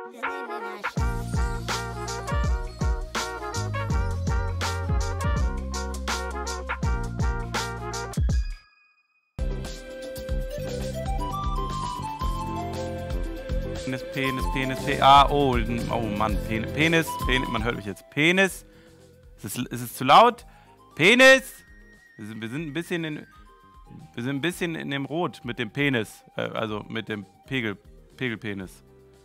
Penis. Ah, oh Mann. Penis. Man hört mich jetzt. Penis. Ist es zu laut? Penis. Wir sind ein bisschen in dem Rot mit dem Penis. Also mit dem Pegelpenis.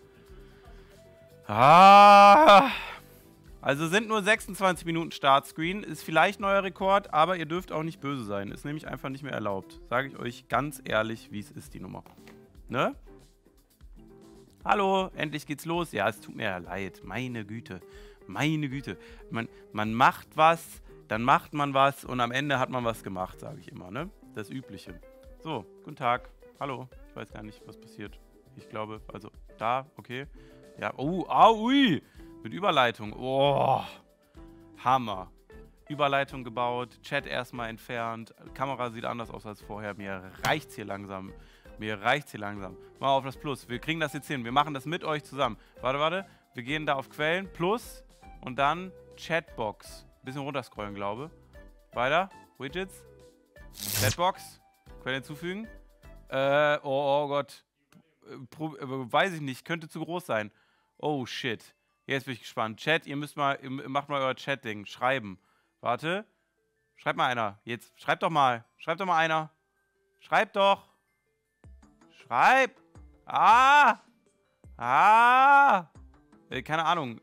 Ah. Also sind nur 26 Minuten Startscreen. Ist vielleicht neuer Rekord, aber ihr dürft auch nicht böse sein. Ist nämlich einfach nicht mehr erlaubt. Sage ich euch ganz ehrlich, wie es ist, die Nummer. Ne? Hallo, endlich geht's los. Ja, es tut mir ja leid. Meine Güte. Meine Güte. Man macht was, dann macht man was und am Ende hat man was gemacht, sage ich immer, ne? Das Übliche. So, guten Tag. Hallo. Ich weiß gar nicht, was passiert. Ich glaube, also da, okay. Ja, ui. Mit Überleitung. Oh, Hammer. Überleitung gebaut, Chat erstmal entfernt. Kamera sieht anders aus als vorher. Mir reicht's hier langsam. Mal auf das Plus. Wir kriegen das jetzt hin. Wir machen das mit euch zusammen. Warte. Wir gehen da auf Quellen. Plus. Und dann Chatbox. Bisschen runterscrollen, glaube ich. Weiter. Widgets. Chatbox. Quellen hinzufügen. Oh Gott. Weiß ich nicht. Könnte zu groß sein. Oh, shit. Jetzt bin ich gespannt. Chat, ihr macht mal euer Chat-Ding. Schreiben. Warte. Schreibt mal einer. Jetzt. Schreibt doch mal einer. Schreibt doch. Schreib! Keine Ahnung.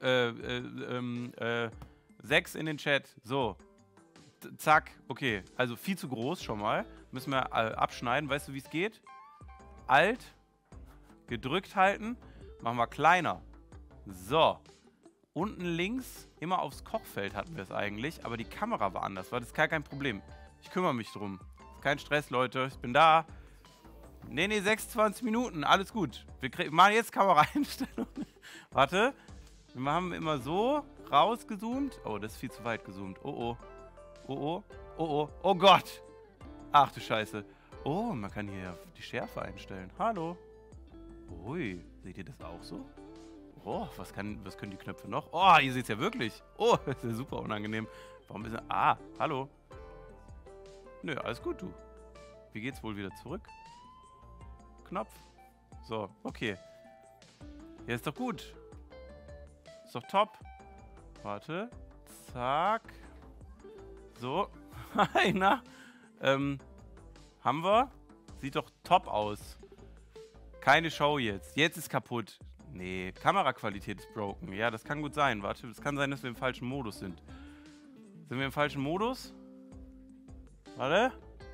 6 in den Chat. So. Zack. Okay. Also viel zu groß schon mal. Müssen wir abschneiden. Weißt du, wie es geht? Alt. Gedrückt halten. Machen wir kleiner. So. Unten links, immer aufs Kochfeld hatten wir es eigentlich. Aber die Kamera war anders. War das kein Problem. Ich kümmere mich drum. Kein Stress, Leute. Ich bin da. Nee, 26 Minuten, alles gut. Wir machen jetzt Kameraeinstellungen. Warte. Wir haben immer so rausgezoomt. Oh, das ist viel zu weit gezoomt. Oh. Oh Gott. Ach du Scheiße. Oh, man kann hier die Schärfe einstellen. Hallo. Ui, seht ihr das auch so? Oh, was können die Knöpfe noch? Oh, ihr seht es ja wirklich. Oh, das ist ja super unangenehm. Warum ist er... Ah, hallo. Nö, alles gut, du. Wie geht's wohl wieder zurück? Knopf. So, okay. Ja, ist doch gut. Ist doch top. Warte. Zack. So. Na. Haben wir? Sieht doch top aus. Keine Show jetzt. Jetzt ist kaputt. Nee, Kameraqualität ist broken. Ja, das kann gut sein. Warte, das kann sein, dass wir im falschen Modus sind. Sind wir im falschen Modus? Warte.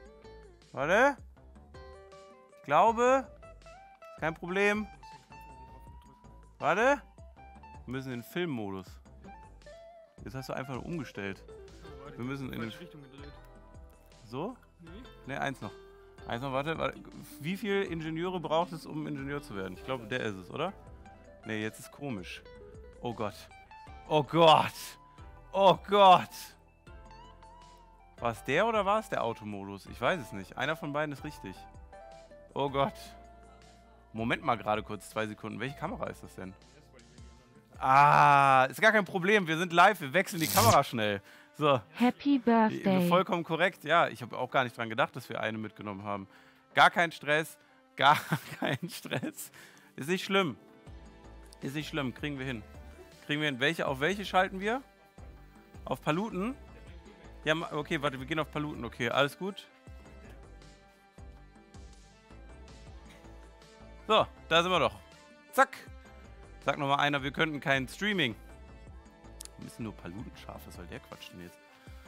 Ich glaube. Kein Problem. Warte. Wir müssen in den Filmmodus. Jetzt hast du einfach nur umgestellt. Wir müssen in den... So? Ne, eins noch. Warte. Wie viele Ingenieure braucht es, um Ingenieur zu werden? Ich glaube, der ist es, oder? Ne, jetzt ist komisch. Oh Gott. War es der oder war es der Automodus? Ich weiß es nicht. Einer von beiden ist richtig. Oh Gott. Moment mal gerade kurz, 2 Sekunden. Welche Kamera ist das denn? Ah, ist gar kein Problem. Wir sind live. Wir wechseln die Kamera schnell. So. Happy Birthday. Vollkommen korrekt. Ja, ich habe auch gar nicht dran gedacht, dass wir eine mitgenommen haben. Gar kein Stress. Ist nicht schlimm. Kriegen wir hin. Auf welche schalten wir? Auf Paluten? Ja, okay, warte, wir gehen auf Paluten. Okay, alles gut. So, da sind wir doch. Zack. Sag nochmal einer, wir könnten kein Streaming. Wir müssen nur Paluten scharf. Was soll der Quatsch denn jetzt?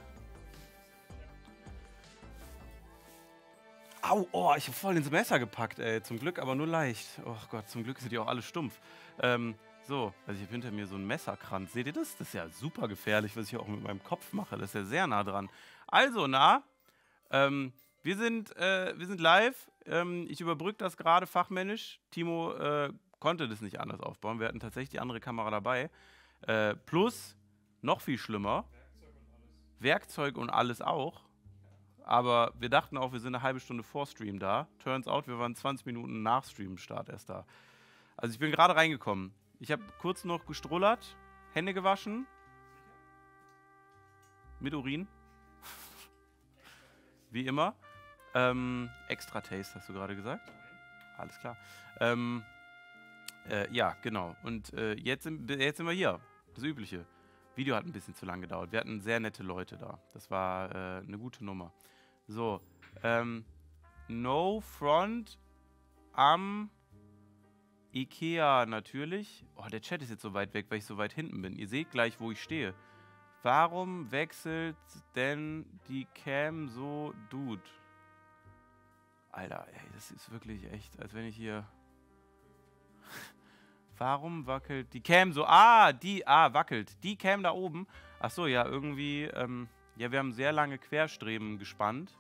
Au, oh, ich habe voll ins Messer gepackt, ey. Zum Glück, aber nur leicht. Oh Gott, zum Glück sind die auch alle stumpf. So, also ich habe hinter mir so einen Messerkranz. Seht ihr das? Das ist ja super gefährlich, was ich auch mit meinem Kopf mache. Das ist ja sehr nah dran. Also, wir sind live. Ich überbrücke das gerade fachmännisch. Timo konnte das nicht anders aufbauen. Wir hatten tatsächlich die andere Kamera dabei. Plus, noch viel schlimmer, Werkzeug und alles auch. Aber wir dachten auch, wir sind eine halbe Stunde vor Stream da. Turns out, wir waren 20 Minuten nach Stream-Start erst da. Also ich bin gerade reingekommen. Ich habe kurz noch gestrullert, Hände gewaschen. Mit Urin. Wie immer. Extra Taste, hast du gerade gesagt? Alles klar. Ja, genau. Und jetzt sind wir hier. Das Übliche. Video hat ein bisschen zu lang gedauert. Wir hatten sehr nette Leute da. Das war eine gute Nummer. So. No Front am Ikea natürlich. Oh, der Chat ist jetzt so weit weg, weil ich so weit hinten bin. Ihr seht gleich, wo ich stehe. Warum wechselt denn die Cam so, Dude? Alter, ey, das ist wirklich echt, als wenn ich hier... Warum wackelt die Cam so? Wackelt. Die Cam da oben. Achso, ja, irgendwie, ja, wir haben sehr lange Querstreben gespannt.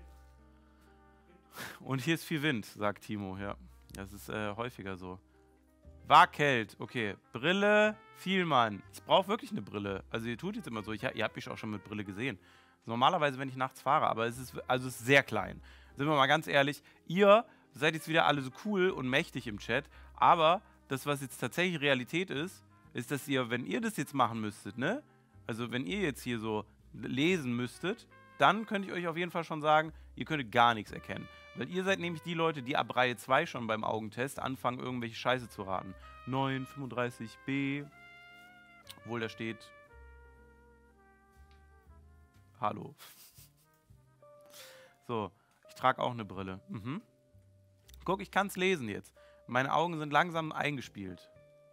Und hier ist viel Wind, sagt Timo, ja. Das ist häufiger so. Wackelt, okay. Brille, Vielmann. Ich brauche wirklich eine Brille. Also ihr tut jetzt immer so, ihr habt mich auch schon mit Brille gesehen. Normalerweise, wenn ich nachts fahre, aber es ist sehr klein. Sind wir mal ganz ehrlich, ihr seid jetzt wieder alle so cool und mächtig im Chat, aber das, was jetzt tatsächlich Realität ist, ist, dass ihr, wenn ihr das jetzt machen müsstet, ne? Also wenn ihr jetzt hier so lesen müsstet, dann könnte ich euch auf jeden Fall schon sagen, ihr könntet gar nichts erkennen. Weil ihr seid nämlich die Leute, die ab Reihe 2 schon beim Augentest anfangen, irgendwelche Scheiße zu raten. 935b, obwohl da steht... Hallo. So, ich trage auch eine Brille. Mhm. Guck, ich kann es lesen jetzt. Meine Augen sind langsam eingespielt.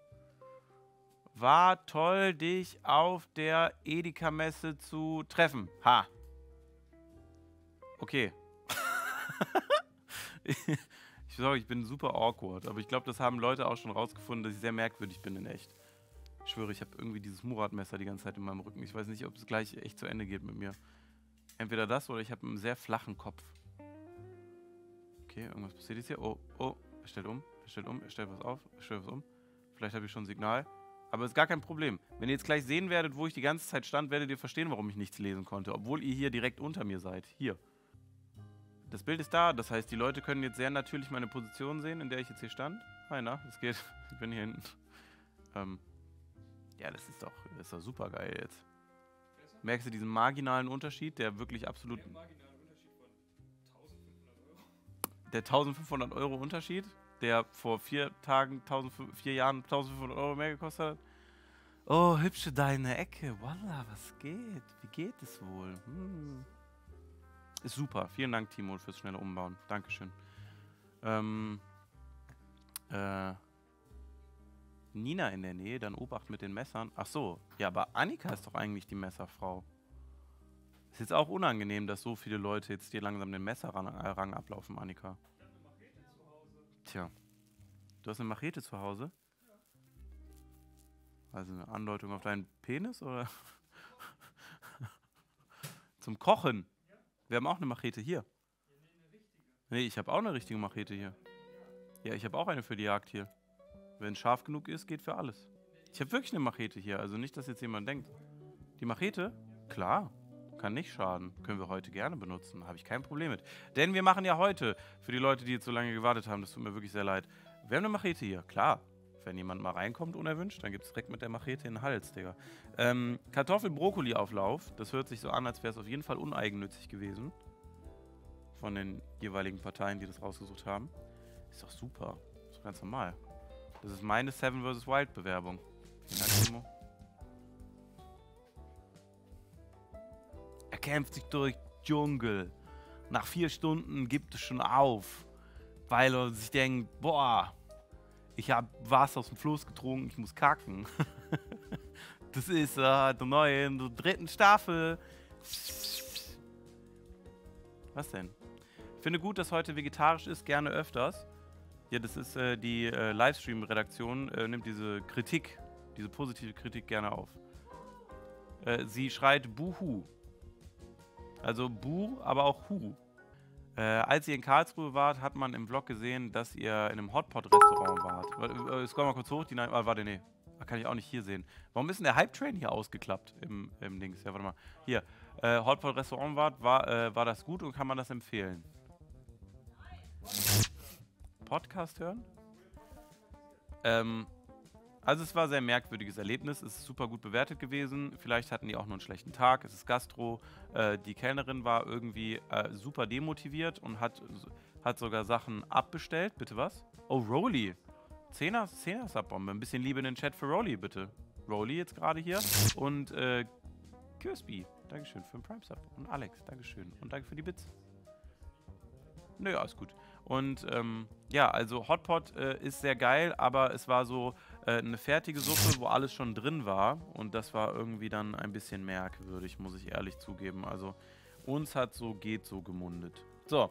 War toll, dich auf der Edeka-Messe zu treffen. Ha. Okay. Ich bin super awkward, aber ich glaube, das haben Leute auch schon rausgefunden, dass ich sehr merkwürdig bin in echt. Ich schwöre, ich habe irgendwie dieses Murat-Messer die ganze Zeit in meinem Rücken. Ich weiß nicht, ob es gleich echt zu Ende geht mit mir. Entweder das oder ich habe einen sehr flachen Kopf. Okay, irgendwas passiert jetzt hier. Oh, er stellt um, er stellt was auf, er stellt was um. Vielleicht habe ich schon ein Signal. Aber ist gar kein Problem. Wenn ihr jetzt gleich sehen werdet, wo ich die ganze Zeit stand, werdet ihr verstehen, warum ich nichts lesen konnte. Obwohl ihr hier direkt unter mir seid. Hier. Das Bild ist da, das heißt, die Leute können jetzt sehr natürlich meine Position sehen, in der ich jetzt hier stand. Hi, na, das geht. Ich bin hier hinten. Ja, das ist doch super geil jetzt. Merkst du diesen marginalen Unterschied, der wirklich absolut... Der marginale Unterschied von 1.500 €? Der 1.500 € Unterschied, der vor 4 Jahren 1.500 € mehr gekostet hat. Oh, hübsche deine Ecke. Wallah, was geht? Wie geht es wohl? Ist super. Vielen Dank, Timo, fürs schnelle Umbauen. Dankeschön. Nina in der Nähe, dann Obacht mit den Messern. Ach so, ja, aber Annika ist doch eigentlich die Messerfrau. Ist jetzt auch unangenehm, dass so viele Leute jetzt dir langsam den Messerrang ablaufen, Annika. Ich habe eine Machete zu Hause. Tja, du hast eine Machete zu Hause? Ja. Also eine Andeutung auf deinen Penis, oder? Zum Kochen? Ja. Wir haben auch eine Machete hier. Ja, nee, eine richtige. Nee, ich habe auch eine richtige Machete hier. Ja, ich habe auch eine für die Jagd hier. Wenn es scharf genug ist, geht für alles. Ich habe wirklich eine Machete hier, also nicht, dass jetzt jemand denkt. Die Machete? Klar, kann nicht schaden. Können wir heute gerne benutzen, habe ich kein Problem mit. Denn wir machen ja heute, für die Leute, die jetzt so lange gewartet haben, das tut mir wirklich sehr leid, wir haben eine Machete hier, klar. Wenn jemand mal reinkommt unerwünscht, dann gibt es direkt mit der Machete in den Hals, Digga. Kartoffel-Brokkoli-Auflauf, das hört sich so an, als wäre es auf jeden Fall uneigennützig gewesen. Von den jeweiligen Parteien, die das rausgesucht haben. Ist doch super, ist doch ganz normal. Das ist meine Seven vs. Wild Bewerbung. Vielen Dank, Timo. Er kämpft sich durch Dschungel. Nach 4 Stunden gibt es schon auf. Weil er sich denkt, boah, ich habe Wasser aus dem Fluss getrunken, ich muss kacken. Das ist der neue in der 3. Staffel. Was denn? Ich finde gut, dass heute vegetarisch ist, gerne öfters. Ja, das ist die Livestream-Redaktion, nimmt diese Kritik, diese positive Kritik gerne auf. Sie schreit Buhu. Also Bu, aber auch Hu. Als ihr in Karlsruhe wart, hat man im Vlog gesehen, dass ihr in einem Hotpot-Restaurant wart. Scroll mal kurz hoch, die warte, nee. Kann ich auch nicht hier sehen. Warum ist denn der Hype-Train hier ausgeklappt im Dings? Ja, warte mal. Hier, Hotpot-Restaurant wart, war das gut und kann man das empfehlen? Podcast hören? Also es war ein sehr merkwürdiges Erlebnis. Es ist super gut bewertet gewesen. Vielleicht hatten die auch nur einen schlechten Tag. Es ist Gastro. Die Kellnerin war irgendwie super demotiviert und hat sogar Sachen abbestellt. Bitte was? Oh, Rolly. 10er Subbombe. Ein bisschen Liebe in den Chat für Rolly, bitte. Rolly jetzt gerade hier. Und Kirsby. Dankeschön für den Prime Sub. Und Alex, Dankeschön. Und danke für die Bits. Naja, ist gut. Und ja, also Hotpot ist sehr geil, aber es war so eine fertige Suppe, wo alles schon drin war. Und das war irgendwie dann ein bisschen merkwürdig, muss ich ehrlich zugeben. Also uns hat so geht so gemundet. So,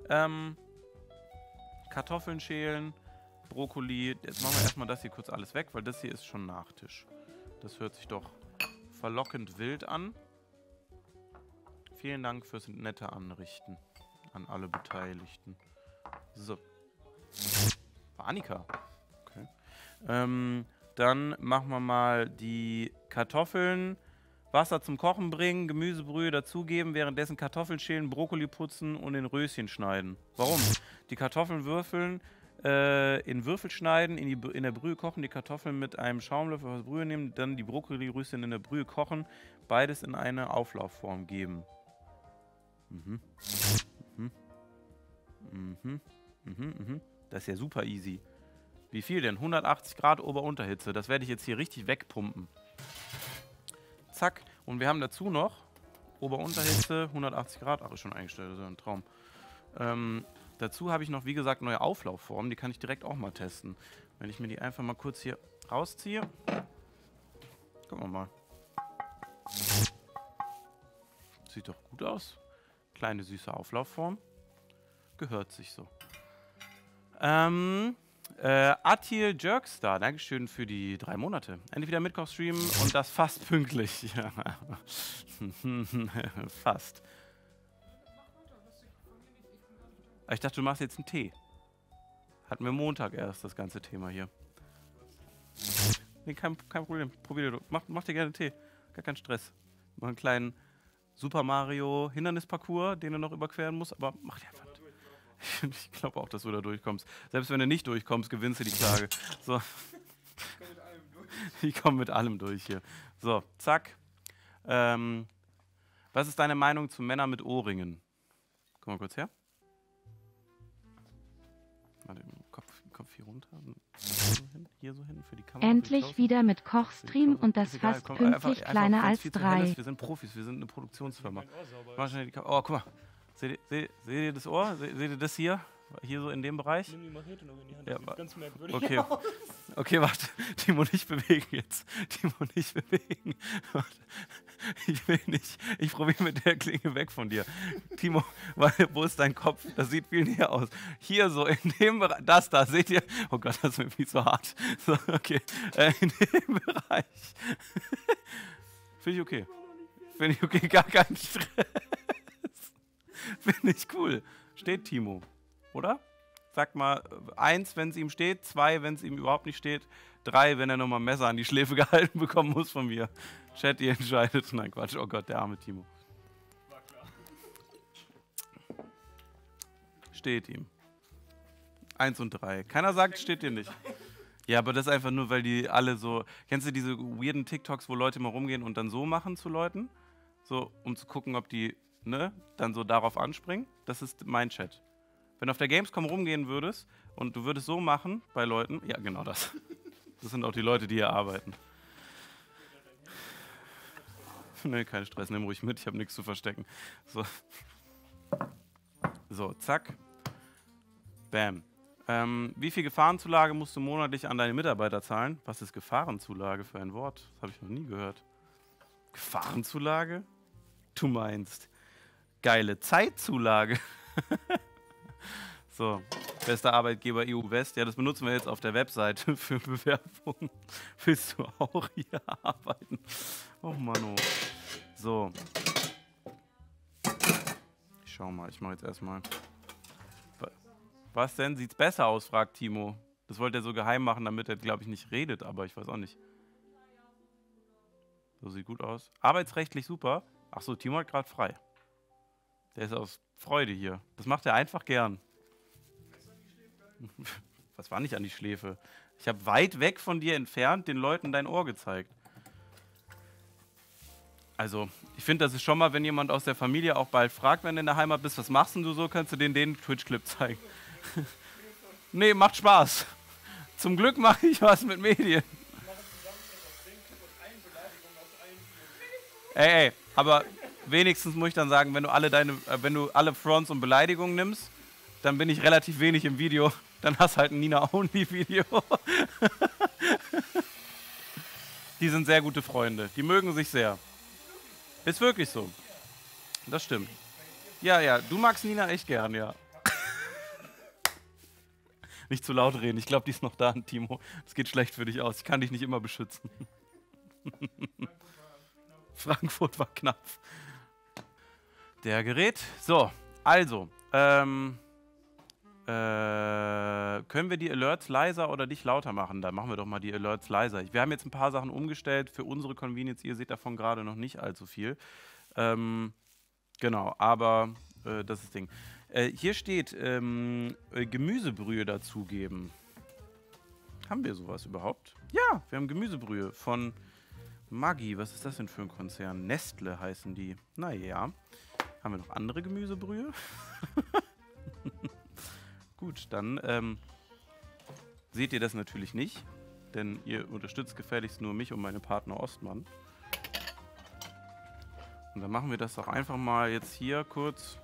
Kartoffeln schälen, Brokkoli. Jetzt machen wir erstmal das hier kurz alles weg, weil das hier ist schon Nachtisch. Das hört sich doch verlockend wild an. Vielen Dank fürs nette Anrichten an alle Beteiligten. So. War Annika. Okay. Dann machen wir mal die Kartoffeln, Wasser zum Kochen bringen, Gemüsebrühe dazugeben, währenddessen Kartoffeln schälen, Brokkoli putzen und in Röschen schneiden. Warum? Die Kartoffeln würfeln, in Würfel schneiden, in der Brühe kochen, die Kartoffeln mit einem Schaumlöffel aus Brühe nehmen, dann die Brokkoli-Röschen in der Brühe kochen, beides in eine Auflaufform geben. Das ist ja super easy. Wie viel denn? 180 Grad Ober-Unterhitze. Das werde ich jetzt hier richtig wegpumpen. Zack. Und wir haben dazu noch Ober-Unterhitze, 180 Grad. Ach, ist schon eingestellt. Das ist ja ein Traum. Dazu habe ich noch, wie gesagt, neue Auflaufformen. Die kann ich direkt auch mal testen. Wenn ich mir die einfach mal kurz hier rausziehe. Gucken wir mal. Sieht doch gut aus. Kleine süße Auflaufform. Gehört sich so. Atil Jerkstar, Dankeschön für die 3 Monate. Endlich wieder Mittwochstream und das fast pünktlich. Ja. Fast. Ich dachte, du machst jetzt einen Tee. Hatten wir Montag erst das ganze Thema hier. Nee, kein Problem. Probier dir. Mach dir gerne einen Tee. Gar kein Stress. Mach einen kleinen Super Mario Hindernisparcours, den du noch überqueren musst, aber mach dir einfach. Ich glaube auch, dass du da durchkommst. Selbst wenn du nicht durchkommst, gewinnst du die Klage. So. Ich komme mit allem durch hier. So, zack. Was ist deine Meinung zu Männern mit Ohrringen? Komm mal kurz her. Warte, Kopf hier runter. Hier so hin für die Kamera. Endlich wieder mit Kochstream und das fast pünktlich kleiner als 3. Wir sind Profis, wir sind eine Produktionsfirma. Mach schnell die Kamera. Oh, guck mal. Seht ihr das Ohr? Seht ihr das hier? Hier so in dem Bereich? Nimm die Machete noch in die Hand, ja, das sieht ganz merkwürdig okay. aus. Okay, warte. Timo, nicht bewegen jetzt. Timo, nicht bewegen. Warte. Ich probiere mit der Klinge weg von dir. Timo, wo ist dein Kopf? Das sieht viel näher aus. Hier so, in dem Bereich. Das da, seht ihr? Oh Gott, das ist mir viel zu hart. So, okay. In dem Bereich. Finde ich okay. Finde ich okay, gar keinen Stress. Finde ich cool. Steht Timo, oder? Sag mal 1, wenn es ihm steht, 2, wenn es ihm überhaupt nicht steht, 3, wenn er nochmal ein Messer an die Schläfe gehalten bekommen muss von mir. Chat, ihr entscheidet. Nein, Quatsch. Oh Gott, der arme Timo. War klar. Steht ihm. 1 und 3. Keiner sagt, steht dir nicht. Ja, aber das ist einfach nur, weil die alle so... Kennst du diese weirden TikToks, wo Leute mal rumgehen und dann so machen zu Leuten? So, um zu gucken, ob die... Ne, dann so darauf anspringen. Das ist mein Chat. Wenn du auf der Gamescom rumgehen würdest und du würdest so machen bei Leuten, ja genau das. Das sind auch die Leute, die hier arbeiten. Ne, kein Stress, nimm ruhig mit, ich habe nichts zu verstecken. So, zack. Bam. Wie viel Gefahrenzulage musst du monatlich an deine Mitarbeiter zahlen? Was ist Gefahrenzulage für ein Wort? Das habe ich noch nie gehört. Gefahrenzulage? Du meinst geile Zeitzulage. So, bester Arbeitgeber EU West. Ja, das benutzen wir jetzt auf der Webseite für Bewerbung. Willst du auch hier arbeiten? Oh Mann, oh. So. Ich schau mal, ich mache jetzt erstmal. Was denn? Sieht's besser aus, fragt Timo. Das wollte er so geheim machen, damit er, glaube ich, nicht redet, aber ich weiß auch nicht. So sieht gut aus. Arbeitsrechtlich super. Ach so, Timo hat gerade frei. Der ist aus Freude hier. Das macht er einfach gern. Was war nicht an die Schläfe? Ich habe weit weg von dir entfernt den Leuten dein Ohr gezeigt. Also, ich finde, das ist schon mal, wenn jemand aus der Familie auch bald fragt, wenn du in der Heimat bist, was machst denn du so, kannst du denen den Twitch-Clip zeigen. Nee, macht Spaß. Zum Glück mache ich was mit Medien. Ey, aber wenigstens muss ich dann sagen, wenn du alle Fronts und Beleidigungen nimmst, dann bin ich relativ wenig im Video. Dann hast halt ein Nina-Only-Video. Die sind sehr gute Freunde. Die mögen sich sehr. Ist wirklich so. Das stimmt. Ja, du magst Nina echt gern, ja. Nicht zu laut reden. Ich glaube, die ist noch da, Timo. Es geht schlecht für dich aus. Ich kann dich nicht immer beschützen. Frankfurt war knapp. Der Gerät. So, also. Können wir die Alerts leiser oder dich lauter machen? Da machen wir doch mal die Alerts leiser. Wir haben jetzt ein paar Sachen umgestellt für unsere Convenience. Ihr seht davon gerade noch nicht allzu viel. Genau, aber das ist das Ding. Hier steht, Gemüsebrühe dazugeben. Haben wir sowas überhaupt? Ja, wir haben Gemüsebrühe von Maggi. Was ist das denn für ein Konzern? Nestle heißen die. Naja. Haben wir noch andere Gemüsebrühe? Gut, dann seht ihr das natürlich nicht, denn ihr unterstützt gefährlichst nur mich und meine Partner Ostmann. Und dann machen wir das doch einfach mal jetzt hier kurz.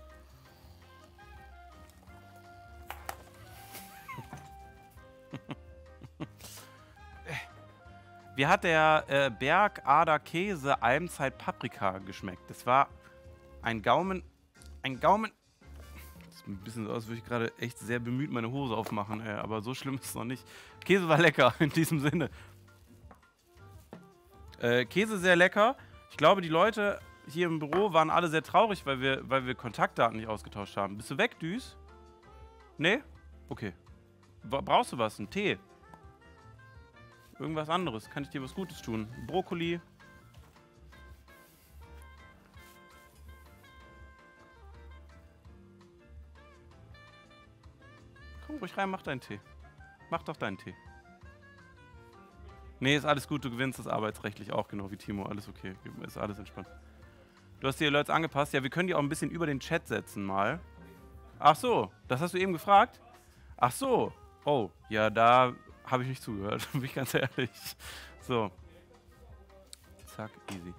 Wie hat der Bergader Käse Almzeit Paprika geschmeckt? Das war ein Gaumen. Das sieht ein bisschen so aus, als würde ich gerade echt sehr bemüht meine Hose aufmachen, aber so schlimm ist es noch nicht. Käse war lecker, in diesem Sinne. Käse sehr lecker. Ich glaube, die Leute hier im Büro waren alle sehr traurig, weil wir Kontaktdaten nicht ausgetauscht haben. Bist du weg, Düs? Nee? Okay. Brauchst du was? Einen Tee? Irgendwas anderes? Kann ich dir was Gutes tun? Brokkoli? Komm ruhig rein, mach deinen Tee. Mach doch deinen Tee. Nee, ist alles gut, du gewinnst das arbeitsrechtlich auch, genau wie Timo. Alles okay, ist alles entspannt. Du hast die Alerts angepasst. Ja, wir können die auch ein bisschen über den Chat setzen mal. Ach so, das hast du eben gefragt? Ach so. Oh, ja, da habe ich nicht zugehört, bin ich ganz ehrlich. So. Zack, easy.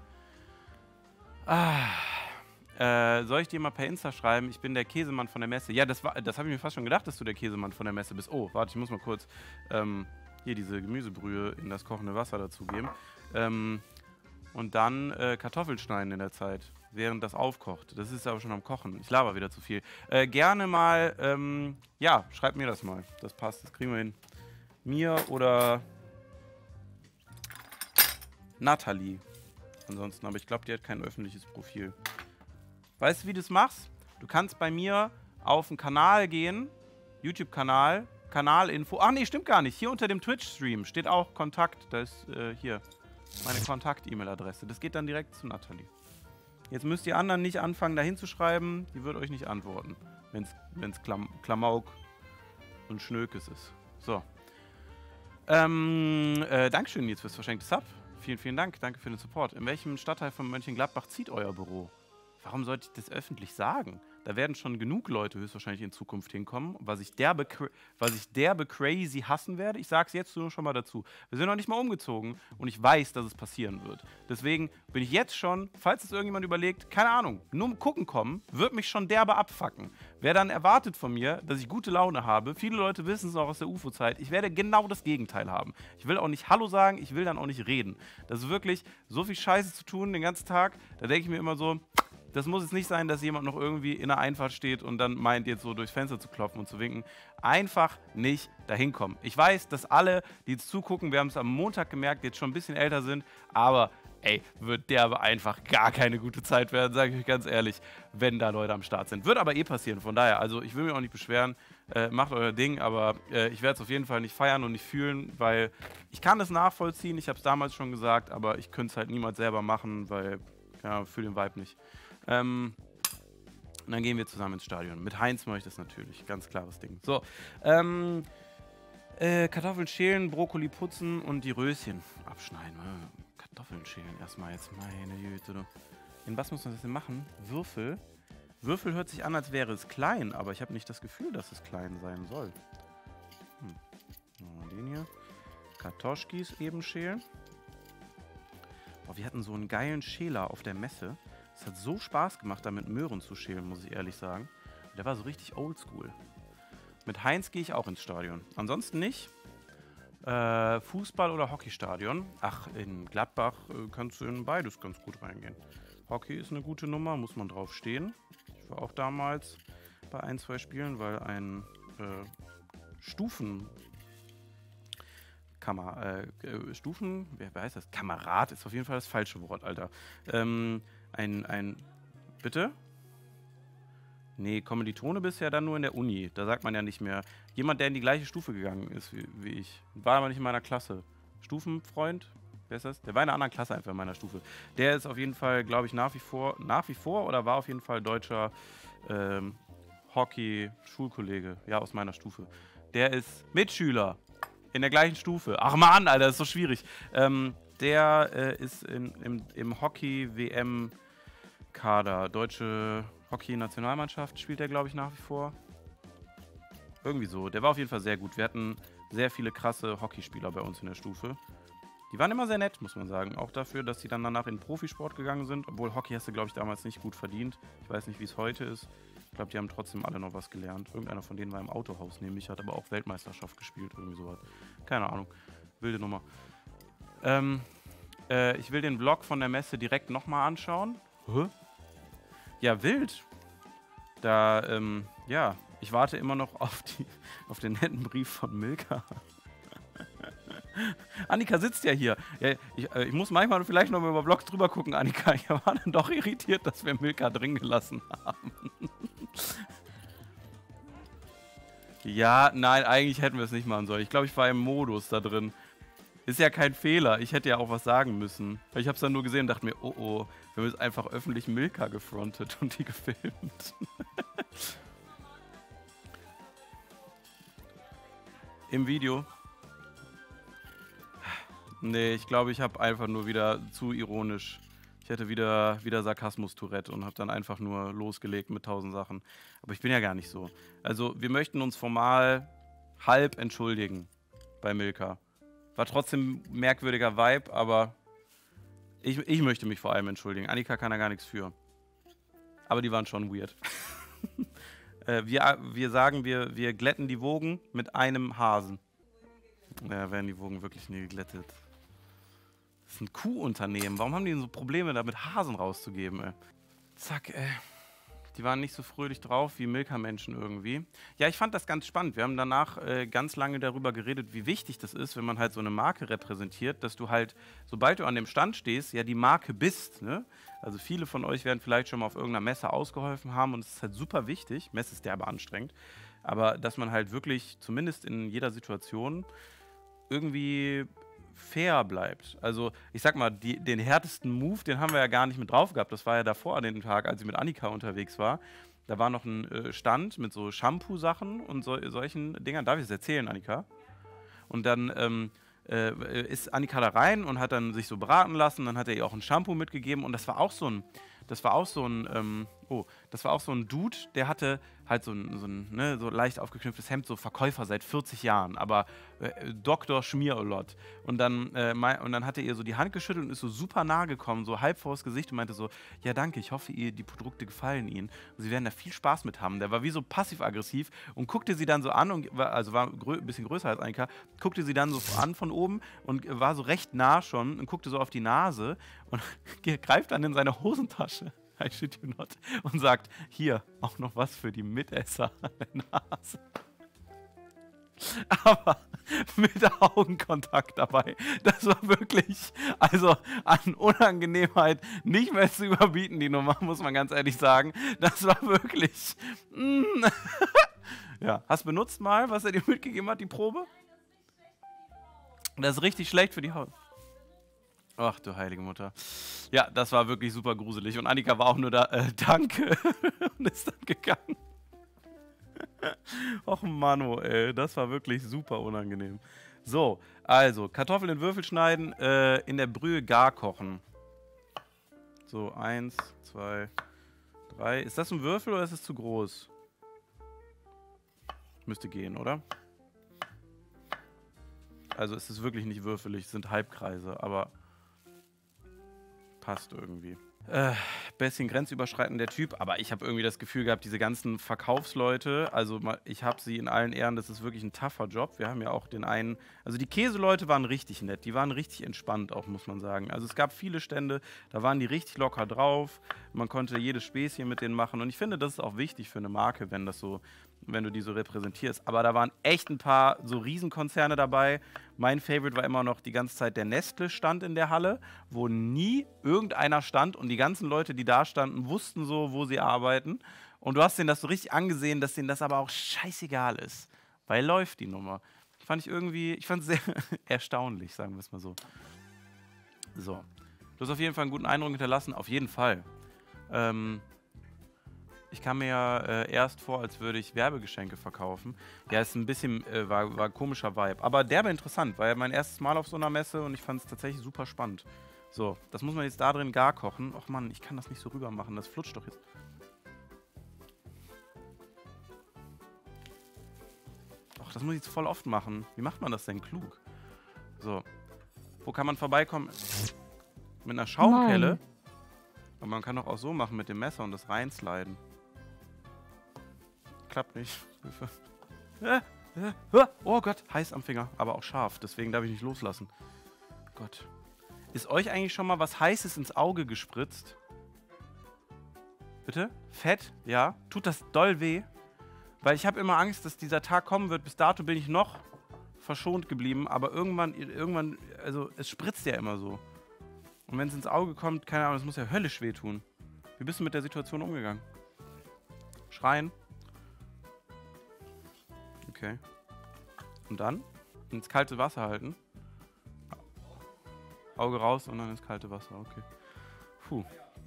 Soll ich dir mal per Insta schreiben? Ich bin der Käsemann von der Messe. Ja, das habe ich mir fast schon gedacht, dass du der Käsemann von der Messe bist. Oh, warte, ich muss mal kurz hier diese Gemüsebrühe in das kochende Wasser dazugeben. Und dann Kartoffeln schneiden in der Zeit, während das aufkocht. Das ist aber schon am Kochen. Ich laber wieder zu viel. Gerne mal, ja, schreibt mir das mal. Das passt, das kriegen wir hin. Mir oder Nathalie. Ansonsten, aber ich glaube, die hat kein öffentliches Profil. Weißt du, wie du es machst? Du kannst bei mir auf den Kanal gehen, YouTube-Kanal, Kanalinfo. Ach nee, stimmt gar nicht. Hier unter dem Twitch-Stream steht auch Kontakt. Da ist hier meine Kontakt-E-Mail-Adresse. Das geht dann direkt zu Nathalie. Jetzt müsst ihr anderen nicht anfangen, da hinzuschreiben. Die wird euch nicht antworten, wenn es Klamauk und Schnökes ist. So. Dankeschön jetzt fürs verschenkte Sub. Vielen, vielen Dank. Danke für den Support. In welchem Stadtteil von Mönchengladbach zieht euer Büro? Warum sollte ich das öffentlich sagen? Da werden schon genug Leute höchstwahrscheinlich in Zukunft hinkommen, was ich derbe crazy hassen werde. Ich sage es jetzt nur schon mal dazu. Wir sind noch nicht mal umgezogen und ich weiß, dass es passieren wird. Deswegen bin ich jetzt schon, falls es irgendjemand überlegt, keine Ahnung, nur gucken kommen, wird mich schon derbe abfacken. Wer dann erwartet von mir, dass ich gute Laune habe, viele Leute wissen es auch aus der UFO-Zeit, ich werde genau das Gegenteil haben. Ich will auch nicht Hallo sagen, ich will dann auch nicht reden. Das ist wirklich so viel Scheiße zu tun den ganzen Tag, da denke ich mir immer so, das muss jetzt nicht sein, dass jemand noch irgendwie in der Einfahrt steht und dann meint, jetzt so durchs Fenster zu klopfen und zu winken. Einfach nicht dahin kommen. Ich weiß, dass alle, die jetzt zugucken, wir haben es am Montag gemerkt, jetzt schon ein bisschen älter sind, aber ey, wird der aber einfach gar keine gute Zeit werden, sage ich euch ganz ehrlich, wenn da Leute am Start sind. Wird aber eh passieren, von daher, also ich will mich auch nicht beschweren, macht euer Ding, aber ich werde es auf jeden Fall nicht feiern und nicht fühlen, weil ich kann das nachvollziehen, ich habe es damals schon gesagt, aber ich könnte es halt niemals selber machen, weil, ja, für den Vibe nicht. Und dann gehen wir zusammen ins Stadion. Mit Heinz mache ich das natürlich. Ganz klares Ding. So, Kartoffeln schälen, Brokkoli putzen und die Röschen abschneiden. Kartoffeln schälen erstmal jetzt. Meine Güte. Du. In was muss man das denn machen? Würfel. Würfel hört sich an, als wäre es klein, aber ich habe nicht das Gefühl, dass es klein sein soll. Nochmal den hier. Kartoschkis eben schälen. Boah, wir hatten so einen geilen Schäler auf der Messe. Es hat so Spaß gemacht, da mit Möhren zu schälen, muss ich ehrlich sagen. Der war so richtig oldschool. Mit Heinz gehe ich auch ins Stadion. Ansonsten nicht. Fußball- oder Hockeystadion. Ach, in Gladbach kannst du in beides ganz gut reingehen. Hockey ist eine gute Nummer, muss man drauf stehen. Ich war auch damals bei 1, 2 Spielen, weil ein wer heißt das? Kamerad ist auf jeden Fall das falsche Wort, Alter. Bitte? Nee, Kommilitone bist ja dann nur in der Uni. Da sagt man ja nicht mehr. Jemand, der in die gleiche Stufe gegangen ist wie ich. War aber nicht in meiner Klasse. Stufenfreund? Wer ist das? Der war in einer anderen Klasse einfach in meiner Stufe. Der ist auf jeden Fall, glaube ich, nach wie vor oder war auf jeden Fall deutscher Hockey-Schulkollege. Ja, aus meiner Stufe. Der ist Mitschüler. In der gleichen Stufe. Ach Mann, Alter, das ist so schwierig. Der ist im Hockey-WM-Kader. Deutsche Hockey-Nationalmannschaft spielt er, glaube ich, nach wie vor. Irgendwie so. Der war auf jeden Fall sehr gut. Wir hatten sehr viele krasse Hockeyspieler bei uns in der Stufe. Die waren immer sehr nett, muss man sagen. Auch dafür, dass sie dann danach in den Profisport gegangen sind. Obwohl Hockey hast du, glaube ich, damals nicht gut verdient. Ich weiß nicht, wie es heute ist. Ich glaube, die haben trotzdem alle noch was gelernt. Irgendeiner von denen war im Autohaus, nämlich hat aber auch Weltmeisterschaft gespielt. Irgendwie sowas. Keine Ahnung. Wilde Nummer. Ich will den Vlog von der Messe direkt nochmal anschauen. Hä? Ja, wild. Da, ja, ich warte immer noch auf den netten Brief von Milka. Annika sitzt ja hier. Ja, ich muss manchmal vielleicht noch mal über Vlogs drüber gucken, Annika. Ich war dann doch irritiert, dass wir Milka drin gelassen haben. Ja, nein, eigentlich hätten wir es nicht machen sollen. Ich glaube, ich war im Modus da drin. Ist ja kein Fehler. Ich hätte ja auch was sagen müssen. Ich habe es dann nur gesehen und dachte mir, oh, wir haben jetzt einfach öffentlich Milka gefrontet und die gefilmt. Im Video. Nee, ich glaube, ich habe einfach nur wieder zu ironisch. Ich hatte wieder Sarkasmus-Tourette und habe dann einfach nur losgelegt mit 1000 Sachen. Aber ich bin ja gar nicht so. Also, wir möchten uns formal halb entschuldigen bei Milka. War trotzdem ein merkwürdiger Vibe, aber ich möchte mich vor allem entschuldigen. Annika kann da gar nichts für. Aber die waren schon weird. Wir sagen, wir glätten die Wogen mit einem Hasen. Ja, werden die Wogen wirklich nie geglättet. Das ist ein Kuhunternehmen. Warum haben die denn so Probleme, da mit Hasen rauszugeben, ey? Zack, ey. Die waren nicht so fröhlich drauf wie Milka-Menschen irgendwie. Ja, ich fand das ganz spannend. Wir haben danach ganz lange darüber geredet, wie wichtig das ist, wenn man halt so eine Marke repräsentiert, dass du halt, sobald du an dem Stand stehst, ja die Marke bist, ne? Also viele von euch werden vielleicht schon mal auf irgendeiner Messe ausgeholfen haben und es ist halt super wichtig. Messe ist derbe anstrengend. Aber dass man halt wirklich, zumindest in jeder Situation, irgendwie fair bleibt. Also ich sag mal, den härtesten Move, den haben wir ja gar nicht mit drauf gehabt. Das war ja davor an dem Tag, als ich mit Annika unterwegs war. Da war noch ein Stand mit so Shampoo-Sachen und solchen Dingern. Darf ich es erzählen, Annika? Und dann ist Annika da rein und hat dann sich so beraten lassen. Dann hat er ihr auch ein Shampoo mitgegeben und das war auch so ein Dude, der hatte halt so leicht aufgeknüpftes Hemd, so Verkäufer seit 40 Jahren, aber Dr. Schmierolott. Und dann hat er ihr so die Hand geschüttelt und ist so super nah gekommen, so halb vors Gesicht und meinte so, ja danke, ich hoffe, die Produkte gefallen Ihnen. Und Sie werden da viel Spaß mit haben. Der war wie so passiv-aggressiv und guckte sie dann so an, also war ein bisschen größer als Annika, guckte sie dann so an von oben und war so recht nah schon und guckte so auf die Nase und greift dann in seine Hosentasche. I shit you not. Und sagt, hier, auch noch was für die Mitesser an der Nase. Aber mit Augenkontakt dabei. Das war wirklich, also an Unangenehmheit nicht mehr zu überbieten, die Nummer, muss man ganz ehrlich sagen. Das war wirklich, ja, hast du benutzt mal, was er dir mitgegeben hat, die Probe? Das ist richtig schlecht für die Haut. Ach du heilige Mutter. Ja, das war wirklich super gruselig. Und Annika war auch nur da, danke. Und ist dann gegangen. Och Mano, ey, das war wirklich super unangenehm. So, also, Kartoffeln in Würfel schneiden, in der Brühe gar kochen. So, 1, 2, 3. Ist das ein Würfel oder ist es zu groß? Müsste gehen, oder? Also es ist wirklich nicht würfelig, es sind Halbkreise, aber passt irgendwie. Bisschen grenzüberschreitend der Typ, aber ich habe irgendwie das Gefühl gehabt, diese ganzen Verkaufsleute, also ich habe sie in allen Ehren, das ist wirklich ein tougher Job. Wir haben ja auch den einen, also die Käseleute waren richtig nett, die waren richtig entspannt auch, muss man sagen. Also es gab viele Stände, da waren die richtig locker drauf, man konnte jedes Späßchen mit denen machen und ich finde, das ist auch wichtig für eine Marke, wenn du die so repräsentierst. Aber da waren echt ein paar so Riesenkonzerne dabei. Mein Favorite war immer noch die ganze Zeit der Nestle-Stand in der Halle, wo nie irgendeiner stand und die ganzen Leute, die da standen, wussten so, wo sie arbeiten. Und du hast denen das so richtig angesehen, dass denen das aber auch scheißegal ist, weil läuft die Nummer. Ich fand es sehr erstaunlich, sagen wir es mal so. So, du hast auf jeden Fall einen guten Eindruck hinterlassen, auf jeden Fall. Ich kam mir ja erst vor, als würde ich Werbegeschenke verkaufen. Ja, ist ein bisschen, war ein komischer Vibe. Aber derbe interessant, war ja mein erstes Mal auf so einer Messe und ich fand es tatsächlich super spannend. So, das muss man jetzt da drin gar kochen. Och Mann, ich kann das nicht so rüber machen, das flutscht doch jetzt. Och, das muss ich jetzt voll oft machen. Wie macht man das denn klug? So, wo kann man vorbeikommen? Mit einer Schaumkelle? Und man kann doch auch so machen mit dem Messer und das reinsliden. Klappt nicht. Oh Gott, heiß am Finger, aber auch scharf, deswegen darf ich nicht loslassen. Gott. Ist euch eigentlich schon mal was Heißes ins Auge gespritzt? Bitte? Fett? Ja? Tut das doll weh? Weil ich habe immer Angst, dass dieser Tag kommen wird. Bis dato bin ich noch verschont geblieben, aber irgendwann, also es spritzt ja immer so. Und wenn es ins Auge kommt, keine Ahnung, das muss ja höllisch wehtun. Wie bist du mit der Situation umgegangen? Schreien? Okay. Und dann? Ins kalte Wasser halten? Auge raus und dann ins kalte Wasser, okay. Puh.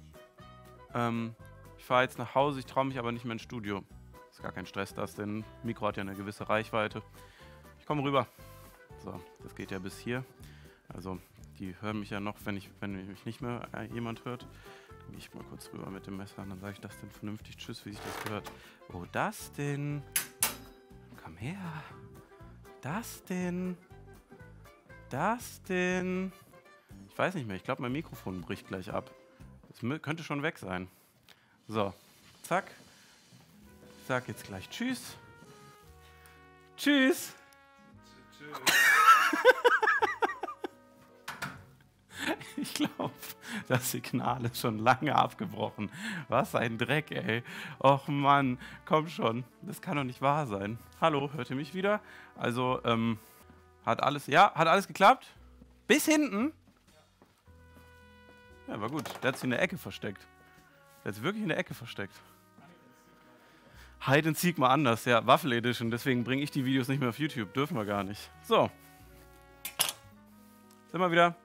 Ich fahre jetzt nach Hause, ich traue mich aber nicht mehr ins Studio. Ist gar kein Stress, denn Mikro hat ja eine gewisse Reichweite. Ich komme rüber. So, das geht ja bis hier. Also, die hören mich ja noch, wenn mich nicht mehr jemand hört. Dann gehe ich mal kurz rüber mit dem Messer und dann sage ich das denn vernünftig. Tschüss, wie sich das gehört. Oh, das denn? Komm her. Das denn? Das denn? Ich weiß nicht mehr. Ich glaube, mein Mikrofon bricht gleich ab. Das könnte schon weg sein. So, zack. Ich sag jetzt gleich Tschüss. Tschüss. Tschüss. Ich glaube, das Signal ist schon lange abgebrochen. Was ein Dreck, ey. Och Mann, komm schon. Das kann doch nicht wahr sein. Hallo, hört ihr mich wieder? Also, hat alles geklappt? Bis hinten? Ja, war gut. Der hat sich in der Ecke versteckt. Der hat sich wirklich in der Ecke versteckt. Hide and Seek mal anders, ja, Waffel Edition. Deswegen bringe ich die Videos nicht mehr auf YouTube. Dürfen wir gar nicht. So. Sind wir wieder.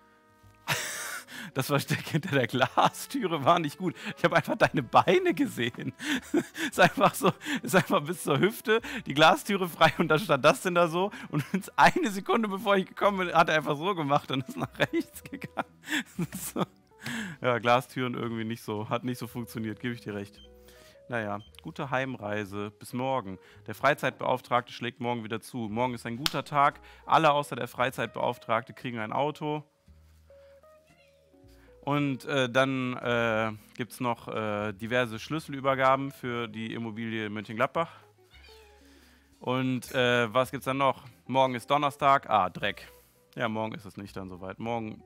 Das Versteck hinter der Glastüre war nicht gut. Ich habe einfach deine Beine gesehen. Ist einfach bis zur Hüfte, die Glastüre frei und da stand das denn da so. Und eine Sekunde bevor ich gekommen bin, hat er einfach so gemacht und ist nach rechts gegangen. So. Ja, Glastüren irgendwie hat nicht so funktioniert, gebe ich dir recht. Naja, gute Heimreise. Bis morgen. Der Freizeitbeauftragte schlägt morgen wieder zu. Morgen ist ein guter Tag. Alle außer der Freizeitbeauftragte kriegen ein Auto. Und dann gibt es noch diverse Schlüsselübergaben für die Immobilie Mönchengladbach. Und was gibt es dann noch? Morgen ist Donnerstag. Ah, Dreck. Ja, morgen ist es nicht dann soweit. Morgen...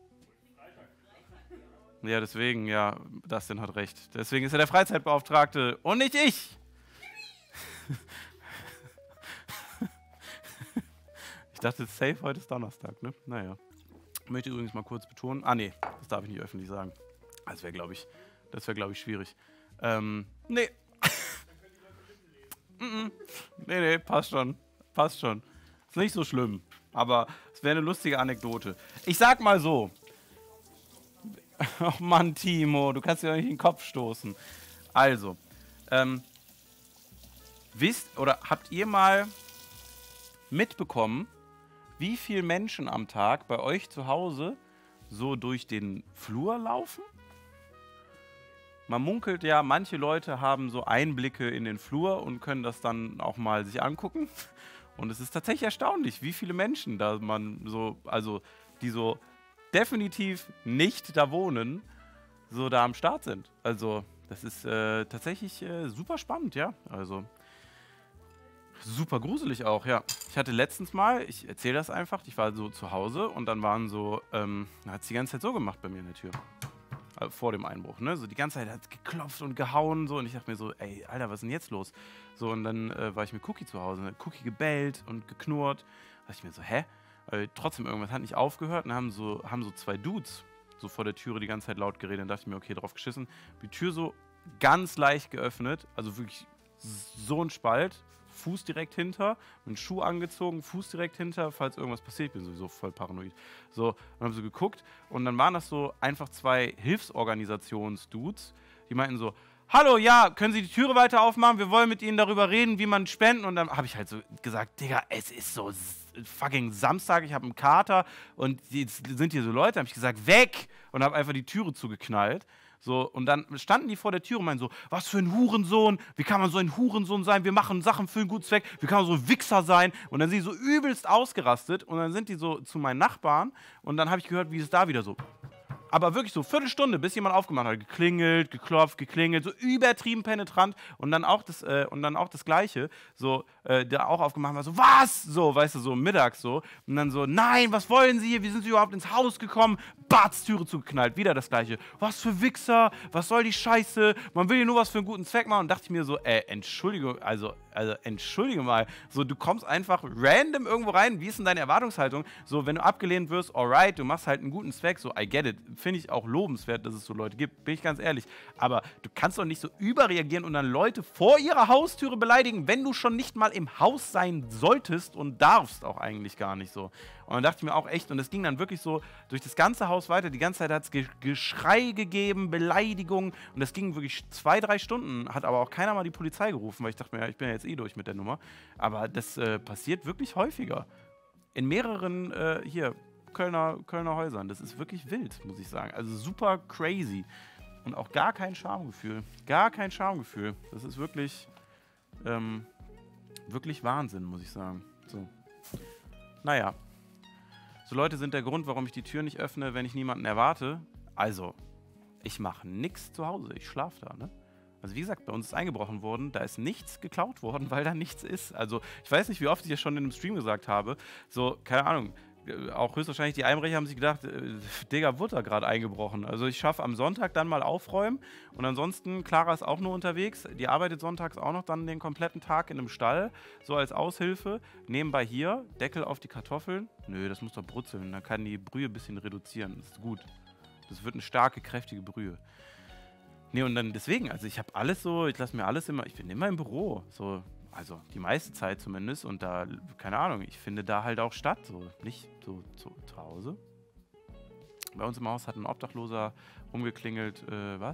Ja, deswegen, ja, Dustin hat recht. Deswegen ist er der Freizeitbeauftragte und nicht ich. Ich dachte, safe, heute ist Donnerstag, ne? Naja. Ich möchte übrigens mal kurz betonen. Ah, nee, das darf ich nicht öffentlich sagen. Das wäre, glaube ich, schwierig. Nee. Nee, passt schon. Passt schon. Ist nicht so schlimm. Aber es wäre eine lustige Anekdote. Ich sag mal so. Oh Mann, Timo, du kannst dir doch nicht in den Kopf stoßen. Also, wisst oder habt ihr mal mitbekommen, wie viele Menschen am Tag bei euch zu Hause so durch den Flur laufen? Man munkelt ja, manche Leute haben so Einblicke in den Flur und können das dann auch mal sich angucken. Und es ist tatsächlich erstaunlich, wie viele Menschen da man so, also die so definitiv nicht da wohnen, so da am Start sind. Also das ist tatsächlich super spannend, ja. Also super gruselig auch, ja. Ich hatte letztens mal, ich erzähle das einfach, ich war so zu Hause und dann waren so, hat es die ganze Zeit so gemacht bei mir in der Tür. Vor dem Einbruch, ne? So die ganze Zeit hat es geklopft und gehauen so und ich dachte mir so, ey, Alter, was ist denn jetzt los? So und dann war ich mit Cookie zu Hause, ne? Cookie gebellt und geknurrt. Da dachte ich mir so, hä? Trotzdem irgendwas hat nicht aufgehört und haben so 2 Dudes so vor der Türe die ganze Zeit laut geredet. Dann dachte ich mir, okay, drauf geschissen. Die Tür so ganz leicht geöffnet, also wirklich so ein Spalt. Fuß direkt hinter, mit dem Schuh angezogen, Fuß direkt hinter, falls irgendwas passiert. Ich bin sowieso voll paranoid. So, und haben so geguckt und dann waren das so einfach 2 Hilfsorganisationsdudes, die meinten so, hallo, ja, können Sie die Türe weiter aufmachen? Wir wollen mit Ihnen darüber reden, wie man spenden. Und dann habe ich halt so gesagt, Digga, es ist so fucking Samstag, ich habe einen Kater und jetzt sind hier so Leute, habe ich gesagt, weg! Und habe einfach die Türe zugeknallt. So, und dann standen die vor der Tür und meinten so, was für ein Hurensohn, wie kann man so ein Hurensohn sein, wir machen Sachen für einen guten Zweck, wie kann man so ein Wichser sein? Und dann sind die so übelst ausgerastet und dann sind die so zu meinen Nachbarn und dann habe ich gehört, wie es da wieder so, aber wirklich so Viertelstunde, bis jemand aufgemacht hat, geklingelt, geklopft, geklingelt, so übertrieben penetrant und dann auch das Gleiche, so, der auch aufgemacht war, so, was? So, weißt du, so mittags so und dann so, nein, was wollen Sie hier, wie sind Sie überhaupt ins Haus gekommen? Batz, Türe zugeknallt, wieder das Gleiche, was für Wichser, was soll die Scheiße, man will hier nur was für einen guten Zweck machen und dachte ich mir so, Entschuldigung, also entschuldige mal, so, du kommst einfach random irgendwo rein, wie ist denn deine Erwartungshaltung? So, wenn du abgelehnt wirst, alright, du machst halt einen guten Zweck, so, I get it, finde ich auch lobenswert, dass es so Leute gibt, bin ich ganz ehrlich, aber du kannst doch nicht so überreagieren und dann Leute vor ihrer Haustüre beleidigen, wenn du schon nicht mal im Haus sein solltest und darfst auch eigentlich gar nicht so. Und dann dachte ich mir auch echt, und es ging dann wirklich so durch das ganze Haus weiter, die ganze Zeit hat es Geschrei gegeben, Beleidigungen und das ging wirklich 2, 3 Stunden, hat aber auch keiner mal die Polizei gerufen, weil ich dachte mir, ja, ich bin ja jetzt eh durch mit der Nummer, aber das passiert wirklich häufiger. In mehreren, Kölner Häusern, das ist wirklich wild, muss ich sagen, also super crazy und auch gar kein Schamgefühl, das ist wirklich, wirklich Wahnsinn, muss ich sagen, so. Naja. So Leute sind der Grund, warum ich die Tür nicht öffne, wenn ich niemanden erwarte. Also, ich mache nichts zu Hause. Ich schlafe da, ne? Also wie gesagt, bei uns ist eingebrochen worden. Da ist nichts geklaut worden, weil da nichts ist. Also, ich weiß nicht, wie oft ich das schon in einem Stream gesagt habe. So, keine Ahnung. Auch höchstwahrscheinlich die Einbrecher haben sich gedacht, Digga, wurde da gerade eingebrochen. Also ich schaffe am Sonntag dann mal aufräumen und ansonsten, Clara ist auch nur unterwegs, die arbeitet sonntags auch noch dann den kompletten Tag in einem Stall, so als Aushilfe. Nebenbei hier, Deckel auf die Kartoffeln. Nö, das muss doch brutzeln, dann kann die Brühe ein bisschen reduzieren, das ist gut. Das wird eine starke, kräftige Brühe. Nee, und dann deswegen, also ich habe alles so, ich lasse mir alles immer, ich bin immer im Büro, so. Also die meiste Zeit zumindest und da, keine Ahnung, ich finde da halt auch statt, so nicht so zu Hause. Bei uns im Haus hat ein Obdachloser umgeklingelt,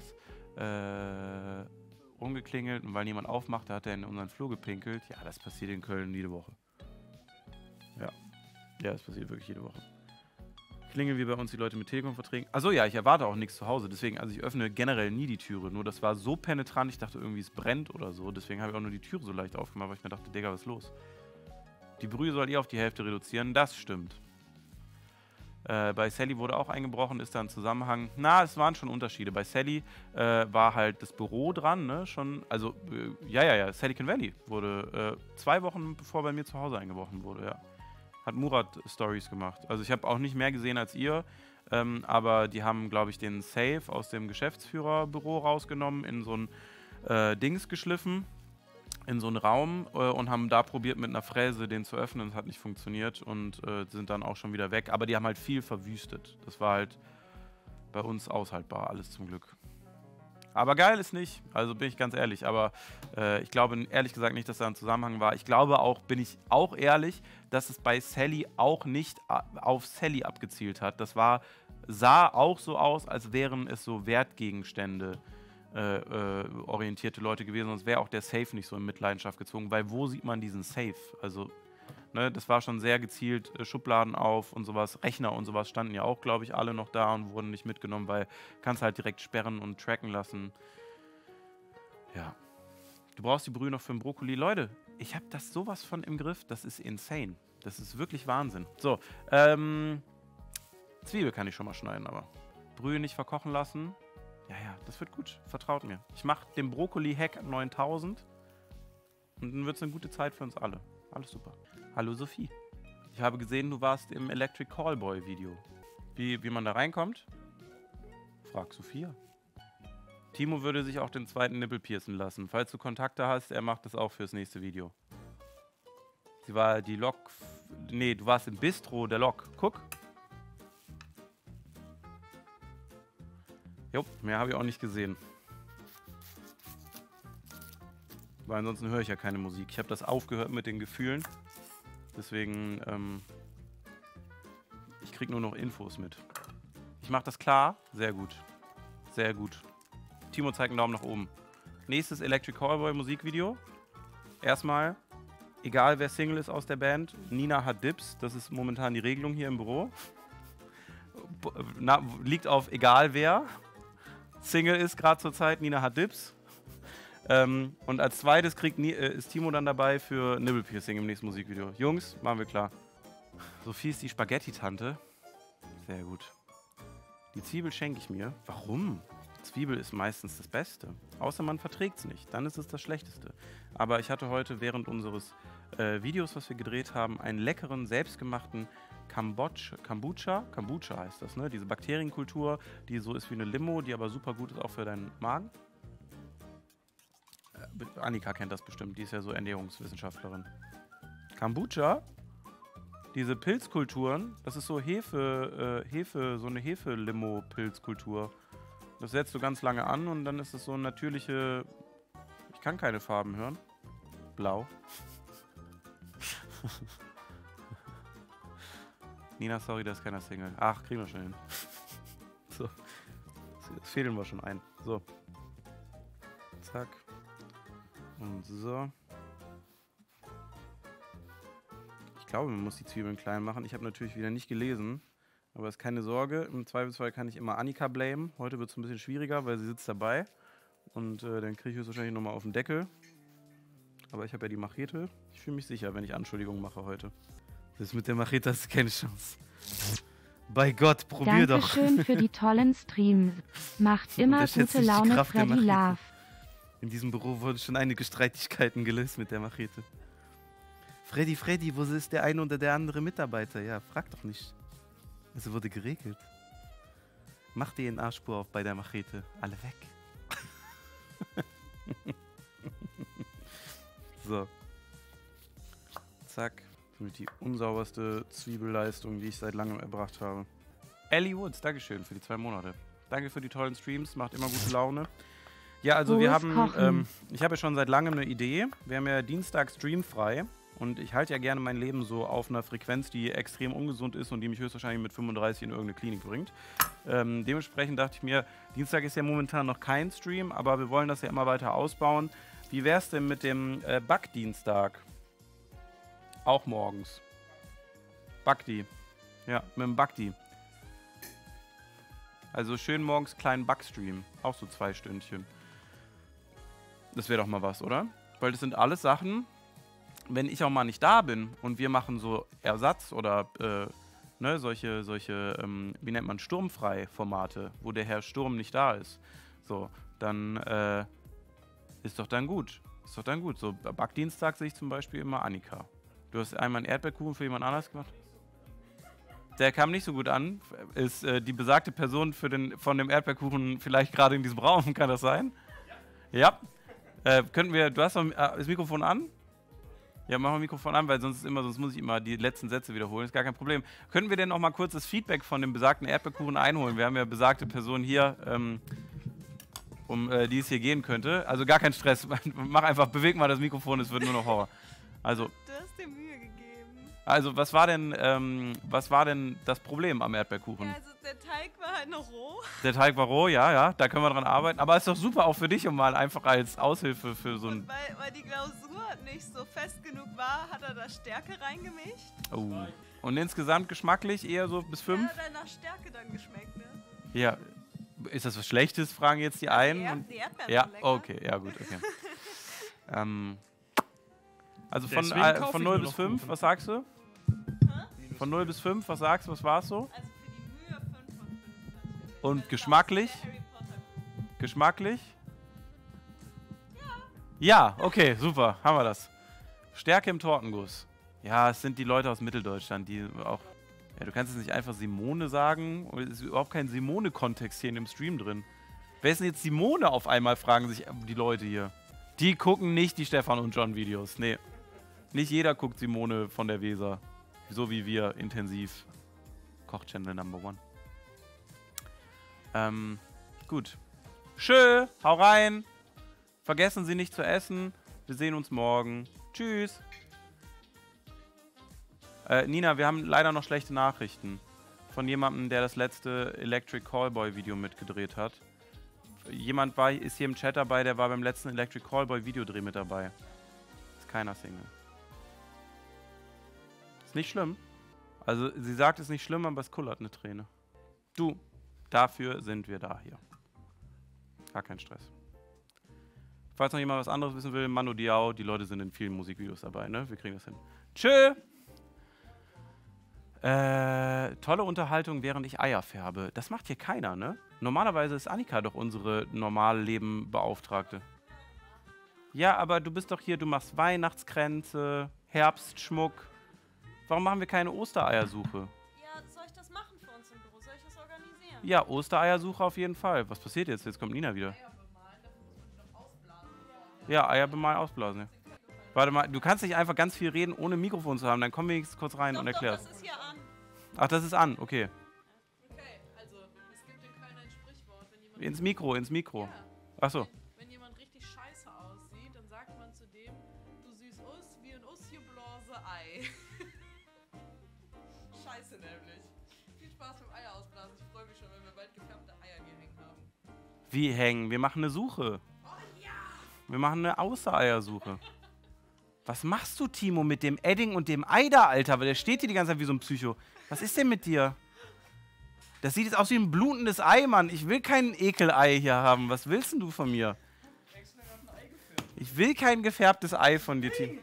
umgeklingelt und weil niemand aufmachte, hat er in unseren Flur gepinkelt. Ja, das passiert in Köln jede Woche. Ja, das passiert wirklich jede Woche. Klingeln wie bei uns die Leute mit Telekom-Verträgen. Achso, ja, ich erwarte auch nichts zu Hause. Deswegen, also ich öffne generell nie die Türe. Nur das war so penetrant, ich dachte irgendwie, es brennt oder so. Deswegen habe ich auch nur die Türe so leicht aufgemacht, weil ich mir dachte, Digga, was ist los? Die Brühe soll auf die Hälfte reduzieren. Das stimmt. Bei Sally wurde auch eingebrochen, ist da ein Zusammenhang. Na, es waren schon Unterschiede. Bei Sally war halt das Büro dran, ne? Schon, also, Silicon Valley wurde 2 Wochen bevor bei mir zu Hause eingebrochen wurde, ja. Hat Murat Stories gemacht. Also ich habe auch nicht mehr gesehen als ihr, aber die haben, glaube ich, den Safe aus dem Geschäftsführerbüro rausgenommen, in so ein Dings geschliffen, in so einen Raum und haben da probiert mit einer Fräse den zu öffnen. Das hat nicht funktioniert und sind dann auch schon wieder weg. Aber die haben halt viel verwüstet. Das war halt bei uns aushaltbar, alles zum Glück. Aber geil ist nicht, also bin ich ganz ehrlich, aber ich glaube ehrlich gesagt nicht, dass da ein Zusammenhang war. Ich glaube auch, bin ich auch ehrlich, dass es bei Sally auch nicht auf Sally abgezielt hat. Das sah auch so aus, als wären es so Wertgegenstände, orientierte Leute gewesen, sonst wäre auch der Safe nicht so in Mitleidenschaft gezogen, weil wo sieht man diesen Safe? Also, ne, das war schon sehr gezielt, Schubladen auf und sowas, Rechner und sowas standen ja auch, glaube ich, alle noch da und wurden nicht mitgenommen, weil kannst halt direkt sperren und tracken lassen. Ja. Du brauchst die Brühe noch für den Brokkoli. Leute, ich habe das sowas von im Griff, das ist insane. Das ist wirklich Wahnsinn. So, Zwiebel kann ich schon mal schneiden, aber Brühe nicht verkochen lassen. Ja, das wird gut. Vertraut mir. Ich mache den Brokkoli-Hack 9000 und dann wird es eine gute Zeit für uns alle. Alles super. Hallo Sophie. Ich habe gesehen, du warst im Electric Callboy Video. Wie man da reinkommt? Frag Sophia. Timo würde sich auch den zweiten Nippel piercen lassen. Falls du Kontakte hast, er macht das auch fürs nächste Video. Sie war die Lok... Nee, du warst im Bistro der Lok. Guck. Jo, mehr habe ich auch nicht gesehen. Weil ansonsten höre ich ja keine Musik. Ich habe das aufgehört mit den Gefühlen. Deswegen, ich kriege nur noch Infos mit. Ich mache das klar. Sehr gut. Sehr gut. Timo zeigt einen Daumen nach oben. Nächstes Electric Callboy Musikvideo. Erstmal, egal wer Single ist aus der Band, Nina hat Dips. Das ist momentan die Regelung hier im Büro. Liegt auf egal wer. Single ist gerade zur Zeit, Nina hat Dips. Und als zweites ist Timo dann dabei für Nippelpiercing im nächsten Musikvideo. Jungs, machen wir klar. Sophie ist die Spaghetti-Tante. Sehr gut. Die Zwiebel schenke ich mir. Warum? Zwiebel ist meistens das Beste. Außer man verträgt es nicht. Dann ist es das Schlechteste. Aber ich hatte heute während unseres Videos, was wir gedreht haben, einen leckeren, selbstgemachten Kombucha heißt das, ne? Diese Bakterienkultur, die so ist wie eine Limo, die aber super gut ist auch für deinen Magen. Annika kennt das bestimmt, die ist ja so Ernährungswissenschaftlerin. Kombucha, diese Pilzkulturen, das ist so so eine Hefe-Limo-Pilzkultur. Das setzt du ganz lange an und dann ist es so eine natürliche... Ich kann keine Farben hören. Blau. Nina, sorry, da ist keiner Single. Ach, kriegen wir schon hin. So. Jetzt fehlen wir schon ein. So. Zack. Und so. Ich glaube, man muss die Zwiebeln klein machen. Ich habe natürlich wieder nicht gelesen. Aber ist keine Sorge. Im Zweifelsfall kann ich immer Annika blamen. Heute wird es ein bisschen schwieriger, weil sie sitzt dabei. Und dann kriege ich es wahrscheinlich nochmal auf den Deckel. Aber ich habe ja die Machete. Ich fühle mich sicher, wenn ich Anschuldigungen mache heute. Das mit der Machete hast du keine Chance. Bei Gott, probier doch. Dankeschön für die tollen Streams. Macht immer gute Laune, Freddy Love. In diesem Büro wurden schon einige Streitigkeiten gelöst mit der Machete. Freddy, wo ist der eine oder der andere Mitarbeiter? Ja, frag doch nicht. Es wurde geregelt. Mach die DNA-Spur auf bei der Machete. Alle weg. So. Zack. Die unsauberste Zwiebelleistung, die ich seit langem erbracht habe. Ellie Woods, Dankeschön für die 2 Monate. Danke für die tollen Streams, macht immer gute Laune. Ja, also wir haben, ich habe ja schon seit langem eine Idee. Wir haben ja Dienstag streamfrei und ich halte ja gerne mein Leben so auf einer Frequenz, die extrem ungesund ist und die mich höchstwahrscheinlich mit 35 in irgendeine Klinik bringt. Dementsprechend dachte ich mir, Dienstag ist ja momentan noch kein Stream, aber wir wollen das ja immer weiter ausbauen. Wie wäre es denn mit dem Backdienstag? Auch morgens. Bakti. Ja, mit dem Bakti. Also schön morgens kleinen Backstream. Auch so 2 Stündchen. Das wäre doch mal was, oder? Weil das sind alles Sachen, wenn ich auch mal nicht da bin und wir machen so Ersatz oder ne, solche wie nennt man, Sturmfrei-Formate, wo der Herr Sturm nicht da ist. So, dann ist doch dann gut. Ist doch dann gut. So, Backdienstag sehe ich zum Beispiel immer Annika. Du hast einmal einen Erdbeerkuchen für jemand anders gemacht? Der kam nicht so gut an. Ist die besagte Person von dem Erdbeerkuchen vielleicht gerade in diesem Raum? Kann das sein? Ja. Könnten wir, du hast noch das Mikrofon an? Ja, machen wir Mikrofon an, weil sonst muss ich immer die letzten Sätze wiederholen. Ist gar kein Problem. Könnten wir denn noch mal kurz das Feedback von dem besagten Erdbeerkuchen einholen? Wir haben ja besagte Person hier, um die es hier gehen könnte. Also gar kein Stress. Mach einfach, beweg mal das Mikrofon, es wird nur noch Horror. Also. Du hast dir Mühe gegeben. Also, was war denn das Problem am Erdbeerkuchen? Ja, also der Teig war halt noch roh. Der Teig war roh, ja, da können wir dran arbeiten. Aber ist doch super auch für dich, um mal einfach als Aushilfe für so ein... Und weil die Glasur nicht so fest genug war, hat er da Stärke reingemischt. Oh. Und insgesamt geschmacklich eher so bis 5? Ja, hat er nach Stärke dann geschmeckt, ne? Ja. Ist das was Schlechtes, fragen jetzt die einen? Die Erdbeeren ja, waren lecker. okay, ja gut, okay. Also Deswegen von 0 bis 5, was sagst du? Von 0 bis 5, was sagst du, was war es so? Also für die Mühe 5 von 5. Und geschmacklich? Harry Potter. Geschmacklich? Ja, okay, super, haben wir das. Stärke im Tortenguss. Ja, es sind die Leute aus Mitteldeutschland, die auch... Ja, du kannst jetzt nicht einfach Simone sagen. Es ist überhaupt kein Simone-Kontext hier in dem Stream drin. Wer ist denn jetzt Simone auf einmal, fragen sich die Leute hier. Die gucken nicht die Stefan und John Videos. Nee. Nicht jeder guckt Simone von der Weser. So wie wir, intensiv. Koch-Channel Number 1. Gut. Tschö, hau rein. Vergessen Sie nicht zu essen. Wir sehen uns morgen. Tschüss. Nina, wir haben leider noch schlechte Nachrichten. Von jemandem, der das letzte Electric Callboy Video mitgedreht hat. Jemand ist hier im Chat dabei, der war beim letzten Electric Callboy Videodreh mit dabei. Ist keiner Single. Ist nicht schlimm. Also, sie sagt, es ist nicht schlimm, aber es kullert eine Träne. Du, dafür sind wir da hier. Gar kein Stress. Falls noch jemand was anderes wissen will, Manu Diao, die Leute sind in vielen Musikvideos dabei, ne? Wir kriegen das hin. Tschö! Tolle Unterhaltung, während ich Eier färbe. Das macht hier keiner, ne? Normalerweise ist Annika doch unsere Normalleben-Beauftragte. Ja, aber du bist doch hier, du machst Weihnachtskränze, Herbstschmuck. Warum machen wir keine Ostereiersuche? Ja, soll ich das machen für uns im Büro? Soll ich das organisieren? Ja, Ostereiersuche auf jeden Fall. Was passiert jetzt? Jetzt kommt Nina wieder. Eier bemalen, dafür muss man die doch ausblasen. Ja, Eier bemalen, ausblasen. Ja. Warte mal, du kannst nicht einfach ganz viel reden, ohne Mikrofon zu haben. Dann komm wenigstens kurz rein und erklärst. Das ist hier an. Ach, das ist an, okay. Okay, also es gibt in Köln ein Sprichwort, wenn jemand... Ins Mikro. Ja. Ach so. Wenn jemand richtig scheiße aussieht, dann sagt man zu dem, du siehst aus wie ein Usjeblase Ei. Scheiße nämlich. Viel Spaß beim Eier ausblasen. Ich freue mich schon, wenn wir bald gefärbte Eier hier hängen haben. Wie hängen? Wir machen eine Suche. Oh ja! Wir machen eine Außereiersuche. Was machst du, Timo, mit dem Edding und dem Ei da, Alter? Weil der steht hier die ganze Zeit wie so ein Psycho. Was ist denn mit dir? Das sieht jetzt aus wie ein blutendes Ei, Mann. Ich will kein Ekelei hier haben. Was willst denn du von mir? Ich will kein gefärbtes Ei von dir, Timo.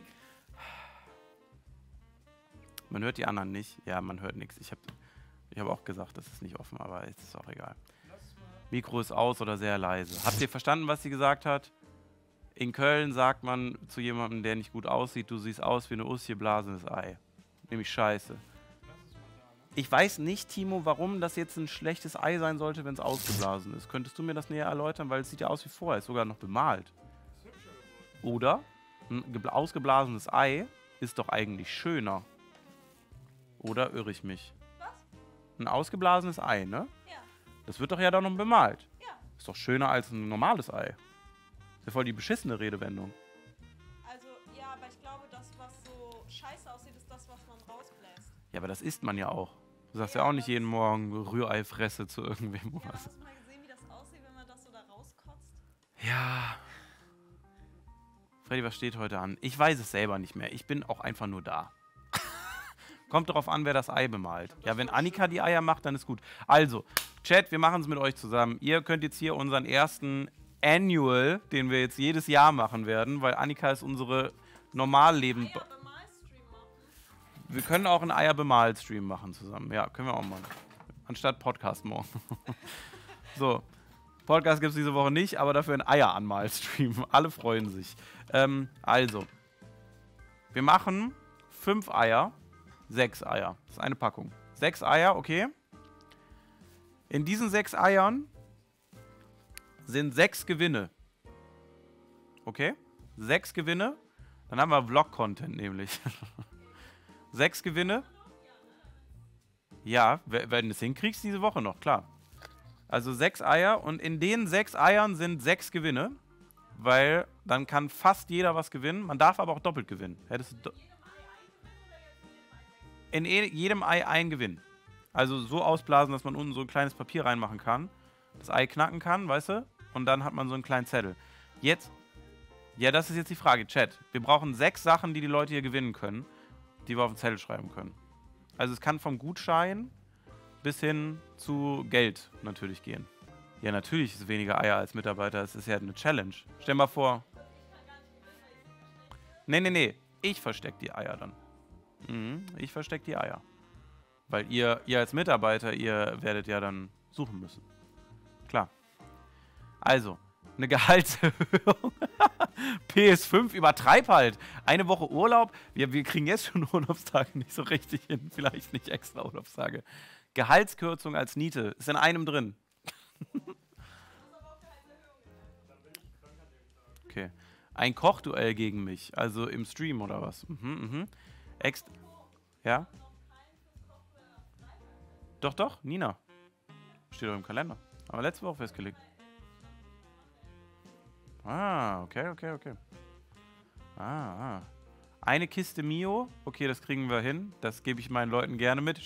Man hört die anderen nicht. Ja, man hört nichts. Ich hab auch gesagt, das ist nicht offen, aber es ist auch egal. Mikro ist aus oder sehr leise. Habt ihr verstanden, was sie gesagt hat? In Köln sagt man zu jemandem, der nicht gut aussieht, du siehst aus wie ein ausgeblasenes Ei. Nämlich scheiße. Ich weiß nicht, Timo, warum das jetzt ein schlechtes Ei sein sollte, wenn es ausgeblasen ist. Könntest du mir das näher erläutern? Weil es sieht ja aus wie vorher, ist sogar noch bemalt. Oder? Ein ausgeblasenes Ei ist doch eigentlich schöner. Oder irre ich mich? Was? Ein ausgeblasenes Ei, ne? Ja. Das wird doch ja dann noch bemalt. Ja. Ist doch schöner als ein normales Ei. Ist ja voll die beschissene Redewendung. Also, ja, aber ich glaube, das, was so scheiße aussieht, ist das, was man rausbläst. Ja, aber das isst man ja auch. Du sagst ja auch nicht jeden Morgen Rührei fresse zu irgendwem. Ja, hast du mal gesehen, wie das aussieht, wenn man das so da rauskotzt? Ja. Freddy, was steht heute an? Ich weiß es selber nicht mehr. Ich bin auch einfach nur da. Kommt darauf an, wer das Ei bemalt. Ja, wenn Annika die Eier macht, dann ist gut. Also, Chat, wir machen es mit euch zusammen. Ihr könnt jetzt hier unseren ersten Annual, den wir jetzt jedes Jahr machen werden, weil Annika ist unsere Normalleben... Eierbemalstream machen? Wir können auch einen Eierbemal-Stream machen zusammen. Ja, können wir auch machen. Anstatt Podcast morgen. So, Podcast gibt es diese Woche nicht, aber dafür ein Eier-Anmal-Stream. Alle freuen sich. Also, wir machen 5 Eier, 6 Eier. Das ist eine Packung. 6 Eier, okay. In diesen 6 Eiern sind 6 Gewinne. Okay? 6 Gewinne. Dann haben wir Vlog-Content nämlich. 6 Gewinne. Ja, wenn du es hinkriegst diese Woche noch, klar. Also 6 Eier und in den 6 Eiern sind 6 Gewinne. Weil dann kann fast jeder was gewinnen. Man darf aber auch doppelt gewinnen. Hättest du in jedem Ei ein Gewinn. Also so ausblasen, dass man unten so ein kleines Papier reinmachen kann. Das Ei knacken kann, weißt du? Und dann hat man so einen kleinen Zettel. Jetzt, ja, das ist jetzt die Frage, Chat. Wir brauchen 6 Sachen, die Leute hier gewinnen können, die wir auf den Zettel schreiben können. Also es kann vom Gutschein bis hin zu Geld natürlich gehen. Ja, natürlich ist es weniger Eier als Mitarbeiter. Es ist ja eine Challenge. Stell mal vor. Nee. Ich verstecke die Eier dann. Ich verstecke die Eier. Weil ihr als Mitarbeiter, ihr werdet ja dann suchen müssen. Klar. Also, eine Gehaltserhöhung. PS5, übertreib halt. Eine Woche Urlaub. Wir kriegen jetzt schon Urlaubstage nicht so richtig hin. Vielleicht nicht extra Urlaubstage. Gehaltskürzung als Niete. Ist in einem drin. Okay. Ein Kochduell gegen mich. Also im Stream oder was? Ja? Doch, Nina. Steht doch im Kalender. Aber letzte Woche festgelegt. Ah, okay. Eine Kiste Mio. Okay, das kriegen wir hin. Das gebe ich meinen Leuten gerne mit.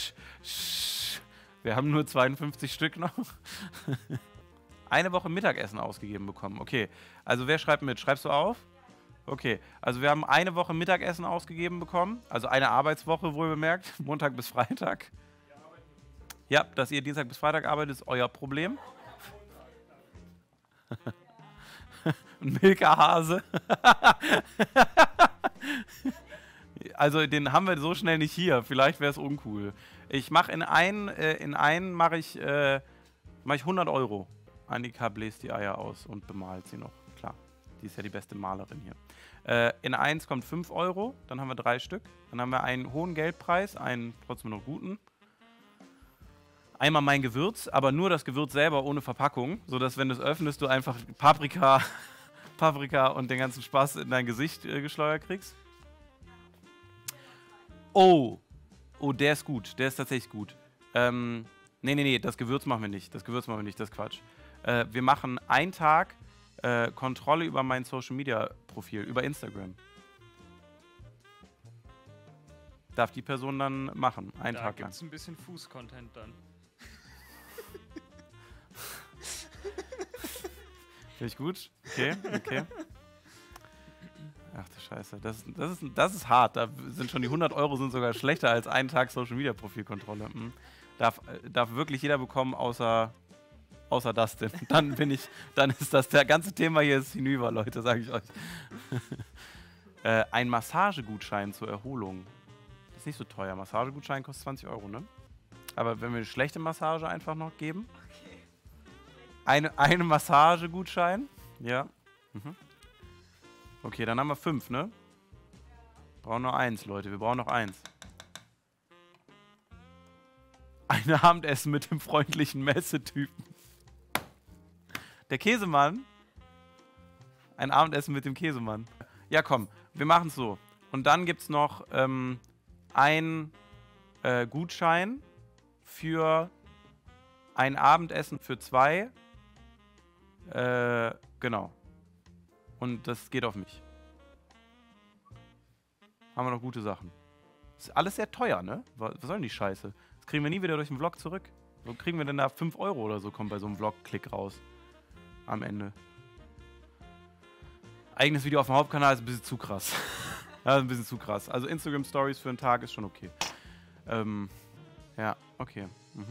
Wir haben nur 52 Stück noch. Eine Woche Mittagessen ausgegeben bekommen. Okay, also wer schreibt mit? Schreibst du auf? Okay, also wir haben eine Woche Mittagessen ausgegeben bekommen. Also eine Arbeitswoche, wohl bemerkt. Montag bis Freitag. Ja, dass ihr Dienstag bis Freitag arbeitet, ist euer Problem. Milka Hase. Also den haben wir so schnell nicht hier. Vielleicht wäre es uncool. Ich mache in einen mache ich 100 Euro. Annika bläst die Eier aus und bemalt sie noch. Klar, die ist ja die beste Malerin hier. In eins kommt 5 Euro. Dann haben wir 3 Stück. Dann haben wir einen hohen Geldpreis, einen trotzdem noch guten. Einmal mein Gewürz, aber nur das Gewürz selber ohne Verpackung, sodass, wenn du es öffnest, du einfach Paprika und den ganzen Spaß in dein Gesicht geschleudert kriegst. Oh, der ist gut. Der ist tatsächlich gut. Nee, das Gewürz machen wir nicht. Das ist Quatsch. Wir machen einen Tag Kontrolle über mein Social-Media-Profil, über Instagram. Darf die Person dann machen, einen Tag lang. Da gibt's ein bisschen Fuß-Content dann. Finde ich gut. Okay. Ach du Scheiße, das ist hart. Da sind schon die 100 Euro sind sogar schlechter als einen Tag Social-Media-Profilkontrolle. Darf wirklich jeder bekommen, außer Dustin. Dann ist das, der ganze Thema hier ist hinüber, Leute, sage ich euch. Ein Massagegutschein zur Erholung. Das ist nicht so teuer. Massagegutschein kostet 20 Euro, ne? Aber wenn wir eine schlechte Massage einfach noch geben. Eine Massagegutschein. Ja. Okay, dann haben wir 5, ne? Brauchen nur 1, Leute. Wir brauchen noch 1. Ein Abendessen mit dem freundlichen Messetypen. Der Käsemann. Ein Abendessen mit dem Käsemann. Ja, komm. Wir machen es so. Und dann gibt es noch einen Gutschein für ein Abendessen für 2. Genau. Und das geht auf mich. Haben wir noch gute Sachen. Ist alles sehr teuer, ne? Was soll denn die Scheiße? Das kriegen wir nie wieder durch den Vlog zurück. Wo kriegen wir denn da 5 Euro oder so, kommt bei so einem Vlog-Klick raus. Am Ende. Eigenes Video auf dem Hauptkanal ist ein bisschen zu krass. Ja, ein bisschen zu krass. Also Instagram-Stories für einen Tag ist schon okay. Ja, okay.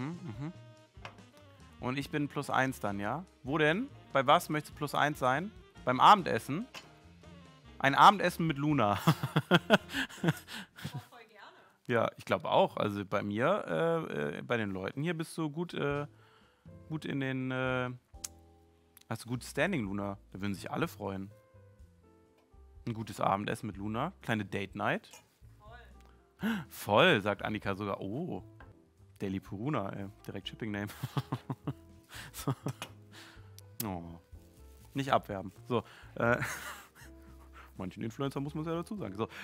Und ich bin +1 dann, ja? Wo denn? Bei was möchtest du +1 sein? Beim Abendessen? Ein Abendessen mit Luna. Voll gerne. Ja, ich glaube auch. Also bei mir, bei den Leuten hier bist du gut in den... hast du gutes Standing, Luna. Da würden sich alle freuen. Ein gutes Abendessen mit Luna. Kleine Date-Night. Voll, sagt Annika sogar. Oh, Daily Puruna, ey. Direkt Shipping-Name. So. Oh. Nicht abwerben. So, manchen Influencer muss man es ja dazu sagen. So,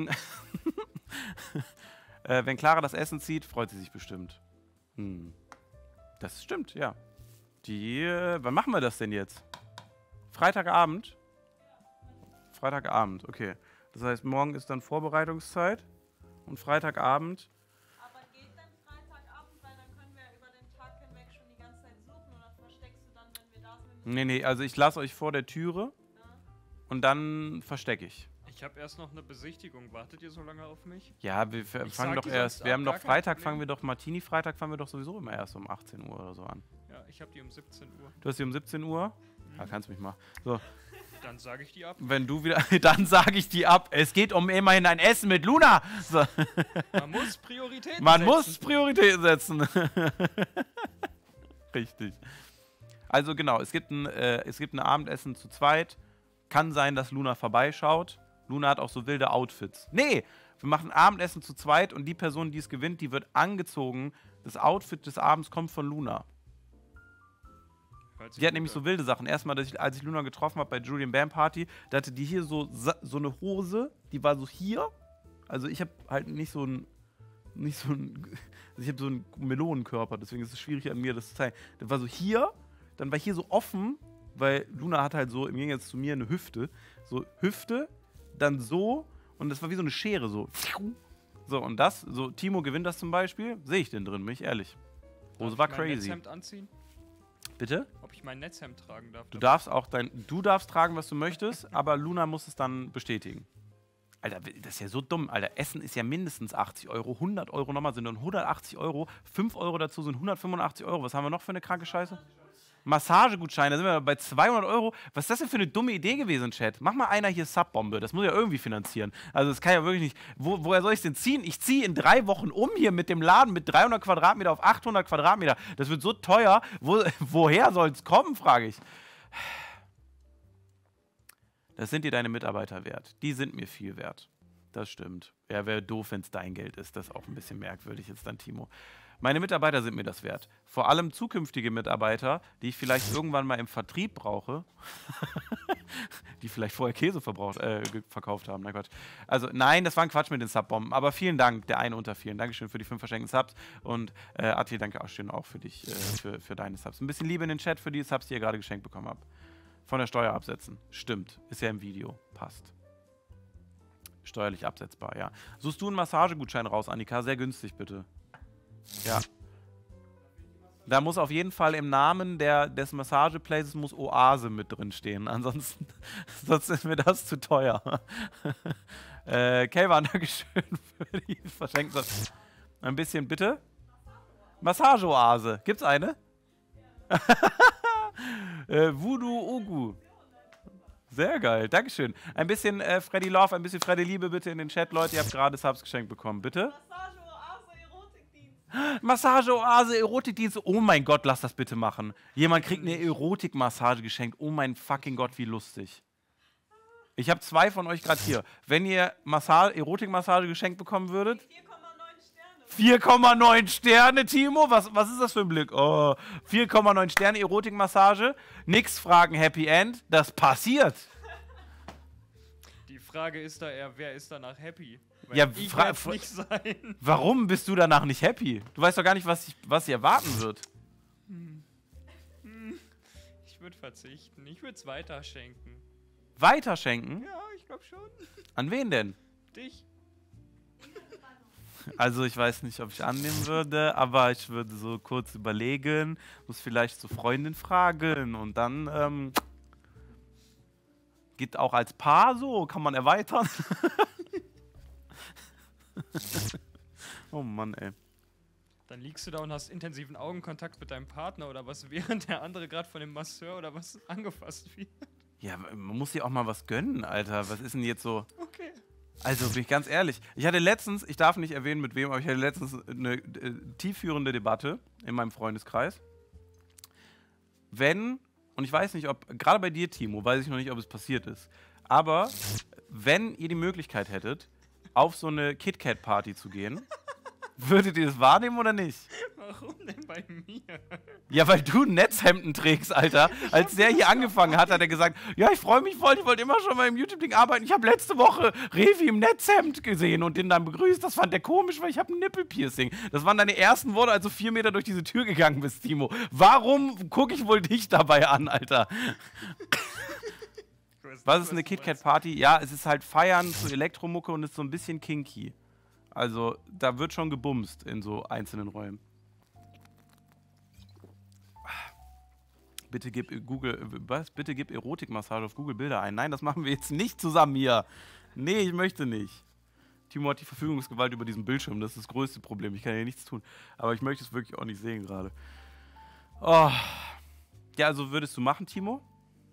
wenn Clara das Essen zieht, freut sie sich bestimmt. Das stimmt, ja. Wann machen wir das denn jetzt? Freitagabend? Freitagabend, okay. Das heißt, morgen ist dann Vorbereitungszeit. und Freitagabend. Aber geht denn Freitagabend, weil dann können wir über den Tag hinweg schon die ganze Zeit suchen oder versteckst du dann, wenn wir da sind? Nee, also ich lasse euch vor der Türe und dann verstecke ich. Ich habe erst noch eine Besichtigung. Wartet ihr so lange auf mich? Ja, wir fangen doch erst, wir haben doch Freitag, fangen wir doch, Martini-Freitag fangen wir doch sowieso immer erst um 18 Uhr oder so an. Ja, ich habe die um 17 Uhr. Du hast die um 17 Uhr? Ja, kannst mich mal. So. Dann sage ich die ab. Wenn du wieder, dann sage ich die ab. Es geht um immerhin ein Essen mit Luna. So. Man muss Prioritäten setzen. Man muss Prioritäten setzen. Richtig. Also genau, es gibt ein Abendessen zu zweit. Kann sein, dass Luna vorbeischaut. Luna hat auch so wilde Outfits. Nee, wir machen Abendessen zu zweit und die Person, die es gewinnt, die wird angezogen. Das Outfit des Abends kommt von Luna. Die hat nämlich so wilde Sachen. Erstmal, als ich Luna getroffen habe bei Julian Bam Party, da hatte die hier so eine Hose, die war so hier. Also ich habe halt ich habe so einen Melonenkörper, deswegen ist es schwierig an mir, das zu zeigen. Das war so hier, dann war hier so offen, weil Luna hat halt so im Gegensatz zu mir eine Hüfte. So Hüfte, dann so und das war wie so eine Schere, so. So, und das, so Timo gewinnt das zum Beispiel, sehe ich den drin, bin ich ehrlich. Hose war crazy. Netzhemd anziehen? Bitte? Ob ich mein Netzhemd tragen darf? Du darfst tragen, was du möchtest, aber Luna muss es dann bestätigen. Alter, das ist ja so dumm, Alter. Essen ist ja mindestens 80 Euro, 100 Euro nochmal sind dann 180 Euro, 5 Euro dazu sind 185 Euro. Was haben wir noch für eine kranke Scheiße? Massagegutscheine, da sind wir bei 200 Euro. Was ist das denn für eine dumme Idee gewesen, Chat? Mach mal einer hier Subbombe, das muss ja irgendwie finanzieren. Also das kann ja wirklich nicht, woher soll ich es denn ziehen? Ich ziehe in 3 Wochen um hier mit dem Laden mit 300 Quadratmeter auf 800 Quadratmeter. Das wird so teuer, woher soll es kommen, frage ich. Das sind dir deine Mitarbeiter wert. Die sind mir viel wert. Das stimmt. Ja, wäre doof, wenn es dein Geld ist. Das ist auch ein bisschen merkwürdig jetzt dann, Timo. Meine Mitarbeiter sind mir das wert. Vor allem zukünftige Mitarbeiter, die ich vielleicht irgendwann mal im Vertrieb brauche, die vielleicht vorher Käse verkauft haben. Nein, Quatsch. Also nein, das war ein Quatsch mit den Subbomben. Aber vielen Dank, der eine unter vielen. Dankeschön für die 5 verschenkten Subs. Und Ati, danke auch schön auch für dich, für deine Subs. Ein bisschen Liebe in den Chat für die Subs, die ihr gerade geschenkt bekommen habt. Von der Steuer absetzen. Stimmt. Ist ja im Video. Passt. Steuerlich absetzbar, ja. Suchst du einen Massagegutschein raus, Annika? Sehr günstig, bitte. Ja. Da muss auf jeden Fall im Namen des Massageplaces muss Oase mit drin stehen. Ansonsten sonst ist mir das zu teuer. Kelvan, Dankeschön für die verschenkten. Ein bisschen, bitte? Massageoase. Gibt's eine? Voodoo Ogu. Sehr geil, Dankeschön. Ein bisschen Freddy Love, ein bisschen Freddy Liebe bitte in den Chat, Leute. Ihr habt gerade Subs geschenkt bekommen, bitte. Massageoase, Erotikdienst. Oh mein Gott, lass das bitte machen. Jemand kriegt eine Erotikmassage geschenkt. Oh mein fucking Gott, wie lustig. Ich habe 2 von euch gerade hier. Wenn ihr Erotikmassage geschenkt bekommen würdet. 4,9 Sterne, Timo? Was ist das für ein Blick? Oh, 4,9 Sterne Erotikmassage. Nix fragen, Happy End. Das passiert. Die Frage ist da eher, wer ist danach happy? Weil ja, ich werd's nicht sein. Warum bist du danach nicht happy? Du weißt doch gar nicht, was sie erwarten wird. Ich würde verzichten. Ich würde es weiterschenken. Weiterschenken? Ja, ich glaube schon. An wen denn? Dich. Also ich weiß nicht, ob ich annehmen würde, aber ich würde so kurz überlegen, muss vielleicht zur Freundin fragen und dann geht auch als Paar so, kann man erweitern. Oh Mann, ey. Dann liegst du da und hast intensiven Augenkontakt mit deinem Partner oder was, während der andere gerade von dem Masseur oder was angefasst wird. Ja, man muss sich auch mal was gönnen, Alter. Was ist denn jetzt so? Okay. Also, bin ich ganz ehrlich. Ich hatte letztens, ich darf nicht erwähnen mit wem, aber ich hatte letztens eine tiefführende Debatte in meinem Freundeskreis. Und ich weiß nicht, ob, gerade bei dir, Timo, weiß ich noch nicht, ob es passiert ist, aber wenn ihr die Möglichkeit hättet, auf so eine KitKat-Party zu gehen, würdet ihr das wahrnehmen oder nicht? Warum denn bei mir? Ja, weil du Netzhemden trägst, Alter. Als der hier angefangen hat, hat er gesagt, ja, ich freue mich voll, ich wollte immer schon mal im YouTube-Ding arbeiten. Ich habe letzte Woche Revi im Netzhemd gesehen und den dann begrüßt. Das fand der komisch, weil ich habe ein Nippelpiercing. Das waren deine ersten Worte, als du 4 Meter durch diese Tür gegangen bist, Timo. Warum gucke ich wohl dich dabei an, Alter? Was ist eine KitKat-Party? Ja, es ist halt Feiern zu Elektromucke und ist so ein bisschen kinky. Also, da wird schon gebumst in so einzelnen Räumen. Bitte gib Bitte gib Erotikmassage auf Google Bilder ein. Nein, das machen wir jetzt nicht zusammen hier. Nee, ich möchte nicht. Timo hat die Verfügungsgewalt über diesen Bildschirm. Das ist das größte Problem. Ich kann hier nichts tun. Aber ich möchte es wirklich auch nicht sehen gerade. Oh. Ja, also würdest du machen, Timo?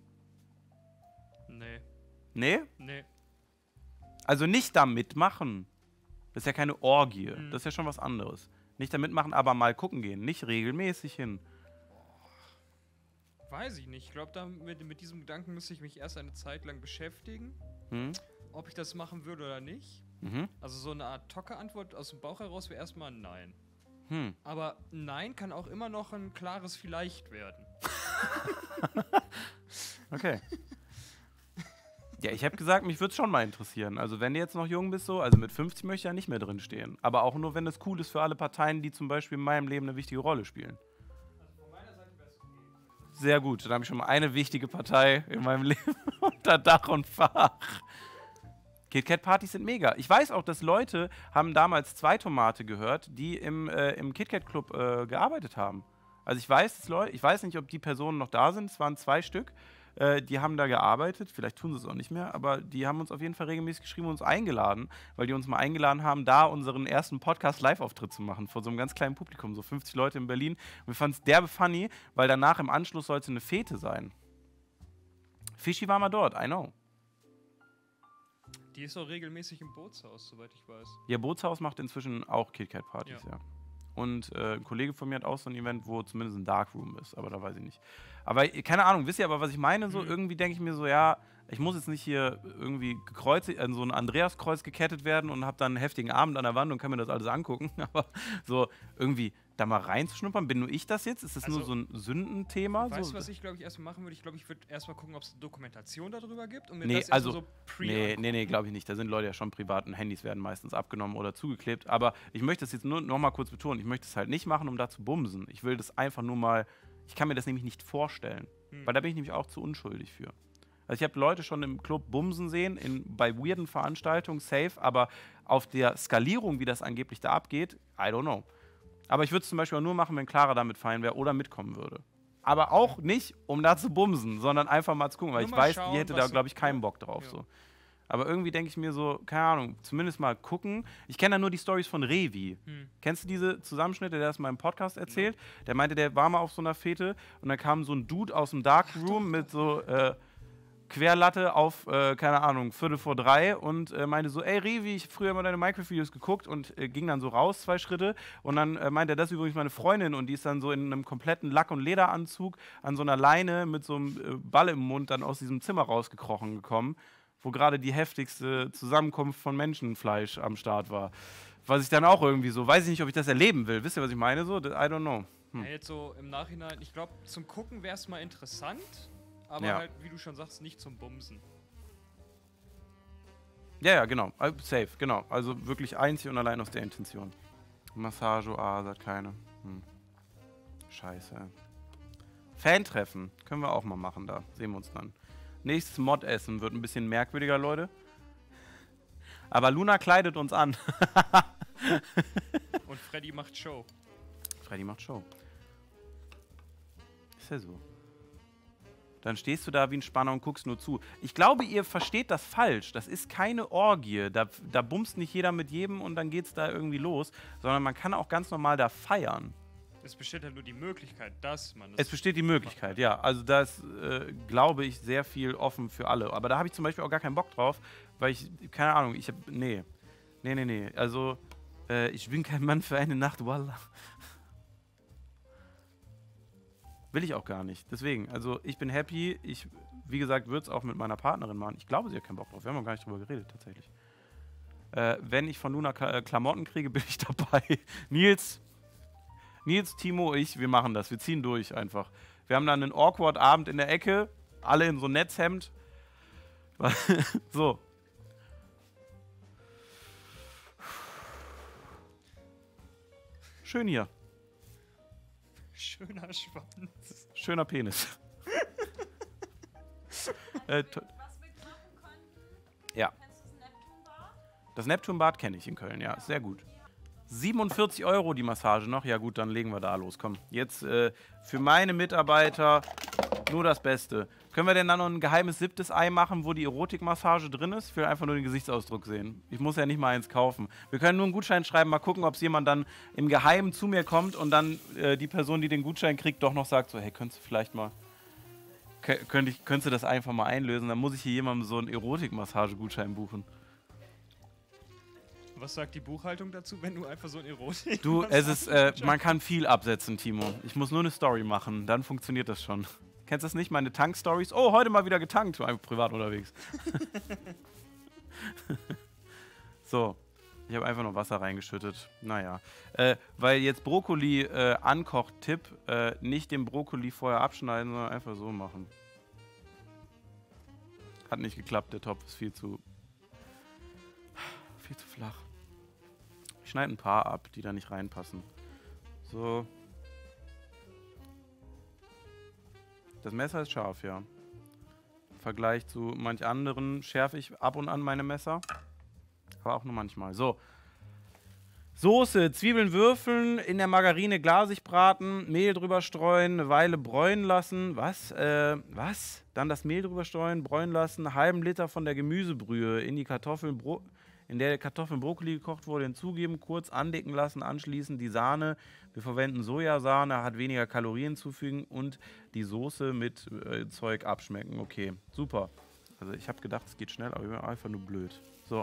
Nee. Nee? Nee. Also nicht da mitmachen. Das ist ja keine Orgie. Das ist ja schon was anderes. Nicht da mitmachen, aber mal gucken gehen. Nicht regelmäßig hin. Weiß ich nicht. Ich glaube, mit diesem Gedanken müsste ich mich erst eine Zeit lang beschäftigen. Ob ich das machen würde oder nicht. Also so eine Art Tocker-Antwort aus dem Bauch heraus wäre erstmal nein. Aber nein kann auch immer noch ein klares Vielleicht werden. Okay. Ja, ich habe gesagt, mich würde es schon mal interessieren. Also wenn du jetzt noch jung bist, so, also mit 50 möchte ich ja nicht mehr drin stehen. Aber auch nur, wenn es cool ist für alle Parteien, die zum Beispiel in meinem Leben eine wichtige Rolle spielen. Also von meiner Seite wäre es okay. Sehr gut, dann habe ich schon mal eine wichtige Partei in meinem Leben unter Dach und Fach. KitKat-Partys sind mega. Ich weiß auch, dass Leute haben damals 2 Tomate gehört, die im KitKat-Club gearbeitet haben. Also ich weiß, dass Leute, ich weiß nicht, ob die Personen noch da sind, es waren 2 Stück, die haben da gearbeitet, vielleicht tun sie es auch nicht mehr, aber die haben uns auf jeden Fall regelmäßig geschrieben und uns eingeladen, weil die uns mal eingeladen haben, da unseren ersten Podcast-Live-Auftritt zu machen, vor so einem ganz kleinen Publikum, so 50 Leute in Berlin. Und wir fanden es derbe funny, weil danach im Anschluss sollte eine Fete sein. Fischi war mal dort, I know. Die ist auch regelmäßig im Bootshaus, soweit ich weiß. Ja, Bootshaus macht inzwischen auch KitKat-Partys, ja. Und ein Kollege von mir hat auch so ein Event, wo zumindest ein Darkroom ist, aber da weiß ich nicht. Aber keine Ahnung, wisst ihr aber, was ich meine? So, irgendwie denke ich mir so, ja, ich muss jetzt nicht hier irgendwie gekreuzigt, an so ein Andreaskreuz gekettet werden und habe dann einen heftigen Abend an der Wand und kann mir das alles angucken. Aber so irgendwie da mal reinzuschnuppern, bin nur ich das jetzt? Ist das also nur so ein Sündenthema? Weißt du, so, was ich, glaube ich, erstmal machen würde? Ich glaube, ich würde erstmal gucken, ob es eine Dokumentation darüber gibt und mir nee, das also, so Nee, glaube ich nicht. Da sind Leute ja schon privat und Handys werden meistens abgenommen oder zugeklebt. Aber ich möchte das jetzt nur noch mal kurz betonen. Ich möchte es halt nicht machen, um da zu bumsen. Ich will das einfach nur mal, ich kann mir das nämlich nicht vorstellen. Weil da bin ich nämlich auch zu unschuldig für. Also ich habe Leute schon im Club bumsen sehen, bei weirden Veranstaltungen, safe, aber auf der Skalierung, wie das angeblich da abgeht, I don't know. Aber ich würde es zum Beispiel auch nur machen, wenn Clara damit fein wäre oder mitkommen würde. Aber auch nicht, um da zu bumsen, sondern einfach mal zu gucken, weil ich weiß, die hätte da, glaube ich, keinen Bock drauf. Ja. So. Aber irgendwie denke ich mir so, keine Ahnung, zumindest mal gucken. Ich kenne da nur die Storys von Revi. Kennst du diese Zusammenschnitte, der das mal im Podcast erzählt? Ja. Der meinte, der war mal auf so einer Fete und dann kam so ein Dude aus dem Darkroom mit so Querlatte auf, keine Ahnung, 2:45 und meinte so, ey Revi, ich habe früher immer deine Minecraft-Videos geguckt und ging dann so raus 2 Schritte und dann meinte er, das ist übrigens meine Freundin und die ist dann so in einem kompletten Lack- und Lederanzug an so einer Leine mit so einem Ball im Mund dann aus diesem Zimmer rausgekrochen gekommen, wo gerade die heftigste Zusammenkunft von Menschenfleisch am Start war. Was ich dann auch irgendwie so, weiß ich nicht, ob ich das erleben will. Wisst ihr, was ich meine? So, I don't know. Ja, jetzt so im Nachhinein, ich glaube, zum Gucken wäre es mal interessant. Aber ja. halt, wie du schon sagst, nicht zum Bumsen. Ja, genau. Safe, genau. Also wirklich einzig und allein aus der Intention. Massage, sagt keine. Scheiße. Fan-Treffen. Können wir auch mal machen da. Sehen wir uns dann. Nächstes Mod-Essen wird ein bisschen merkwürdiger, Leute. Aber Luna kleidet uns an. Und Freddy macht Show. Freddy macht Show. Ist ja so. Dann stehst du da wie ein Spanner und guckst nur zu. Ich glaube, ihr versteht das falsch. Das ist keine Orgie. Da bumst nicht jeder mit jedem und dann geht's da irgendwie los. Sondern man kann auch ganz normal da feiern. Es besteht halt nur die Möglichkeit, dass man es besteht die Möglichkeit, ja. Also da ist, glaube ich, sehr viel offen für alle. Aber da habe ich zum Beispiel auch gar keinen Bock drauf, weil ich, keine Ahnung, ich habe, nee. Also, ich bin kein Mann für eine Nacht, wallah. Will ich auch gar nicht. Deswegen, also ich bin happy. Ich, wie gesagt, würde es auch mit meiner Partnerin machen. Ich glaube, sie hat keinen Bock drauf. Wir haben noch gar nicht drüber geredet, tatsächlich. Wenn ich von Luna Klamotten kriege, bin ich dabei. Nils, Timo, wir machen das. Wir ziehen durch einfach. Wir haben dann einen Awkward-Abend in der Ecke. Alle in so ein Netzhemd. So. Schön hier. Schöner Schwanz. Schöner Penis. Was wir machen könnten, ja. kennst du das Neptun Bar? Das Neptunbad kenne ich in Köln, ja, sehr gut. 47 € die Massage noch. Ja gut, dann legen wir da los. Komm, jetzt für meine Mitarbeiter nur das Beste. Können wir denn dann noch ein geheimes 7. Ei machen, wo die Erotikmassage drin ist? Ich will einfach nur den Gesichtsausdruck sehen. Ich muss ja nicht mal eins kaufen. Wir können nur einen Gutschein schreiben, mal gucken, ob es jemand dann im Geheimen zu mir kommt und dann die Person, die den Gutschein kriegt, doch noch sagt so, hey, könntest du vielleicht mal, könntest du das einfach mal einlösen? Dann muss ich hier jemandem so einen Erotikmassage-Gutschein buchen. Was sagt die Buchhaltung dazu, wenn du einfach so ein Erotik... Du, es ist, man kann viel absetzen, Timo. Ich muss nur eine Story machen, dann funktioniert das schon. Kennst du das nicht? Meine Tank-Stories? Oh, heute mal wieder getankt, war privat unterwegs. So, ich habe einfach noch Wasser reingeschüttet. Naja, weil jetzt Brokkoli ankocht-Tipp, nicht den Brokkoli vorher abschneiden, sondern einfach so machen. Hat nicht geklappt, der Topf ist viel zu flach. Ich schneide ein paar ab, die da nicht reinpassen. So. Das Messer ist scharf, ja. Im Vergleich zu manch anderen schärfe ich ab und an meine Messer. Aber auch nur manchmal. So. Soße, Zwiebeln würfeln, in der Margarine glasig braten, Mehl drüber streuen, eine Weile bräunen lassen. Was? Was? Dann das Mehl drüber streuen, bräunen lassen, einen halben Liter von der Gemüsebrühe in die Kartoffeln, in der Kartoffeln Brokkoli gekocht wurde, hinzugeben, kurz andicken lassen, anschließend die Sahne. Wir verwenden Sojasahne, hat weniger Kalorien zufügen und die Soße mit Zeug abschmecken. Okay, super. Also ich habe gedacht, es geht schnell, aber ich bin einfach nur blöd. So.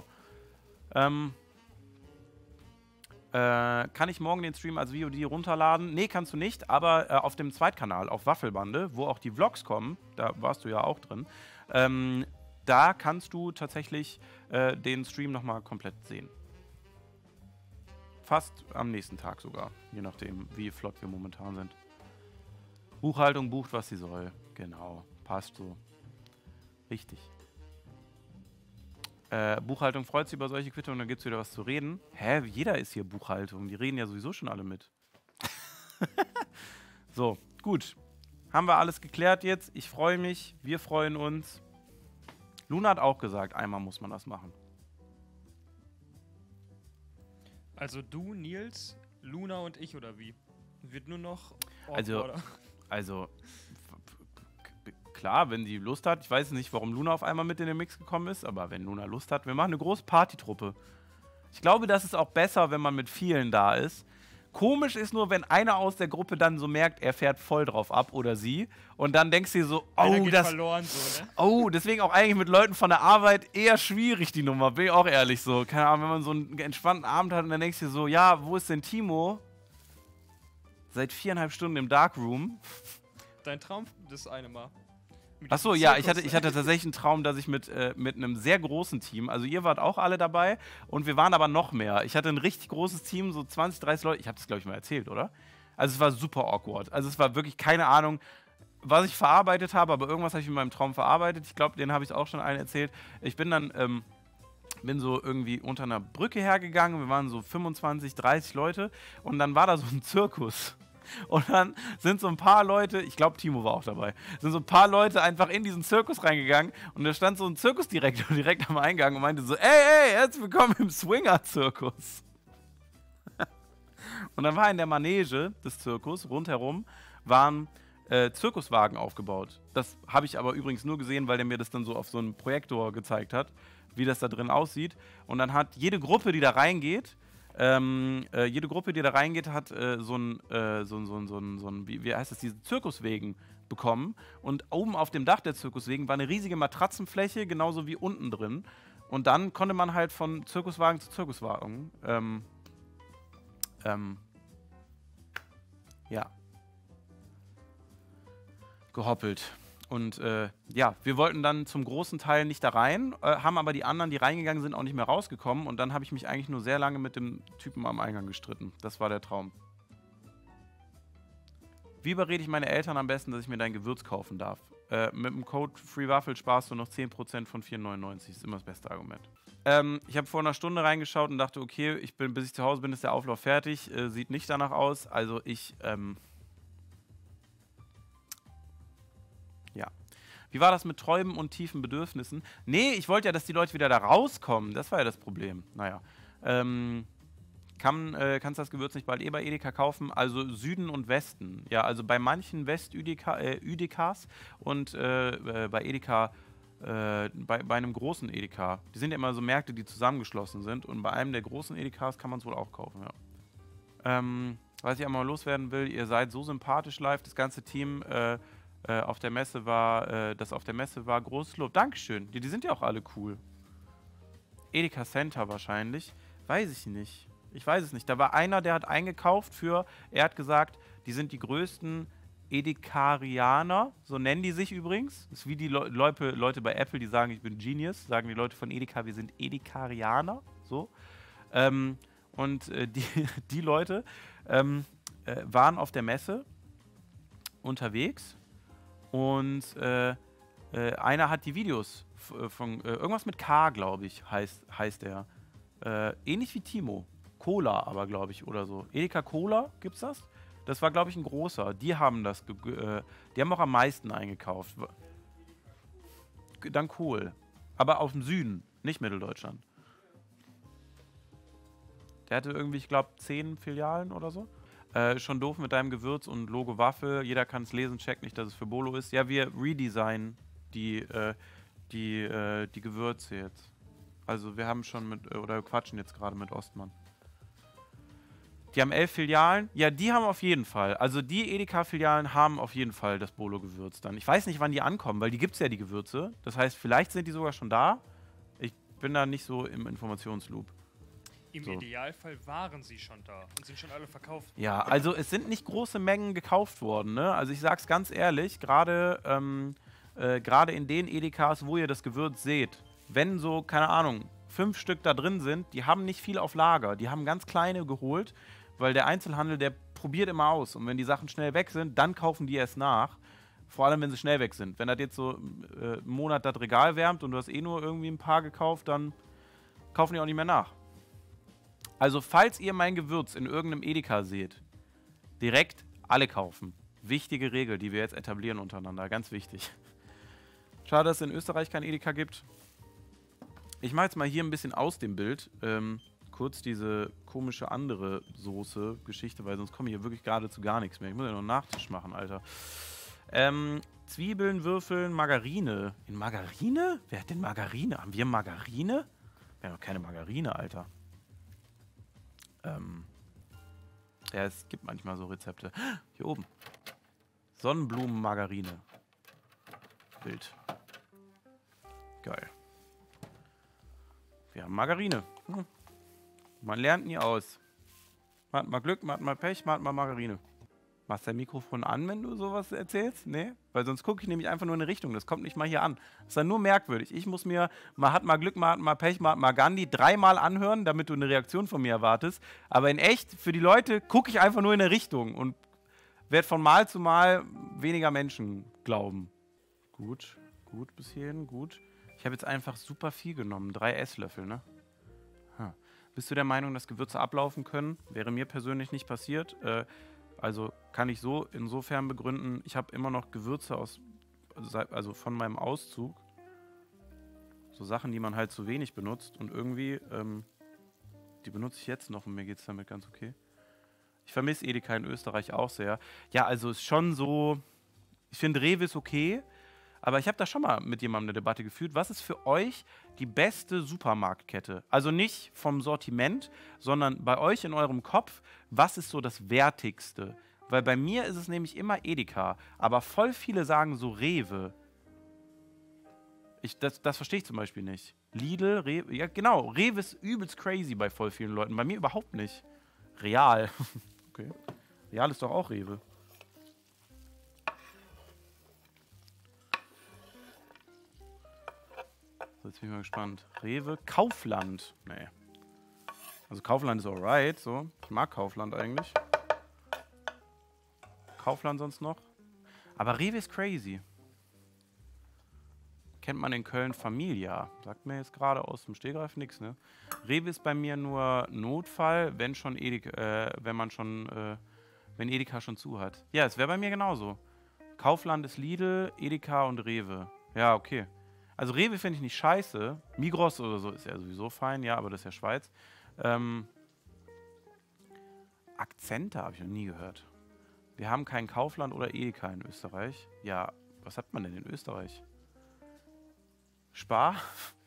Kann ich morgen den Stream als VOD runterladen? Nee, kannst du nicht, aber auf dem Zweitkanal, auf Waffelbande, wo auch die Vlogs kommen, da warst du ja auch drin, da kannst du tatsächlich den Stream nochmal komplett sehen. Fast am nächsten Tag sogar, je nachdem, wie flott wir momentan sind. Buchhaltung bucht, was sie soll. Genau, passt so. Richtig. Buchhaltung freut sich über solche Quittungen, dann gibt es wieder was zu reden. Hä, jeder ist hier Buchhaltung, die reden ja sowieso schon alle mit. So, gut. Haben wir alles geklärt jetzt. Ich freue mich, wir freuen uns. Luna hat auch gesagt, einmal muss man das machen. Also du, Nils, Luna und ich, oder wie? Wird nur noch... Also klar, wenn sie Lust hat. Ich weiß nicht, warum Luna auf einmal mit in den Mix gekommen ist, aber wenn Luna Lust hat, wir machen eine große Partytruppe. Ich glaube, das ist auch besser, wenn man mit vielen da ist. Komisch ist nur, wenn einer aus der Gruppe dann so merkt, er fährt voll drauf ab oder sie. Und dann denkst du dir so, oh, das... verloren, so, ne? Oh, deswegen auch eigentlich mit Leuten von der Arbeit eher schwierig, die Nummer. Bin ich auch ehrlich so. Keine Ahnung, wenn man so einen entspannten Abend hat und dann denkst du dir so, ja, wo ist denn Timo? Seit 4,5 Stunden im Darkroom. Dein Traum, das eine Mal. Achso, ja, ich hatte tatsächlich einen Traum, dass ich mit einem sehr großen Team, also ihr wart auch alle dabei und wir waren aber noch mehr. Ich hatte ein richtig großes Team, so 20, 30 Leute. Ich habe das, glaube ich, mal erzählt, oder? Also es war super awkward. Also es war wirklich keine Ahnung, was ich verarbeitet habe, aber irgendwas habe ich in meinem Traum verarbeitet. Ich glaube, den habe ich auch schon allen erzählt. Ich bin dann, bin so irgendwie unter einer Brücke hergegangen. Wir waren so 25, 30 Leute und dann war da so ein Zirkus. Und dann sind so ein paar Leute, ich glaube Timo war auch dabei, sind so ein paar Leute einfach in diesen Zirkus reingegangen und da stand so ein Zirkusdirektor direkt am Eingang und meinte so, ey, herzlich willkommen im Swinger-Zirkus. Und dann war in der Manege des Zirkus rundherum waren Zirkuswagen aufgebaut. Das habe ich aber übrigens nur gesehen, weil der mir das dann so auf so einem Projektor gezeigt hat, wie das da drin aussieht. Und dann hat jede Gruppe, die da reingeht, hat so ein, wie heißt das, diese Zirkuswegen bekommen. Und oben auf dem Dach der Zirkuswegen war eine riesige Matratzenfläche, genauso wie unten drin. Und dann konnte man halt von Zirkuswagen zu Zirkuswagen, ja, gehoppelt. Und ja, wir wollten dann zum großen Teil nicht da rein, haben aber die anderen, die reingegangen sind, auch nicht mehr rausgekommen. Und dann habe ich mich eigentlich nur sehr lange mit dem Typen am Eingang gestritten. Das war der Traum. Wie überrede ich meine Eltern am besten, dass ich mir dein Gewürz kaufen darf? Mit dem Code FreeWaffel sparst du noch 10% von 4,99. Das ist immer das beste Argument. Ich habe vor einer Stunde reingeschaut und dachte, okay, bis ich zu Hause bin, ist der Auflauf fertig. Sieht nicht danach aus. Also ich... ja. Wie war das mit Träumen und tiefen Bedürfnissen? Nee, ich wollte ja, dass die Leute wieder da rauskommen. Das war ja das Problem. Naja. Kannst das Gewürz nicht bald bei Edeka kaufen? Also Süden und Westen. Ja, also bei manchen West-Üdekas und bei Edeka, bei einem großen Edeka. Die sind ja immer so Märkte, die zusammengeschlossen sind. Und bei einem der großen Edekas kann man es wohl auch kaufen, ja. Was ich einmal loswerden will, ihr seid so sympathisch live. Das ganze Team auf der Messe war, großes Lob. Dankeschön. Die sind ja auch alle cool. Edeka Center wahrscheinlich. Weiß ich nicht. Ich weiß es nicht. Da war einer, der hat eingekauft er hat gesagt, die sind die größten Edekarianer, so nennen die sich übrigens. Das ist wie die Leute bei Apple, die sagen, ich bin Genius, sagen die Leute von Edeka, wir sind Edekarianer, so. Die Leute waren auf der Messe unterwegs und einer hat die Videos von irgendwas mit K, glaube ich, heißt der. Ähnlich wie Timo. Cola aber, glaube ich, oder so. Edeka Cola, gibt's das? Das war, glaube ich, ein großer. Die haben die haben auch am meisten eingekauft. Dann Kohl. Aber aus dem Süden, nicht Mitteldeutschland. Der hatte irgendwie, ich glaube, 10 Filialen oder so. Schon doof mit deinem Gewürz und Logo Waffel. Jeder kann es lesen, checkt nicht, dass es für Bolo ist. Ja, wir redesignen die Gewürze jetzt. Also wir haben schon oder quatschen jetzt gerade mit Ostmann. Die haben 11 Filialen. Ja, die haben auf jeden Fall. Also die Edeka-Filialen haben auf jeden Fall das Bolo-Gewürz dann. Ich weiß nicht, wann die ankommen, weil die gibt es ja, die Gewürze. Das heißt, vielleicht sind die sogar schon da. Ich bin da nicht so im Informationsloop. Im Idealfall waren sie schon da und sind schon alle verkauft worden. Ja, also es sind nicht große Mengen gekauft worden, ne? Also ich sag's ganz ehrlich, gerade in den Edekas, wo ihr das Gewürz seht, wenn so, keine Ahnung, 5 Stück da drin sind, die haben nicht viel auf Lager. Die haben ganz kleine geholt, weil der Einzelhandel, der probiert immer aus. Und wenn die Sachen schnell weg sind, dann kaufen die erst nach. Vor allem, wenn sie schnell weg sind. Wenn das jetzt so einen Monat das Regal wärmt und du hast eh nur irgendwie ein paar gekauft, dann kaufen die auch nicht mehr nach. Also, falls ihr mein Gewürz in irgendeinem Edeka seht, direkt alle kaufen. Wichtige Regel, die wir jetzt etablieren untereinander. Ganz wichtig. Schade, dass es in Österreich kein Edeka gibt. Ich mache jetzt mal hier ein bisschen aus dem Bild. Kurz diese komische andere Soße-Geschichte, weil sonst komme ich hier wirklich gerade zu gar nichts mehr. Ich muss ja noch einen Nachtisch machen, Alter. Zwiebeln, Würfeln, Margarine. In Margarine? Wer hat denn Margarine? Haben wir Margarine? Wir haben doch keine Margarine, Alter. Ja, es gibt manchmal so Rezepte. Hier oben. Sonnenblumen-Margarine. Bild. Geil. Wir haben Margarine. Man lernt nie aus. Man hat mal Glück, man hat mal Pech, man hat mal Margarine. Machst du dein Mikrofon an, wenn du sowas erzählst? Nee? Weil sonst gucke ich nämlich einfach nur in eine Richtung. Das kommt nicht mal hier an. Das ist dann nur merkwürdig. Ich muss mir, man hat mal Glück, man hat mal Pech, man hat mal Gandhi 3-mal anhören, damit du eine Reaktion von mir erwartest. Aber in echt, für die Leute, gucke ich einfach nur in eine Richtung und werde von Mal zu Mal weniger Menschen glauben. Gut, gut bis hierhin, gut. Ich habe jetzt einfach super viel genommen. 3 Esslöffel, ne? Bist du der Meinung, dass Gewürze ablaufen können? Wäre mir persönlich nicht passiert. Also kann ich so insofern begründen, ich habe immer noch Gewürze also von meinem Auszug. So Sachen, die man halt zu wenig benutzt. Und irgendwie, die benutze ich jetzt noch und mir geht es damit ganz okay. Ich vermisse Edeka in Österreich auch sehr. Ja, also ist schon so, ich finde Rewe ist okay. Aber ich habe da schon mal mit jemandem eine Debatte geführt. Was ist für euch die beste Supermarktkette? Also nicht vom Sortiment, sondern bei euch in eurem Kopf, was ist so das Wertigste? Weil bei mir ist es nämlich immer Edeka. Aber voll viele sagen so Rewe. Das verstehe ich zum Beispiel nicht. Lidl, Rewe, ja genau, Rewe ist übelst crazy bei voll vielen Leuten. Bei mir überhaupt nicht. Real. Okay. Real ist doch auch Rewe. Jetzt bin ich mal gespannt. Rewe, Kaufland. Nee. Also Kaufland ist alright, so. Ich mag Kaufland eigentlich. Kaufland sonst noch. Aber Rewe ist crazy. Kennt man in Köln Familia. Sagt mir jetzt gerade aus dem Stegreif nichts, ne? Rewe ist bei mir nur Notfall, wenn Edeka schon zu hat. Ja, es wäre bei mir genauso. Kaufland ist Lidl, Edeka und Rewe. Ja, okay. Also Rewe finde ich nicht scheiße. Migros oder so ist ja sowieso fein, ja, aber das ist ja Schweiz. Akzente habe ich noch nie gehört. Wir haben kein Kaufland oder Edeka in Österreich. Ja, was hat man denn in Österreich? Spar?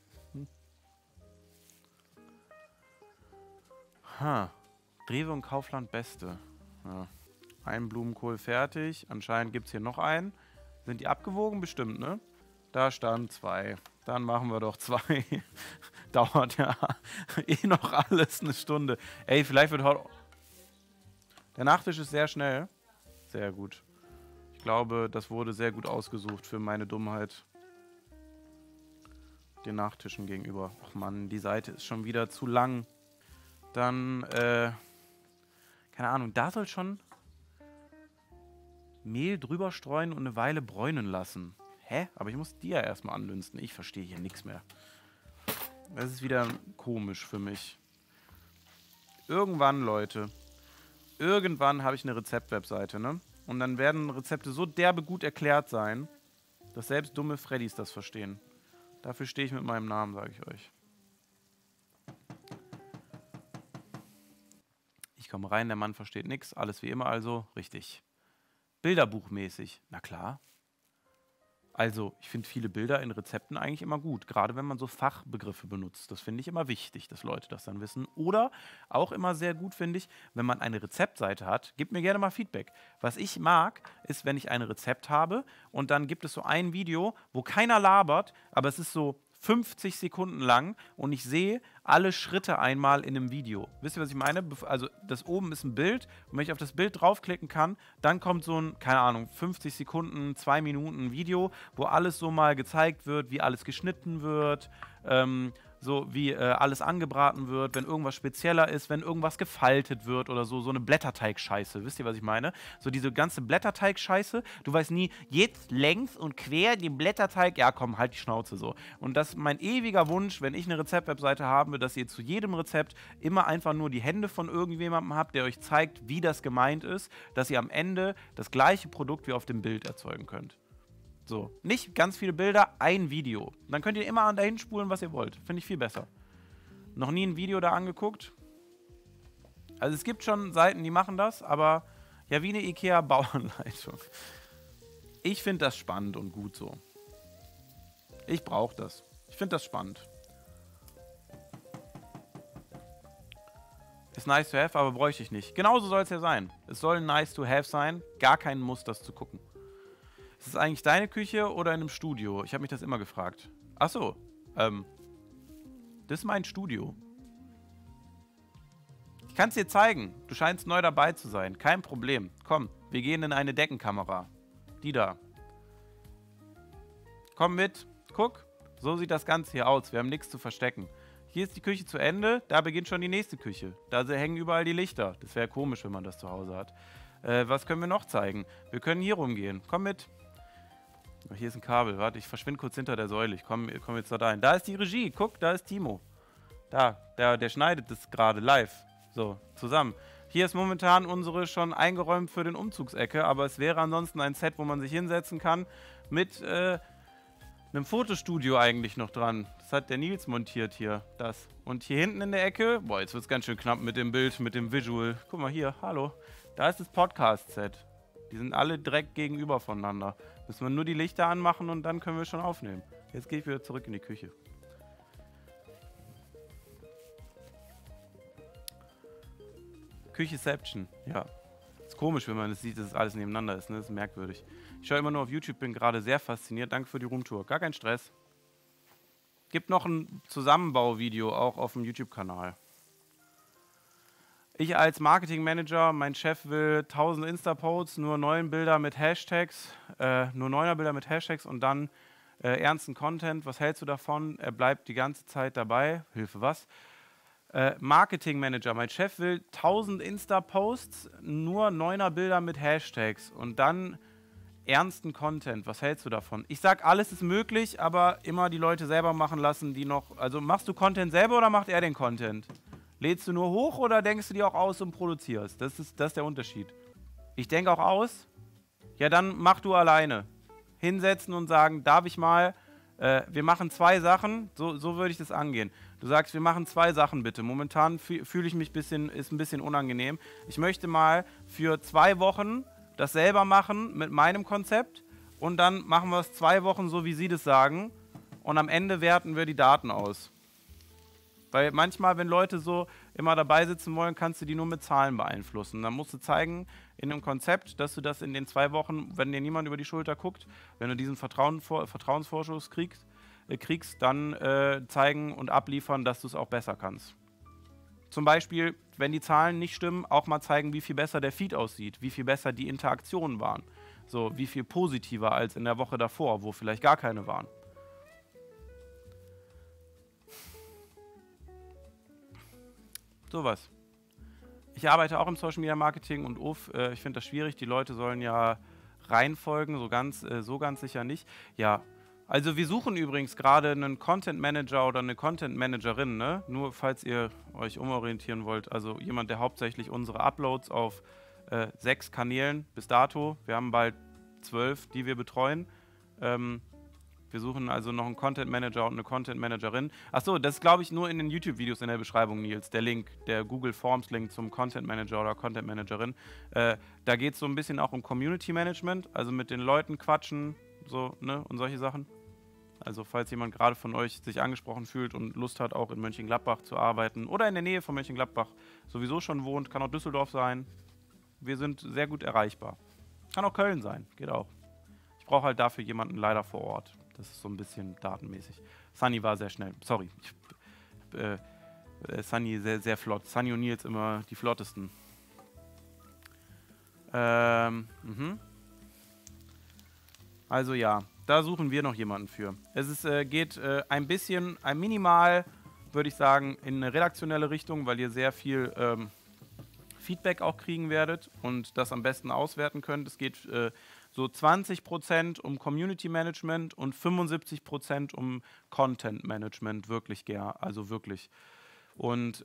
Rewe und Kaufland Beste. Ja. Ein Blumenkohl fertig. Anscheinend gibt es hier noch einen. Sind die abgewogen? Bestimmt, ne? Da stand 2. Dann machen wir doch 2. Dauert ja noch alles eine Stunde. Ey, vielleicht wird heute... Der Nachtisch ist sehr schnell. Sehr gut. Ich glaube, das wurde sehr gut ausgesucht für meine Dummheit. Den Nachtischen gegenüber. Ach Mann, die Seite ist schon wieder zu lang. Dann, keine Ahnung, da soll schon Mehl drüber streuen und eine Weile bräunen lassen. Hä? Aber ich muss die ja erstmal anlünsten. Ich verstehe hier nichts mehr. Das ist wieder komisch für mich. Irgendwann, Leute, irgendwann habe ich eine Rezept-Webseite, ne? Und dann werden Rezepte so derbe gut erklärt sein, dass selbst dumme Freddys das verstehen. Dafür stehe ich mit meinem Namen, sage ich euch. Ich komme rein, der Mann versteht nichts, alles wie immer also, richtig. Bilderbuchmäßig, na klar. Also, ich finde viele Bilder in Rezepten eigentlich immer gut, gerade wenn man so Fachbegriffe benutzt. Das finde ich immer wichtig, dass Leute das dann wissen. Oder auch immer sehr gut finde ich, wenn man eine Rezeptseite hat, gebt mir gerne mal Feedback. Was ich mag, ist, wenn ich ein Rezept habe und dann gibt es so ein Video, wo keiner labert, aber es ist so 50 Sekunden lang und ich sehe alle Schritte einmal in einem Video. Wisst ihr, was ich meine? Also das oben ist ein Bild und wenn ich auf das Bild draufklicken kann, dann kommt so ein, keine Ahnung, 50 Sekunden, 2 Minuten Video, wo alles so mal gezeigt wird, wie alles geschnitten wird, so wie alles angebraten wird, wenn irgendwas spezieller ist, wenn irgendwas gefaltet wird oder so, so eine Blätterteig-Scheiße. Wisst ihr, was ich meine? So diese ganze Blätterteig-Scheiße, du weißt nie, jetzt längs und quer den Blätterteig, ja komm, halt die Schnauze so. Und das ist mein ewiger Wunsch, wenn ich eine Rezept-Webseite habe, dass ihr zu jedem Rezept immer einfach nur die Hände von irgendjemandem habt, der euch zeigt, wie das gemeint ist, dass ihr am Ende das gleiche Produkt wie auf dem Bild erzeugen könnt. So, nicht ganz viele Bilder, ein Video. Dann könnt ihr immer dahin spulen, was ihr wollt. Finde ich viel besser. Noch nie ein Video da angeguckt. Also es gibt schon Seiten, die machen das, aber ja, wie eine IKEA-Bauanleitung. Ich finde das spannend und gut so. Ich brauche das. Ich finde das spannend. Ist nice to have, aber bräuchte ich nicht. Genauso soll es ja sein. Es soll nice to have sein. Gar kein Muss, das zu gucken. Ist es eigentlich deine Küche oder in einem Studio? Ich habe mich das immer gefragt. Achso, das ist mein Studio. Ich kann es dir zeigen. Du scheinst neu dabei zu sein. Kein Problem. Komm, wir gehen in eine Deckenkamera. Die da. Komm mit. Guck. So sieht das Ganze hier aus. Wir haben nichts zu verstecken. Hier ist die Küche zu Ende. Da beginnt schon die nächste Küche. Da hängen überall die Lichter. Das wäre komisch, wenn man das zu Hause hat. Was können wir noch zeigen? Wir können hier rumgehen. Komm mit. Hier ist ein Kabel. Warte, ich verschwinde kurz hinter der Säule. Ich komm jetzt da rein. Da ist die Regie. Guck, da ist Timo. Da, der schneidet das gerade live. So, zusammen. Hier ist momentan unsere schon eingeräumt für den Umzugsecke, aber es wäre ansonsten ein Set, wo man sich hinsetzen kann, mit einem Fotostudio eigentlich noch dran. Das hat der Nils montiert hier, das. Und hier hinten in der Ecke, boah, jetzt wird es ganz schön knapp mit dem Bild, mit dem Visual. Guck mal hier, hallo. Da ist das Podcast-Set. Die sind alle direkt gegenüber voneinander. Müssen wir nur die Lichter anmachen und dann können wir schon aufnehmen. Jetzt gehe ich wieder zurück in die Küche. Kücheception, ja. Ist komisch, wenn man es sieht, dass es alles nebeneinander ist, ne? Das ist merkwürdig. Ich schaue immer nur auf YouTube, bin gerade sehr fasziniert. Danke für die Roomtour. Gar kein Stress. Gibt noch ein Zusammenbauvideo auch auf dem YouTube-Kanal. Ich als Marketingmanager, mein Chef will 1000 Insta-Posts, nur 9er Bilder mit Hashtags und dann ernsten Content. Was hältst du davon? Er bleibt die ganze Zeit dabei. Hilfe, was? Marketingmanager, mein Chef will 1000 Insta-Posts, nur 9er Bilder mit Hashtags und dann ernsten Content. Was hältst du davon? Ich sag, alles ist möglich, aber immer die Leute selber machen lassen, die noch... Also machst du Content selber oder macht er den Content? Lädst du nur hoch oder denkst du dir auch aus und produzierst? Das ist der Unterschied. Ich denke auch aus. Ja, dann mach du alleine. hinsetzen und sagen, darf ich mal, wir machen 2 Sachen, so würde ich das angehen. Du sagst, wir machen 2 Sachen bitte. Momentan fühle ich mich ist ein bisschen unangenehm. Ich möchte mal für 2 Wochen das selber machen mit meinem Konzept und dann machen wir es 2 Wochen so, wie Sie das sagen und am Ende werten wir die Daten aus. Weil manchmal, wenn Leute so immer dabei sitzen wollen, kannst du die nur mit Zahlen beeinflussen. Dann musst du zeigen in einem Konzept, dass du das in den 2 Wochen, wenn dir niemand über die Schulter guckt, wenn du diesen Vertrauensvorschuss kriegst, dann zeigen und abliefern, dass du es auch besser kannst. Zum Beispiel, wenn die Zahlen nicht stimmen, auch mal zeigen, wie viel besser der Feed aussieht, wie viel besser die Interaktionen waren. So, wie viel positiver als in der Woche davor, wo vielleicht gar keine waren. Sowas. Ich arbeite auch im Social Media Marketing und ich finde das schwierig. Die Leute sollen ja reinfolgen, so ganz sicher nicht. Ja, also wir suchen übrigens gerade einen Content Manager oder eine Content Managerin, ne? Nur falls ihr euch umorientieren wollt. Also jemand, der hauptsächlich unsere Uploads auf 6 Kanälen bis dato, wir haben bald 12, die wir betreuen. Wir suchen also noch einen Content Manager und eine Content Managerin. Achso, das ist, glaube ich, nur in den YouTube-Videos in der Beschreibung, Nils, der Link, der Google Forms-Link zum Content Manager oder Content Managerin. Da geht es so ein bisschen auch um Community Management, also mit den Leuten quatschen, so, ne, und solche Sachen. Also falls jemand gerade von euch sich angesprochen fühlt und Lust hat, auch in Mönchengladbach zu arbeiten oder in der Nähe von Mönchengladbach sowieso schon wohnt, kann auch Düsseldorf sein. Wir sind sehr gut erreichbar. Kann auch Köln sein, geht auch. Ich brauche halt dafür jemanden leider vor Ort. Das ist so ein bisschen datenmäßig. Sunny war sehr schnell. Sorry. Sunny sehr, sehr flott. Sunny und Nils immer die flottesten. Also ja, da suchen wir noch jemanden für. Es geht ein minimal, würde ich sagen, in eine redaktionelle Richtung, weil ihr sehr viel Feedback auch kriegen werdet und das am besten auswerten könnt. Es geht so 20% um Community Management und 75% um Content Management, wirklich also wirklich. Und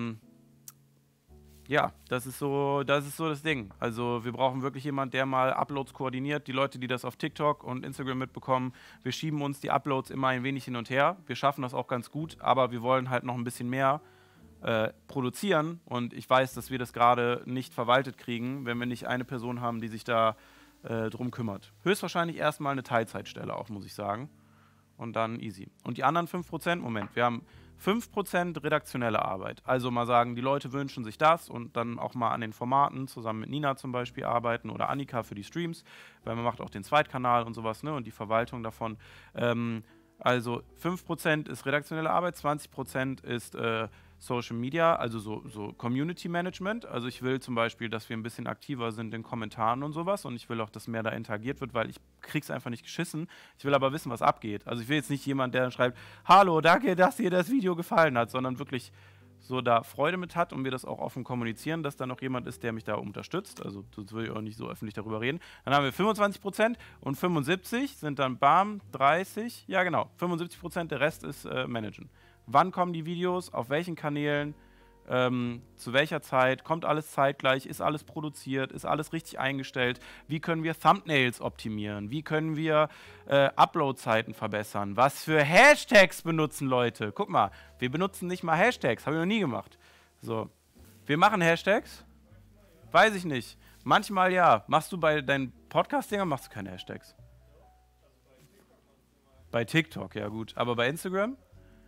ja, das ist so das Ding. Also wir brauchen wirklich jemanden, der mal Uploads koordiniert. Die Leute, die das auf TikTok und Instagram mitbekommen, wir schieben uns die Uploads immer ein wenig hin und her. Wir schaffen das auch ganz gut, aber wir wollen halt noch ein bisschen mehr produzieren. Und ich weiß, dass wir das gerade nicht verwaltet kriegen, wenn wir nicht eine Person haben, die sich da drum kümmert. Höchstwahrscheinlich erstmal eine Teilzeitstelle auch, muss ich sagen. Und dann easy. Und die anderen 5%, Moment, wir haben 5% redaktionelle Arbeit. Also mal sagen, die Leute wünschen sich das und dann auch mal an den Formaten zusammen mit Nina zum Beispiel arbeiten oder Annika für die Streams, weil man macht auch den Zweitkanal und sowas, ne, und die Verwaltung davon. Also 5% ist redaktionelle Arbeit, 20% ist Social Media, also so Community Management. Also ich will zum Beispiel, dass wir ein bisschen aktiver sind in Kommentaren und sowas und ich will auch, dass mehr da interagiert wird, weil ich krieg's einfach nicht geschissen. Ich will aber wissen, was abgeht. Also ich will jetzt nicht jemand, der dann schreibt, hallo, danke, dass dir das Video gefallen hat, sondern wirklich so da Freude mit hat und wir das auch offen kommunizieren, dass da noch jemand ist, der mich da unterstützt. Also sonst will ich auch nicht so öffentlich darüber reden. Dann haben wir 25% und 75 sind dann 30, ja genau, 75%, der Rest ist Managen. Wann kommen die Videos, auf welchen Kanälen, zu welcher Zeit, kommt alles zeitgleich, ist alles produziert, ist alles richtig eingestellt, wie können wir Thumbnails optimieren, wie können wir Upload-Zeiten verbessern, was für Hashtags benutzen Leute. Guck mal, wir benutzen nicht mal Hashtags, habe ich noch nie gemacht. So, wir machen Hashtags? Weiß ich nicht. Manchmal ja. Machst du bei deinen Podcast-Dingern, machst du keine Hashtags? Bei TikTok, ja gut. Aber bei Instagram?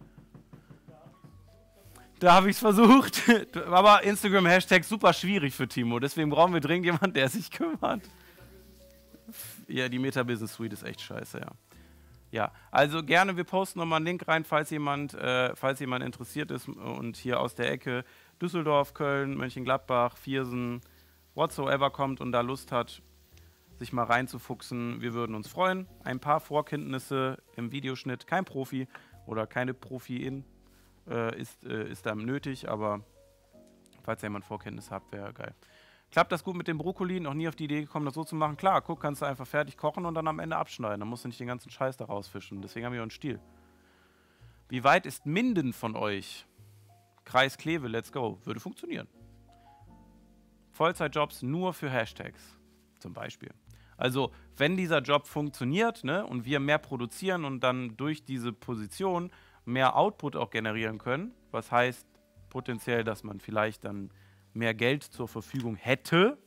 Da habe ich es versucht. Aber Instagram-Hashtag super schwierig für Timo. Deswegen brauchen wir dringend jemanden, der sich kümmert. Ja, die Meta-Business Suite ist echt scheiße, ja. Ja, also gerne, wir posten nochmal einen Link rein, falls jemand interessiert ist und hier aus der Ecke Düsseldorf, Köln, Mönchengladbach, Viersen, whatsoever kommt und da Lust hat, sich mal reinzufuchsen. Wir würden uns freuen. Ein paar Vorkenntnisse im Videoschnitt, kein Profi oder keine Profi-In. Ist da nötig, aber falls ihr jemand Vorkenntnis habt, wäre geil. Klappt das gut mit dem Brokkoli? Noch nie auf die Idee gekommen, das so zu machen? Klar, guck, kannst du einfach fertig kochen und dann am Ende abschneiden. Dann musst du nicht den ganzen Scheiß da rausfischen. Deswegen haben wir auch einen Stiel. Wie weit ist Minden von euch? Kreis Kleve, let's go. Würde funktionieren. Vollzeitjobs nur für Hashtags, zum Beispiel. Also, wenn dieser Job funktioniert, ne, und wir mehr produzieren und dann durch diese Position mehr Output auch generieren können, was heißt potenziell, dass man vielleicht dann mehr Geld zur Verfügung hätte,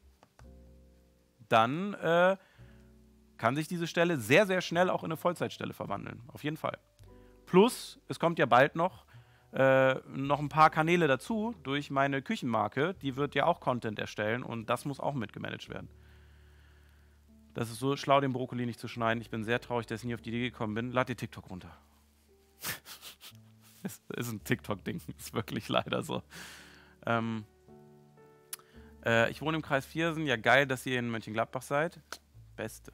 dann kann sich diese Stelle sehr, sehr schnell auch in eine Vollzeitstelle verwandeln. Auf jeden Fall. Plus, es kommt ja bald noch ein paar Kanäle dazu durch meine Küchenmarke. Die wird ja auch Content erstellen und das muss auch mitgemanagt werden. Das ist so schlau, den Brokkoli nicht zu schneiden. Ich bin sehr traurig, dass ich nie auf die Idee gekommen bin. Lad dir TikTok runter. Es ist ein TikTok-Ding. Ist wirklich leider so. Ich wohne im Kreis Viersen. Ja, geil, dass ihr in Mönchengladbach seid. Beste.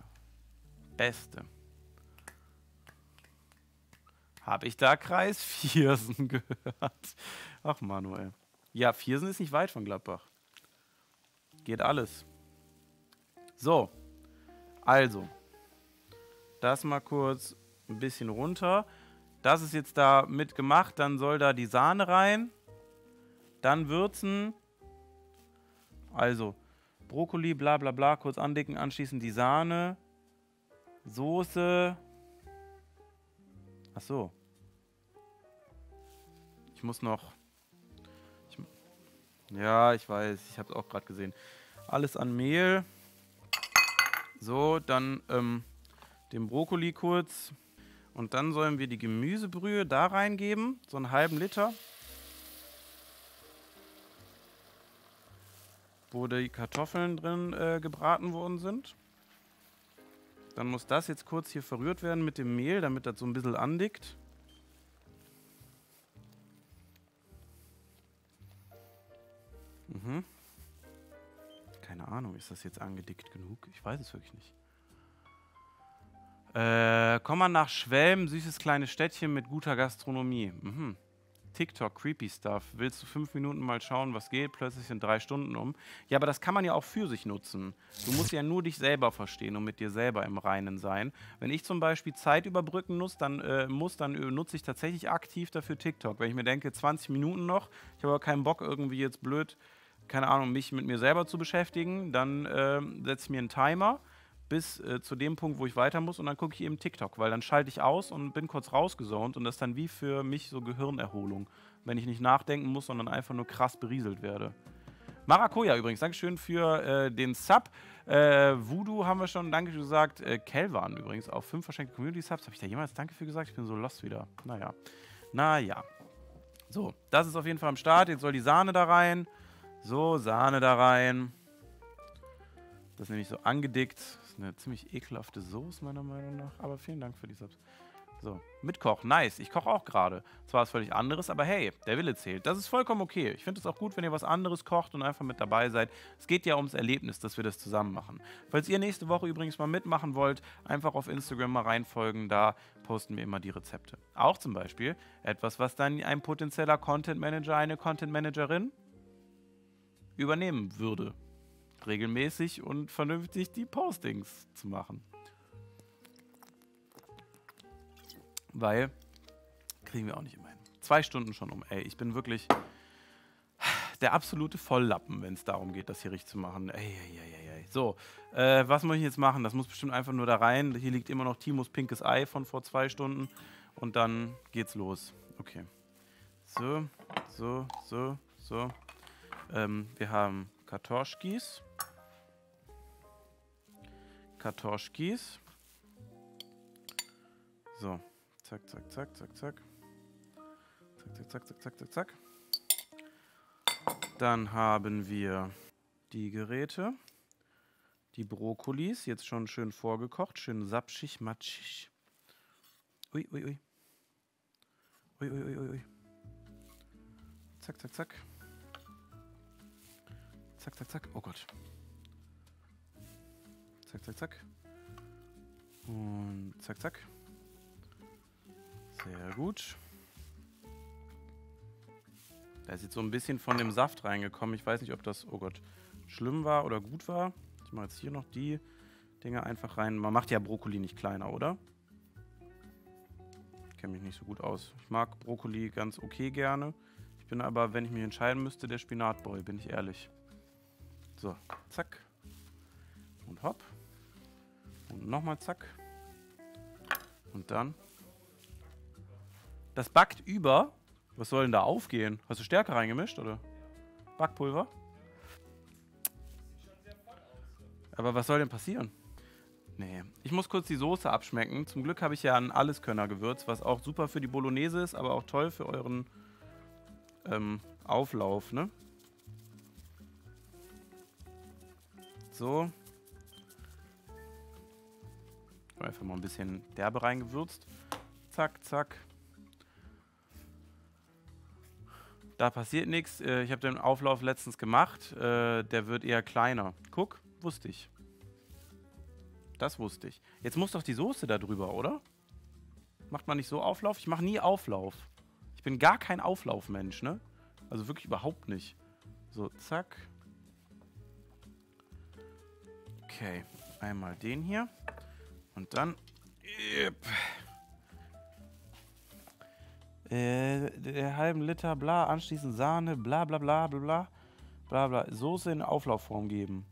Habe ich da Kreis Viersen gehört? Ach, Manuel. Ja, Viersen ist nicht weit von Gladbach. Geht alles. So. Also. Das mal kurz ein bisschen runter. Das ist jetzt da mitgemacht. Dann soll da die Sahne rein. Dann würzen. Also, Brokkoli, bla bla bla. Kurz andicken, anschließend die Sahne. Soße. Ach so. Ich muss noch... Ja, ich weiß. Ich habe es auch gerade gesehen. Alles an Mehl. So, dann den Brokkoli kurz. Und dann sollen wir die Gemüsebrühe da reingeben. So einen halben Liter. Wo die Kartoffeln drin gebraten worden sind. Dann muss das jetzt kurz hier verrührt werden mit dem Mehl, damit das so ein bisschen andickt. Keine Ahnung, ist das jetzt angedickt genug? Ich weiß es wirklich nicht. Komm mal nach Schwelm, süßes kleines Städtchen mit guter Gastronomie. TikTok, creepy stuff. Willst du 5 Minuten mal schauen, was geht? Plötzlich sind 3 Stunden um. Ja, aber das kann man ja auch für sich nutzen. Du musst ja nur dich selber verstehen und mit dir selber im Reinen sein. Wenn ich zum Beispiel Zeit überbrücken muss, dann nutze ich tatsächlich aktiv dafür TikTok. Wenn ich mir denke, 20 Minuten noch, ich habe aber keinen Bock irgendwie jetzt blöd, keine Ahnung, mich mit mir selber zu beschäftigen, dann setze ich mir einen Timer bis zu dem Punkt, wo ich weiter muss und dann gucke ich eben TikTok, weil dann schalte ich aus und bin kurz rausgesaunt und das ist dann wie für mich so Gehirnerholung, wenn ich nicht nachdenken muss, sondern einfach nur krass berieselt werde. Maracuja übrigens, Dankeschön für den Sub. Voodoo haben wir schon, danke gesagt. Kelvan übrigens, auf 5 verschenkte Community-Subs. Habe ich da jemals Danke für gesagt? Ich bin so lost wieder. Naja. So, das ist auf jeden Fall am Start. Jetzt soll die Sahne da rein. So, Sahne da rein. Das ist nämlich so angedickt. Das ist eine ziemlich ekelhafte Soße, meiner Meinung nach. Aber vielen Dank für die Subs. So, Mitkoch, nice. Ich koche auch gerade. Zwar was völlig anderes, aber hey, der Wille zählt. Das ist vollkommen okay. Ich finde es auch gut, wenn ihr was anderes kocht und einfach mit dabei seid. Es geht ja ums Erlebnis, dass wir das zusammen machen. Falls ihr nächste Woche übrigens mal mitmachen wollt, einfach auf Instagram mal reinfolgen. Da posten wir immer die Rezepte. Auch zum Beispiel etwas, was dann ein potenzieller Content Manager, eine Content Managerin übernehmen würde. Regelmäßig und vernünftig die Postings zu machen. Weil, kriegen wir auch nicht immer hin. 2 Stunden schon um. Ey, ich bin wirklich der absolute Volllappen, wenn es darum geht, das hier richtig zu machen. Ey. So, was muss ich jetzt machen? Das muss bestimmt einfach nur da rein. Hier liegt immer noch Timos pinkes Ei von vor 2 Stunden. Und dann geht's los. Okay. So. Wir haben Kartoschkis. So. Zack. Dann haben wir die Geräte. Die Brokkolis, jetzt schon schön vorgekocht. Schön sapschig, matschig. Ui. Zack. Oh Gott. Zack. Und zack. Sehr gut. Da ist jetzt so ein bisschen von dem Saft reingekommen. Ich weiß nicht, ob das, oh Gott, schlimm war oder gut war. Ich mache jetzt hier noch die Dinge einfach rein. Man macht ja Brokkoli nicht kleiner, oder? Ich kenne mich nicht so gut aus. Ich mag Brokkoli ganz okay gerne. Ich bin aber, wenn ich mich entscheiden müsste, der Spinatboy, bin ich ehrlich. So, zack. Und hopp. Und nochmal zack. Und dann. Das backt über. Was soll denn da aufgehen? Hast du Stärke reingemischt, oder? Backpulver? Aber was soll denn passieren? Nee. Ich muss kurz die Soße abschmecken. Zum Glück habe ich ja ein Alleskönner-Gewürz, was auch super für die Bolognese ist, aber auch toll für euren Auflauf, ne? So. Einfach mal ein bisschen derbe reingewürzt. Zack, zack. Da passiert nichts. Ich habe den Auflauf letztens gemacht. Der wird eher kleiner. Guck, wusste ich. Das wusste ich. Jetzt muss doch die Soße da drüber, oder? Macht man nicht so Auflauf? Ich mache nie Auflauf. Ich bin gar kein Auflaufmensch, ne? Also wirklich überhaupt nicht. So, zack. Okay, einmal den hier. Und dann... der halben Liter, bla, anschließend Sahne, bla bla bla bla bla. Bla bla. Soße in Auflaufform geben.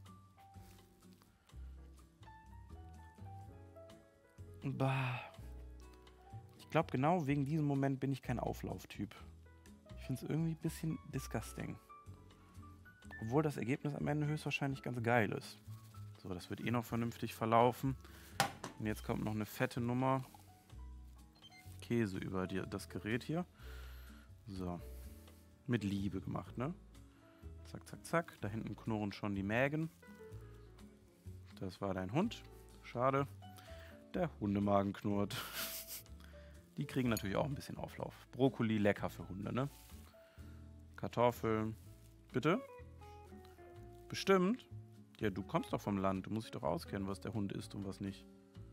Bah. Ich glaube, genau wegen diesem Moment bin ich kein Auflauftyp. Ich finde es irgendwie ein bisschen disgusting. Obwohl das Ergebnis am Ende höchstwahrscheinlich ganz geil ist. So, das wird eh noch vernünftig verlaufen. Und jetzt kommt noch eine fette Nummer Käse über das Gerät hier. So. Mit Liebe gemacht, ne? Zack, zack, zack. Da hinten knurren schon die Mägen. Das war dein Hund. Schade. Der Hundemagen knurrt. Die kriegen natürlich auch ein bisschen Auflauf. Brokkoli, lecker für Hunde, ne? Kartoffeln. Bitte? Bestimmt. Ja, du kommst doch vom Land. Du musst dich doch auskennen, was der Hund isst und was nicht.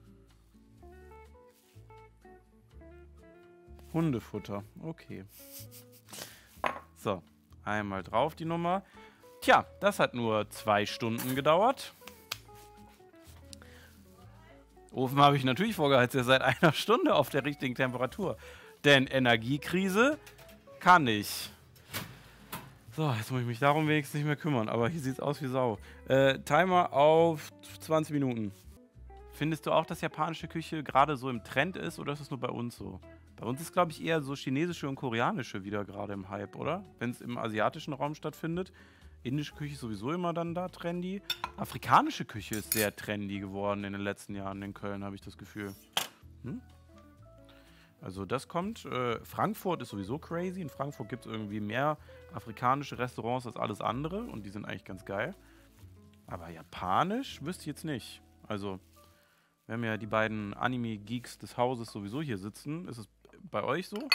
Hundefutter. Okay. So. Einmal drauf die Nummer. Tja, das hat nur 2 Stunden gedauert. Ofen habe ich natürlich vorgeheizt, ja seit 1 Stunde auf der richtigen Temperatur. Denn Energiekrise kann ich. So, jetzt muss ich mich darum wenigstens nicht mehr kümmern. Aber hier sieht es aus wie Sau. Timer auf 20 Minuten. Findest du auch, dass japanische Küche gerade so im Trend ist oder ist es nur bei uns so? Bei uns ist, glaube ich, eher so chinesische und koreanische wieder gerade im Hype, oder? Wenn es im asiatischen Raum stattfindet. Indische Küche ist sowieso immer dann da trendy. Afrikanische Küche ist sehr trendy geworden in den letzten Jahren in Köln, habe ich das Gefühl. Also das kommt. Frankfurt ist sowieso crazy. In Frankfurt gibt es irgendwie mehr afrikanische Restaurants als alles andere und die sind eigentlich ganz geil. Aber japanisch wüsste ich jetzt nicht. Also, wir haben ja die beiden Anime-Geeks des Hauses sowieso hier sitzen. Ist es bei euch so?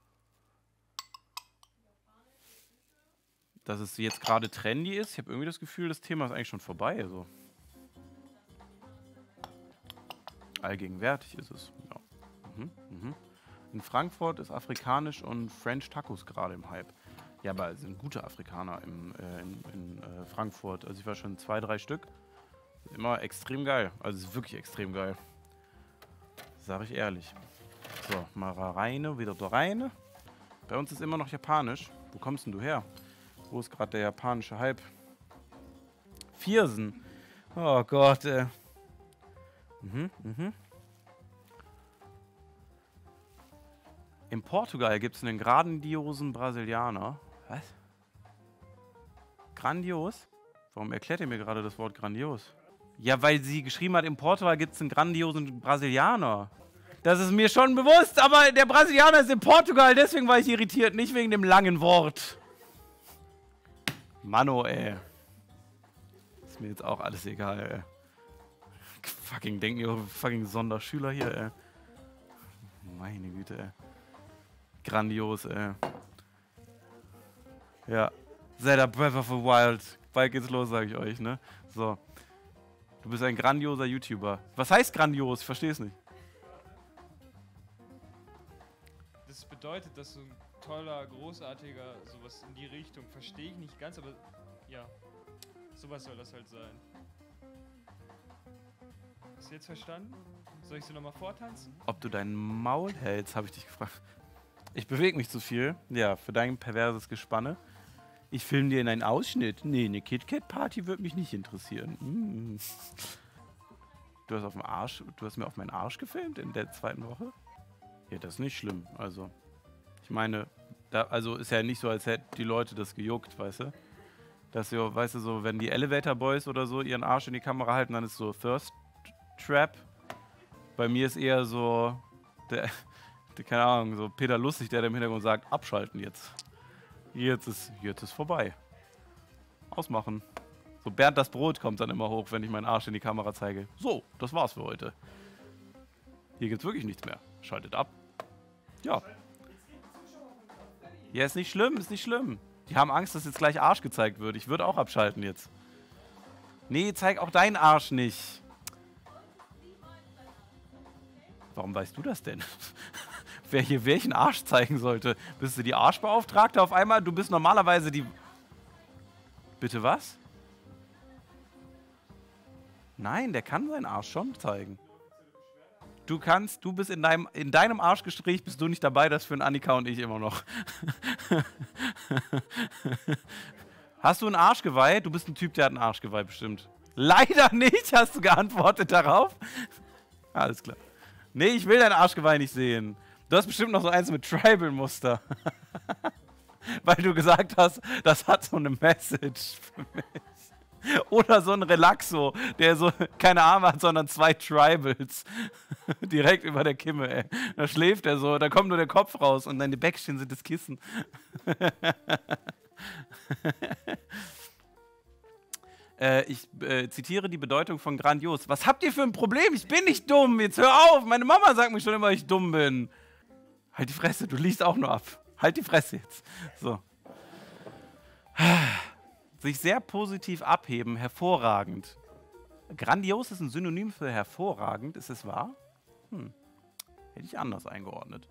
Dass es jetzt gerade trendy ist. Ich habe irgendwie das Gefühl, das Thema ist eigentlich schon vorbei. Also. Allgegenwärtig ist es. Ja. In Frankfurt ist afrikanisch und French Tacos gerade im Hype. Ja, aber es sind gute Afrikaner in Frankfurt. Also ich war schon 2, 3 Stück. Immer extrem geil. Also es ist wirklich extrem geil. Sag ich ehrlich. So, mal rein, wieder da rein. Bei uns ist immer noch japanisch. Wo kommst denn du her? Wo ist gerade der japanische Hype? Viersen. Oh Gott, ey. In Portugal gibt es einen grandiosen Brasilianer. Was? Grandios? Warum erklärt ihr mir gerade das Wort grandios? Ja, weil sie geschrieben hat, in Portugal gibt es einen grandiosen Brasilianer. Das ist mir schon bewusst, aber der Brasilianer ist in Portugal, deswegen war ich irritiert, nicht wegen dem langen Wort. Mano, ey. Ist mir jetzt auch alles egal, ey. Fucking denken ihr fucking Sonderschüler hier, ey. Meine Güte, ey. Grandios, ey. Ja. Zelda Breath of the Wild. Bald geht's los, sag ich euch, ne? So. Du bist ein grandioser YouTuber. Was heißt grandios? Ich verstehe es nicht. Das bedeutet, dass so ein toller, großartiger, sowas in die Richtung, verstehe ich nicht ganz, aber ja, sowas soll das halt sein. Hast du jetzt verstanden? Soll ich sie nochmal vortanzen? Ob du dein Maul hältst, habe ich dich gefragt. Ich bewege mich zu viel. Ja, für dein perverses Gespanne. Ich filme dir in einen Ausschnitt. Nee, eine KitKat-Party würde mich nicht interessieren. Du hast mir auf meinen Arsch gefilmt in der 2. Woche? Ja, das ist nicht schlimm. Also, ich meine, also ist ja nicht so, als hätten die Leute das gejuckt, weißt du? Dass ja, weißt du, so, wenn die Elevator Boys oder so ihren Arsch in die Kamera halten, dann ist so Thirst Trap. Bei mir ist eher so, keine Ahnung, so Peter Lustig, der im Hintergrund sagt, abschalten jetzt. Jetzt ist vorbei. Ausmachen. So Bernd das Brot kommt dann immer hoch, wenn ich meinen Arsch in die Kamera zeige. So, das war's für heute. Hier gibt's wirklich nichts mehr. Schaltet ab. Ja. Ja, ist nicht schlimm, ist nicht schlimm. Die haben Angst, dass jetzt gleich Arsch gezeigt wird. Ich würde auch abschalten jetzt. Nee, zeig auch deinen Arsch nicht. Warum weißt du das denn? Wer hier welchen Arsch zeigen sollte? Bist du die Arschbeauftragte auf einmal? Du bist normalerweise die... Bitte was? Nein, der kann seinen Arsch schon zeigen. Du bist in deinem Arschgespräch bist du nicht dabei, das führen Annika und ich immer noch. Hast du ein Arschgeweih? Du bist ein Typ, der hat ein Arschgeweih bestimmt. Leider nicht, hast du geantwortet darauf? Alles klar. Nee, ich will dein Arschgeweih nicht sehen. Du hast bestimmt noch so eins mit Tribal-Muster. Weil du gesagt hast, das hat so eine Message für mich. Oder so ein Relaxo, der so keine Arme hat, sondern 2 Tribals. Direkt über der Kimme, ey. Da schläft er so, da kommt nur der Kopf raus und deine Bäckchen sind das Kissen. Ich zitiere die Bedeutung von grandios. Was habt ihr für ein Problem? Ich bin nicht dumm. Jetzt hör auf. Meine Mama sagt mir schon immer, ich dumm bin. Halt die Fresse, du liest auch nur ab. Halt die Fresse jetzt. So. Sich sehr positiv abheben, hervorragend. Grandios ist ein Synonym für hervorragend, ist es wahr? Hätte ich anders eingeordnet.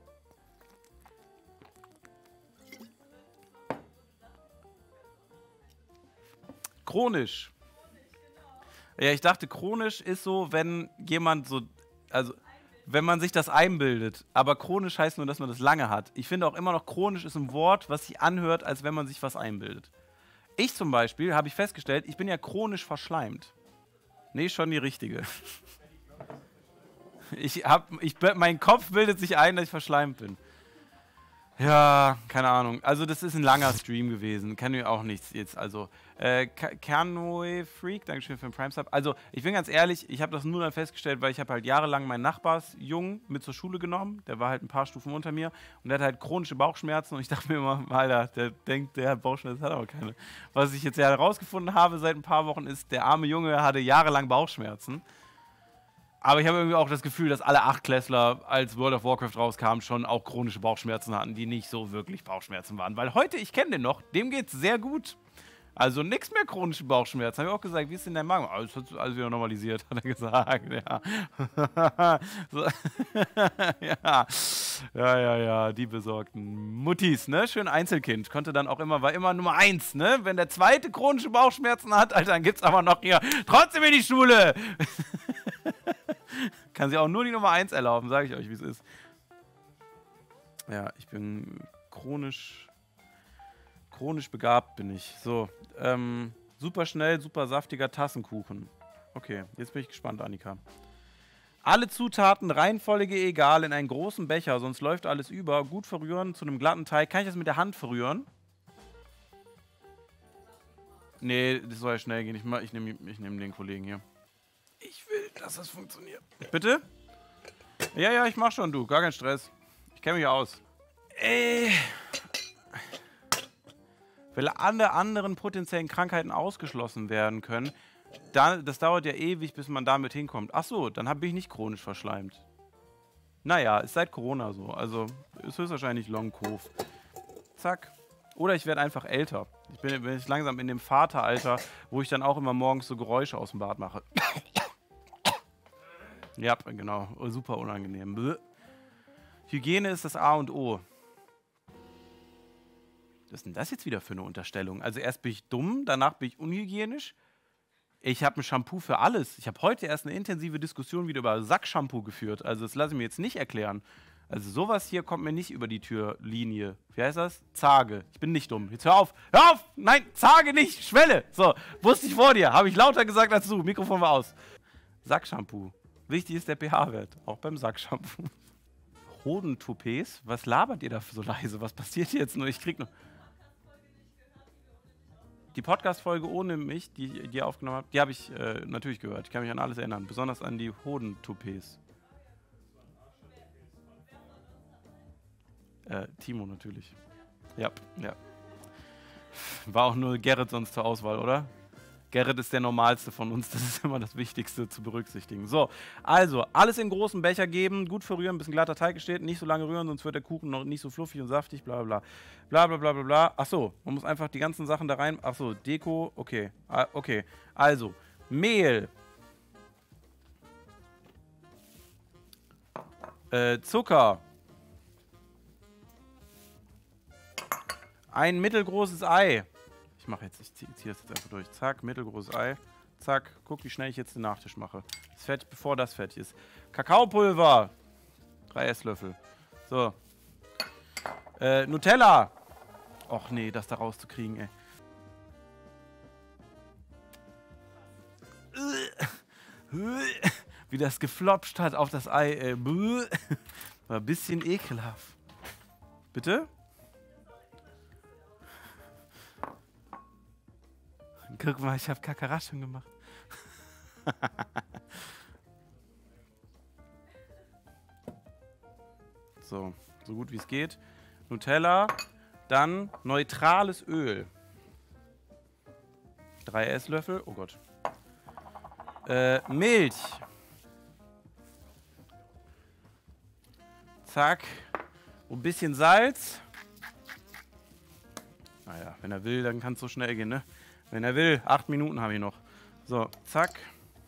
Chronisch. Ja, ich dachte, chronisch ist so, wenn jemand so, also wenn man sich das einbildet. Aber chronisch heißt nur, dass man das lange hat. Ich finde auch immer noch, chronisch ist ein Wort, was sich anhört, als wenn man sich was einbildet. Ich zum Beispiel, habe ich festgestellt, ich bin ja chronisch verschleimt. Nee, schon die richtige. Mein Kopf bildet sich ein, dass ich verschleimt bin. Ja, keine Ahnung. Also das ist ein langer Stream gewesen. Kann ich auch nichts jetzt. Also, Kernway Freak, Dankeschön für den Prime Sub. Also, ich bin ganz ehrlich, ich habe das nur dann festgestellt, weil ich habe halt jahrelang meinen Nachbarsjungen mit zur Schule genommen. Der war halt ein paar Stufen unter mir. Und der hat halt chronische Bauchschmerzen. Und ich dachte mir immer, Alter, der denkt, der hat Bauchschmerzen, hat aber keine. Was ich jetzt ja herausgefunden habe seit ein paar Wochen ist, der arme Junge hatte jahrelang Bauchschmerzen. Aber ich habe irgendwie auch das Gefühl, dass alle 8-Klässler, als World of Warcraft rauskam, schon auch chronische Bauchschmerzen hatten, die nicht so wirklich Bauchschmerzen waren. Weil heute, ich kenne den noch, dem geht's sehr gut. Also nichts mehr chronische Bauchschmerzen. Habe ich auch gesagt, wie ist denn dein Magen? Alles hat alles wieder normalisiert, hat er gesagt. Ja. So. Ja, die besorgten Muttis, ne? Schön Einzelkind. Konnte dann auch immer, war immer Nummer 1, ne? Wenn der zweite chronische Bauchschmerzen hat, Alter, dann gibt's aber noch hier trotzdem in die Schule. Kann sich auch nur die Nummer 1 erlauben, sage ich euch, wie es ist. Ja, ich bin chronisch begabt, bin ich. So, super schnell, super saftiger Tassenkuchen. Okay, jetzt bin ich gespannt, Annika. Alle Zutaten, Reihenfolge egal, in einen großen Becher, sonst läuft alles über. Gut verrühren zu einem glatten Teig. Kann ich das mit der Hand verrühren? Nee, das soll ja schnell gehen. Ich nehm den Kollegen hier. Ich will, dass das funktioniert. Bitte? Ja, ich mach schon, du. Gar kein Stress. Ich kenne mich aus. Weil alle anderen potenziellen Krankheiten ausgeschlossen werden können, das dauert ja ewig, bis man damit hinkommt. Ach so, dann bin ich nicht chronisch verschleimt. Naja, ist seit Corona so. Also ist höchstwahrscheinlich Long-Covid. Zack. Oder ich werde einfach älter. Ich bin jetzt langsam in dem Vateralter, wo ich dann auch immer morgens so Geräusche aus dem Bad mache. Ja, genau. Super unangenehm. Bäh. Hygiene ist das A und O. Was ist denn das jetzt wieder für eine Unterstellung? Also erst bin ich dumm, danach bin ich unhygienisch. Ich habe ein Shampoo für alles. Ich habe heute erst eine intensive Diskussion wieder über Sackshampoo geführt. Also das lasse ich mir jetzt nicht erklären. Also sowas hier kommt mir nicht über die Türlinie. Wie heißt das? Zage. Ich bin nicht dumm. Jetzt hör auf. Hör auf! Nein, Zage nicht. Schwelle. So, wusste ich vor dir. Habe ich lauter gesagt als du. Mikrofon war aus. Sackshampoo. Wichtig ist der pH-Wert, auch beim Sackshampoo. Hodentoupets? Was labert ihr da so leise? Was passiert jetzt nur? Ich krieg noch... Die Podcast-Folge ohne mich, die ihr aufgenommen habt, die habe ich natürlich gehört. Ich kann mich an alles erinnern, besonders an die Hodentoupets. Timo natürlich. Ja. War auch nur Gerrit sonst zur Auswahl, oder? Gerrit ist der Normalste von uns, das ist immer das Wichtigste zu berücksichtigen. So, also, alles in großen Becher geben, gut verrühren, ein bisschen glatter Teig entsteht, nicht so lange rühren, sonst wird der Kuchen noch nicht so fluffig und saftig, bla bla bla. Bla bla bla bla bla. Achso, man muss einfach die ganzen Sachen da rein, achso, Deko, okay. Okay, also, Mehl. Zucker. Ein mittelgroßes Ei. Ich ziehe das jetzt einfach durch. Zack, mittelgroßes Ei. Zack, guck, wie schnell ich jetzt den Nachtisch mache. Das ist fertig, bevor das fertig ist. Kakaopulver. 3 Esslöffel. So. Nutella. Och nee, das da rauszukriegen, ey. Wie das geflopscht hat auf das Ei, ey. War ein bisschen ekelhaft. Bitte? Guck mal, ich habe Kakaraschen gemacht. So gut wie es geht. Nutella, dann neutrales Öl. 3 Esslöffel, oh Gott. Milch. Zack. Ein bisschen Salz. Naja, wenn er will, dann kann es so schnell gehen, ne? Wenn er will, 8 Minuten habe ich noch. So, zack.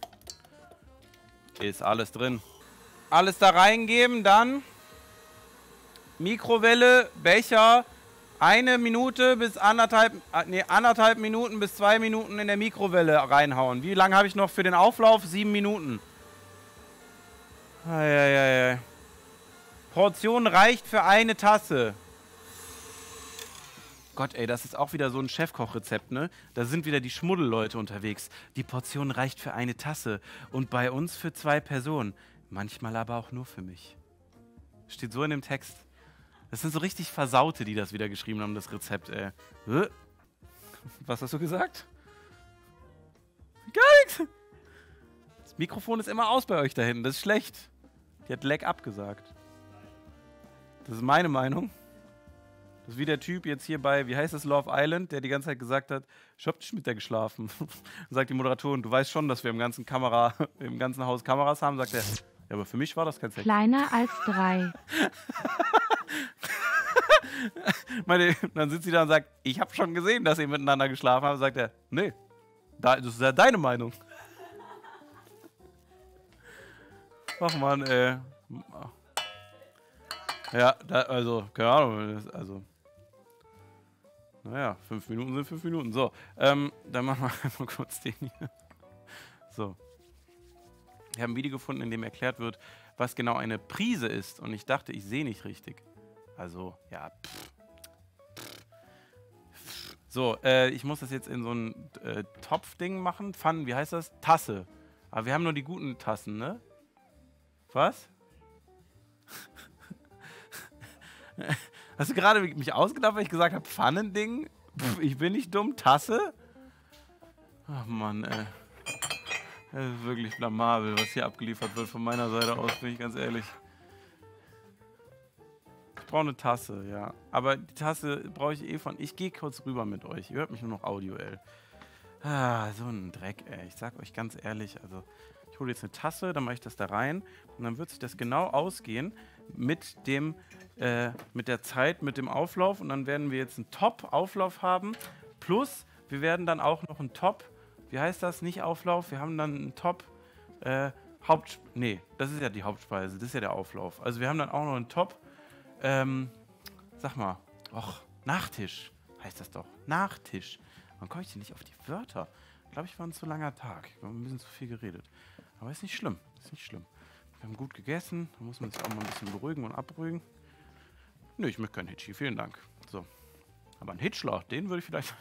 Ist alles drin. Alles da reingeben, dann Mikrowelle, Becher, 1 Minute bis anderthalb Minuten bis 2 Minuten in der Mikrowelle reinhauen. Wie lange habe ich noch für den Auflauf? 7 Minuten. Eieiei. Portion reicht für 1 Tasse. Gott, ey, das ist auch wieder so ein Chefkochrezept, ne? Da sind wieder die Schmuddelleute unterwegs. Die Portion reicht für 1 Tasse und bei uns für 2 Personen. Manchmal aber auch nur für mich. Steht so in dem Text. Das sind so richtig Versaute, die das wieder geschrieben haben, das Rezept, ey. Was hast du gesagt? Gar nichts. Das Mikrofon ist immer aus bei euch da hinten, das ist schlecht. Die hat Leck abgesagt. Das ist meine Meinung. Das ist wie der Typ jetzt hier bei, wie heißt das, Love Island, der die ganze Zeit gesagt hat, ich hab nicht mit der geschlafen. Dann sagt die Moderatorin, du weißt schon, dass wir im ganzen Haus Kameras haben. Sagt er, ja, aber für mich war das kein Sex. Kleiner als 3. Dann sitzt sie da und sagt, ich habe schon gesehen, dass ihr miteinander geschlafen habt. Sagt er, nee, das ist ja deine Meinung. Ach man, ey. Ja, also, keine Ahnung, also... Naja, 5 Minuten sind 5 Minuten. So, dann machen wir einfach kurz den hier. So. Ich habe ein Video gefunden, in dem erklärt wird, was genau eine Prise ist. Und ich dachte, ich sehe nicht richtig. Also, ja, So, ich muss das jetzt in so ein Topfding machen. Pfannen, wie heißt das? Tasse. Aber wir haben nur die guten Tassen, ne? Was? Hast du gerade mich ausgedacht, weil ich gesagt habe, Pfannending? Ich bin nicht dumm. Tasse? Ach Mann, ey. Das ist wirklich blamabel, was hier abgeliefert wird von meiner Seite aus, bin ich ganz ehrlich. Ich brauche eine Tasse, ja. Aber die Tasse brauche ich eh von... Ich gehe kurz rüber mit euch. Ihr hört mich nur noch audioell. Ah, so ein Dreck, ey. Ich sag euch ganz ehrlich, also... Ich hole jetzt eine Tasse, dann mache ich das da rein. Und dann wird sich das genau ausgehen mit der Zeit, mit dem Auflauf. Und dann werden wir jetzt einen Top-Auflauf haben. Plus, wir werden dann auch noch einen Top... Wie heißt das? Nicht Auflauf. Wir haben dann einen Top... Nee, das ist ja die Hauptspeise. Das ist ja der Auflauf. Also wir haben dann auch noch einen Top... sag mal. Och, Nachtisch heißt das doch. Nachtisch. Man kommt hier nicht auf die Wörter. Ich glaube, ich war ein zu langer Tag. Wir haben ein bisschen zu viel geredet. Aber ist nicht schlimm. Ist nicht schlimm. Wir haben gut gegessen. Da muss man sich auch mal ein bisschen beruhigen und abruhigen. Nö, ich möchte kein Hitchi. Vielen Dank. So. Aber ein Hitschlag, den würde ich vielleicht...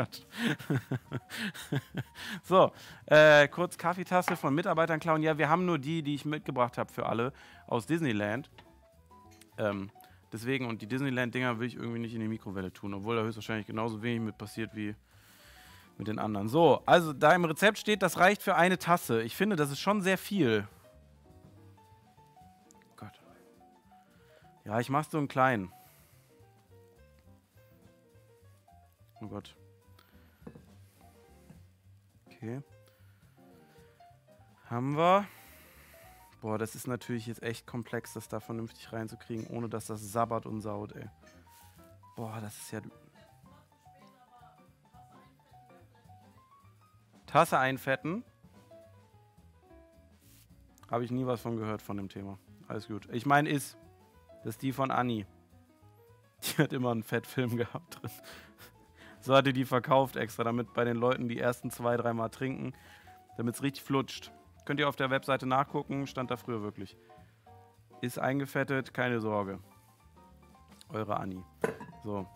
So, kurz Kaffeetasse von Mitarbeitern klauen. Ja, wir haben nur die ich mitgebracht habe für alle aus Disneyland. Deswegen, und die Disneyland-Dinger will ich irgendwie nicht in die Mikrowelle tun, obwohl da höchstwahrscheinlich genauso wenig mit passiert wie mit den anderen. So, also da im Rezept steht, das reicht für eine Tasse. Ich finde, das ist schon sehr viel. Gott. Ja, ich mach so einen kleinen. Oh Gott. Okay. Haben wir. Boah, das ist natürlich jetzt echt komplex, das da vernünftig reinzukriegen, ohne dass das sabbert und saut, ey. Boah, das ist ja... Tasse einfetten. Habe ich nie was von gehört von dem Thema. Alles gut. Ich meine, das ist die von Anni. Die hat immer einen Fettfilm gehabt drin. So hatte die verkauft extra, damit bei den Leuten die ersten 2-3 Mal trinken, damit es richtig flutscht. Könnt ihr auf der Webseite nachgucken, stand da früher wirklich. Ist eingefettet, keine Sorge. Eure Anni. So.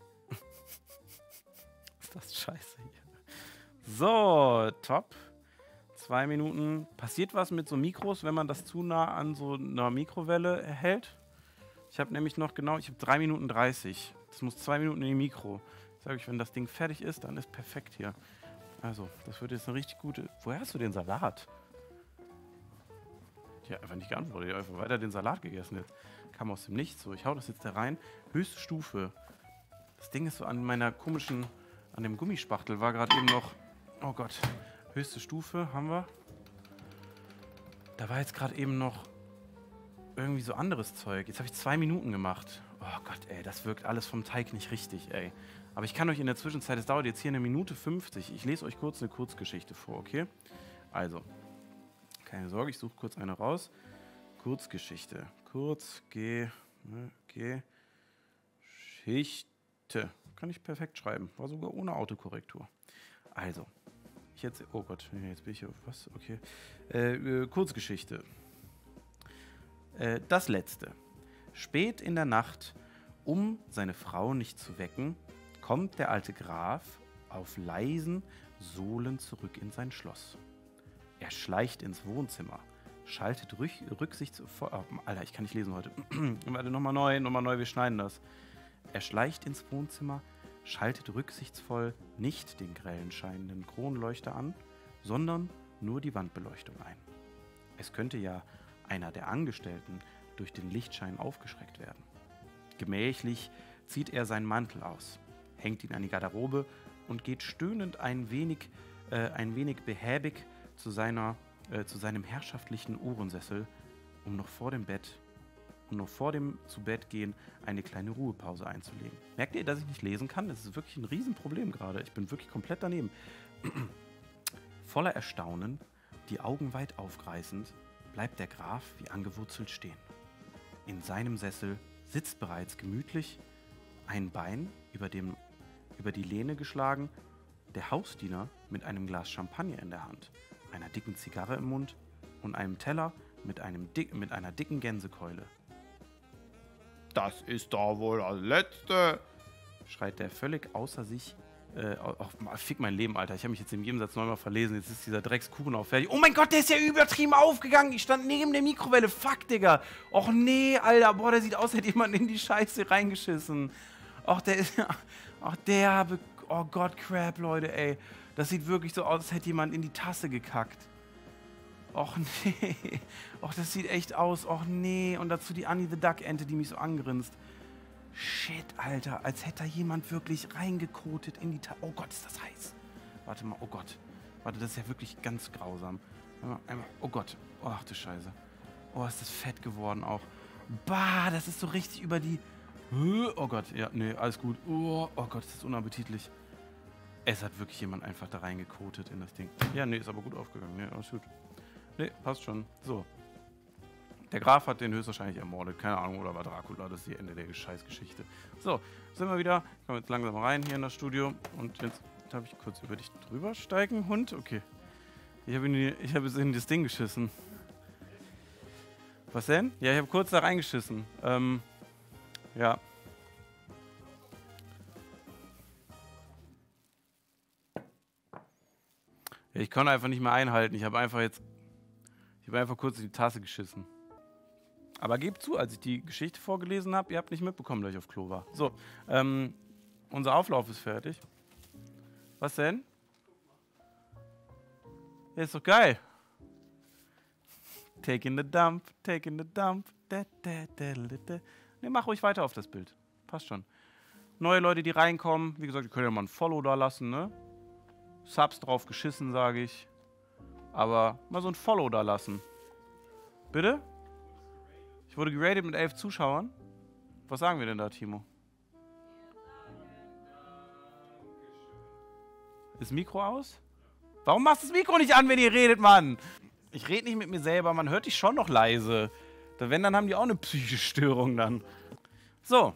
Ist das scheiße hier. So, top. 2 Minuten. Passiert was mit so Mikros, wenn man das zu nah an so einer Mikrowelle hält? Ich habe nämlich noch genau, ich habe 3 Minuten 30. Das muss 2 Minuten in die Mikro. Sag ich, wenn das Ding fertig ist, dann ist perfekt hier. Also, das wird jetzt eine richtig gute... Woher hast du den Salat? Ich habe einfach nicht geantwortet. Ich habe einfach weiter den Salat gegessen jetzt. Kam aus dem Nichts so. Ich hau das jetzt da rein. Höchste Stufe. Das Ding ist so an meiner komischen... An dem Gummispachtel war gerade eben noch... Oh Gott. Höchste Stufe haben wir. Da war jetzt gerade eben noch irgendwie so anderes Zeug. Jetzt habe ich 2 Minuten gemacht. Oh Gott, ey. Das wirkt alles vom Teig nicht richtig, ey. Aber ich kann euch in der Zwischenzeit, es dauert jetzt hier 1 Minute 50. Ich lese euch kurz eine Kurzgeschichte vor, okay? Also, keine Sorge, ich suche kurz eine raus. Kurzgeschichte. Kurzgeschichte. Kann ich perfekt schreiben. War sogar ohne Autokorrektur. Also, oh Gott, jetzt bin ich auf was? Okay. Kurzgeschichte. Das letzte. Spät in der Nacht, um seine Frau nicht zu wecken, kommt der alte Graf auf leisen Sohlen zurück in sein Schloss. Er schleicht ins Wohnzimmer, schaltet rücksichtsvoll... Oh, Alter, ich kann nicht lesen heute. Warte, nochmal neu, wir schneiden das. Er schleicht ins Wohnzimmer, schaltet rücksichtsvoll nicht den grellen scheinenden Kronleuchter an, sondern nur die Wandbeleuchtung ein. Es könnte ja einer der Angestellten durch den Lichtschein aufgeschreckt werden. Gemächlich zieht er seinen Mantel aus, hängt ihn an die Garderobe und geht stöhnend ein wenig behäbig zu seinem herrschaftlichen Ohrensessel, um noch vor dem zu Bett gehen eine kleine Ruhepause einzulegen. Merkt ihr, dass ich nicht lesen kann? Das ist wirklich ein Riesenproblem gerade. Ich bin wirklich komplett daneben. Voller Erstaunen, die Augen weit aufreißend, bleibt der Graf wie angewurzelt stehen. In seinem Sessel sitzt bereits gemütlich, ein Bein über die Lehne geschlagen, der Hausdiener mit einem Glas Champagner in der Hand, einer dicken Zigarre im Mund und einem Teller mit einer dicken Gänsekeule. Das ist doch wohl das Letzte, schreit der völlig außer sich. Fick mein Leben, Alter. Ich habe mich jetzt in jedem Satz 9-mal verlesen. Jetzt ist dieser Dreckskuchen auch fertig. Oh mein Gott, der ist ja übertrieben aufgegangen. Ich stand neben der Mikrowelle. Fuck, Digga. Och nee, Alter. Boah, der sieht aus, als hätte jemand in die Scheiße reingeschissen. Och, der ist... Oh Gott, Crap, Leute, ey. Das sieht wirklich so aus, als hätte jemand in die Tasse gekackt. Och nee. Och, das sieht echt aus. Och nee. Und dazu die Annie the Duck-Ente, die mich so angrinst. Shit, Alter. Als hätte da jemand wirklich reingekotet in die Tasse. Oh Gott, ist das heiß. Warte mal, oh Gott. Warte, das ist ja wirklich ganz grausam. Einmal, oh Gott. Oh, ach du Scheiße. Oh, ist das fett geworden auch. Bah, das ist so richtig über die... Oh Gott, ja, nee, alles gut. Oh Gott, ist das unappetitlich. Es hat wirklich jemand einfach da reingekotet in das Ding. Ja, nee, ist aber gut aufgegangen. Nee, alles gut. Nee, passt schon. So. Der Graf hat den höchstwahrscheinlich ermordet. Keine Ahnung, oder war Dracula. Das ist die Ende der Scheißgeschichte. So, sind wir wieder. Kommen jetzt langsam rein hier in das Studio. Und jetzt darf ich kurz über dich drüber steigen, Hund? Okay. Ich habe in das Ding geschissen. Was denn? Ja, ich habe kurz da reingeschissen. Ja. Ja, ich konnte einfach nicht mehr einhalten. Ich habe einfach kurz in die Tasse geschissen. Aber gebt zu, als ich die Geschichte vorgelesen habe, ihr habt nicht mitbekommen, dass ich auf Klo war. So, unser Auflauf ist fertig. Was denn? Ja, ist doch geil. Taking the dump, taking the dump. Ne, mach ruhig weiter auf das Bild. Passt schon. Neue Leute, die reinkommen, wie gesagt, ihr könnt ja mal ein Follow da lassen, ne? Subs drauf geschissen, sage ich. Aber mal so ein Follow da lassen. Bitte? Ich wurde geratet mit 11 Zuschauern. Was sagen wir denn da, Timo? Ist Mikro aus? Warum machst du das Mikro nicht an, wenn ihr redet, Mann? Ich rede nicht mit mir selber, man hört dich schon noch leise. Wenn, dann haben die auch eine psychische Störung dann. So.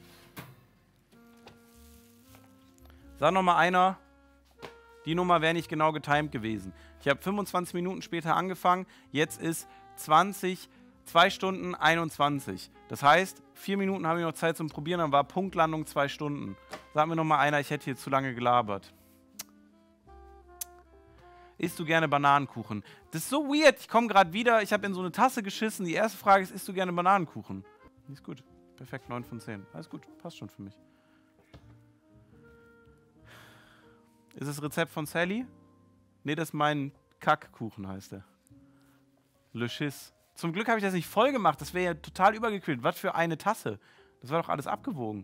Sag noch mal einer, die Nummer wäre nicht genau getimed gewesen. Ich habe 25 Minuten später angefangen, jetzt ist 2 Stunden 21. Das heißt, 4 Minuten habe ich noch Zeit zum Probieren, dann war Punktlandung 2 Stunden. Sag mir noch mal einer, ich hätte hier zu lange gelabert. Isst du gerne Bananenkuchen? Das ist so weird, ich komme gerade wieder, ich habe in so eine Tasse geschissen. Die erste Frage ist, isst du gerne Bananenkuchen? Ist gut, perfekt, 9 von 10. Alles gut, passt schon für mich. Ist das Rezept von Sally? Nee, das ist mein Kackkuchen, heißt der. Le Schiss. Zum Glück habe ich das nicht voll gemacht, das wäre ja total übergekühlt. Was für eine Tasse? Das war doch alles abgewogen.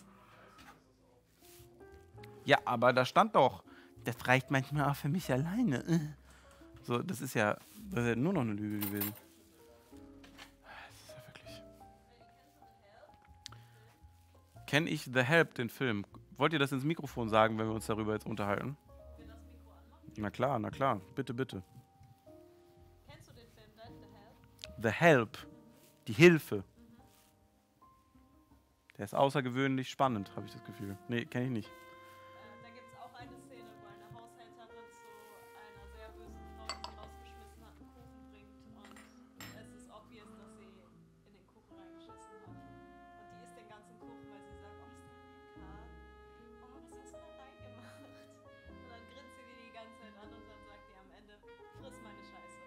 Ja, aber da stand doch, das reicht manchmal auch für mich alleine. So, das ist ja nur noch eine Lüge gewesen. Das ist ja wirklich... Kenn ich The Help, den Film? Wollt ihr das ins Mikrofon sagen, wenn wir uns darüber jetzt unterhalten? Na klar. Bitte, bitte. Kennst du den Film, The Help? The Help. Die Hilfe. Der ist außergewöhnlich spannend, habe ich das Gefühl. Nee, kenne ich nicht. Da gibt es auch eine Szene, wo eine Haushälterin zu einer sehr bösen Frau, die sie rausgeschmissen hat, einen Kuchen bringt. Und es ist obvious, dass sie in den Kuchen reingeschissen hat. Und die isst den ganzen Kuchen, weil sie sagt, oh, ist der lecker. Oh, was hast du da reingemacht? Und dann grinst sie die ganze Zeit an und dann sagt die am Ende, friss meine Scheiße.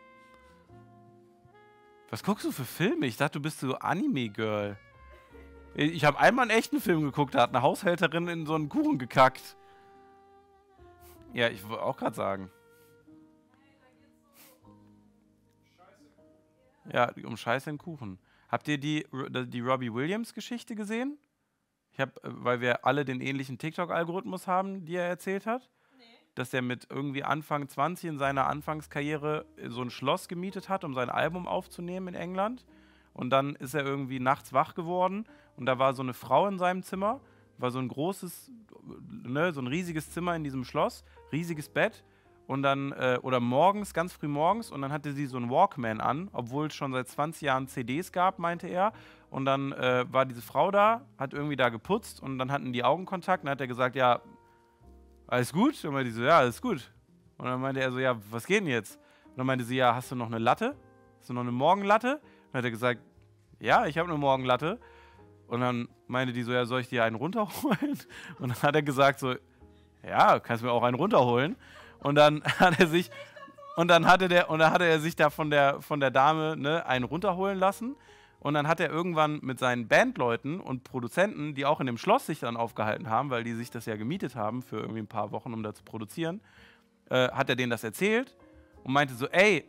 Was guckst du für Filme? Ich dachte, du bist so Anime-Girl. Ich habe einmal einen echten Film geguckt, da hat eine Haushälterin in so einen Kuchen gekackt. Ja, ich wollte auch gerade sagen. Ja, um Scheiße in Kuchen. Habt ihr die Robbie Williams-Geschichte gesehen? Weil wir alle den ähnlichen TikTok-Algorithmus haben, die er erzählt hat. Nee. Dass er mit irgendwie Anfang 20 in seiner Anfangskarriere so ein Schloss gemietet hat, um sein Album aufzunehmen in England. Und dann ist er irgendwie nachts wach geworden und da war so eine Frau in seinem Zimmer, war so ein großes, ne, so ein riesiges Zimmer in diesem Schloss, riesiges Bett und dann, oder morgens, ganz früh morgens und dann hatte sie so einen Walkman an, obwohl es schon seit 20 Jahren CDs gab, meinte er. Und dann war diese Frau da, hat irgendwie da geputzt und dann hatten die Augenkontakt und dann hat er gesagt, ja, alles gut? Und dann meinte sie so, ja, alles gut. Und dann meinte er so, ja, was geht denn jetzt? Und dann meinte sie, ja, hast du noch eine Latte? Hast du noch eine Morgenlatte? Dann hat er gesagt, ja, ich habe eine Morgenlatte. Und dann meinte die so, ja, soll ich dir einen runterholen? Und dann hat er gesagt so, ja, kannst mir auch einen runterholen. Und dann hat er sich, da von der Dame, ne, einen runterholen lassen. Und dann hat er irgendwann mit seinen Bandleuten und Produzenten, die auch in dem Schloss sich dann aufgehalten haben, weil die sich das ja gemietet haben für irgendwie ein paar Wochen, um da zu produzieren, hat er denen das erzählt und meinte so, ey,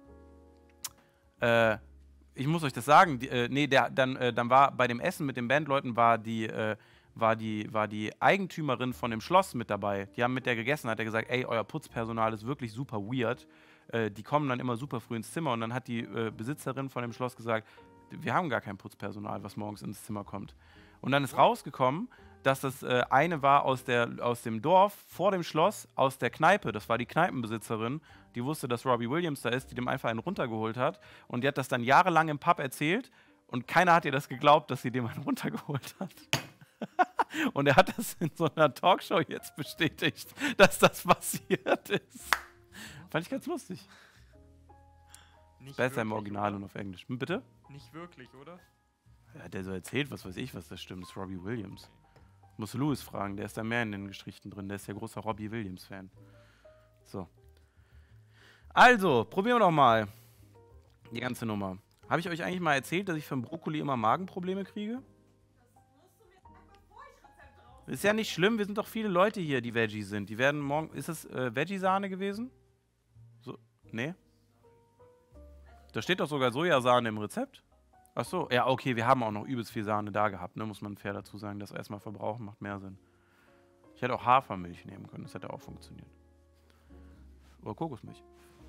ich muss euch das sagen, dann war bei dem Essen mit den Bandleuten war die Eigentümerin von dem Schloss mit dabei. Die haben mit der gegessen, hat er gesagt, ey, euer Putzpersonal ist wirklich super weird. Die kommen dann immer super früh ins Zimmer und dann hat die Besitzerin von dem Schloss gesagt, wir haben gar kein Putzpersonal, was morgens ins Zimmer kommt. Und dann ist rausgekommen, dass das eine war aus dem Dorf vor dem Schloss, aus der Kneipe. Das war die Kneipenbesitzerin, die wusste, dass Robbie Williams da ist, die dem einfach einen runtergeholt hat. Und die hat das dann jahrelang im Pub erzählt und keiner hat ihr das geglaubt, dass sie dem einen runtergeholt hat. Und er hat das in so einer Talkshow jetzt bestätigt, dass das passiert ist. Fand ich ganz lustig. Nicht besser wirklich, im Original oder? Und auf Englisch. Bitte? Nicht wirklich, oder? Ja, der so erzählt, was weiß ich, was das stimmt. Das ist Robbie Williams. Muss Louis fragen, der ist da mehr in den Geschichten drin. Der ist ja großer Robbie Williams-Fan. So. Also, probieren wir doch mal die ganze Nummer. Habe ich euch eigentlich mal erzählt, dass ich von Brokkoli immer Magenprobleme kriege? Ist ja nicht schlimm, wir sind doch viele Leute hier, die Veggie sind. Die werden morgen... Ist das Veggie-Sahne gewesen? So, nee? Da steht doch sogar Sojasahne im Rezept. Ach so, ja, okay, wir haben auch noch übelst viel Sahne da gehabt, ne? Muss man fair dazu sagen. Das erstmal verbrauchen macht mehr Sinn. Ich hätte auch Hafermilch nehmen können, das hätte auch funktioniert. Oder Kokosmilch.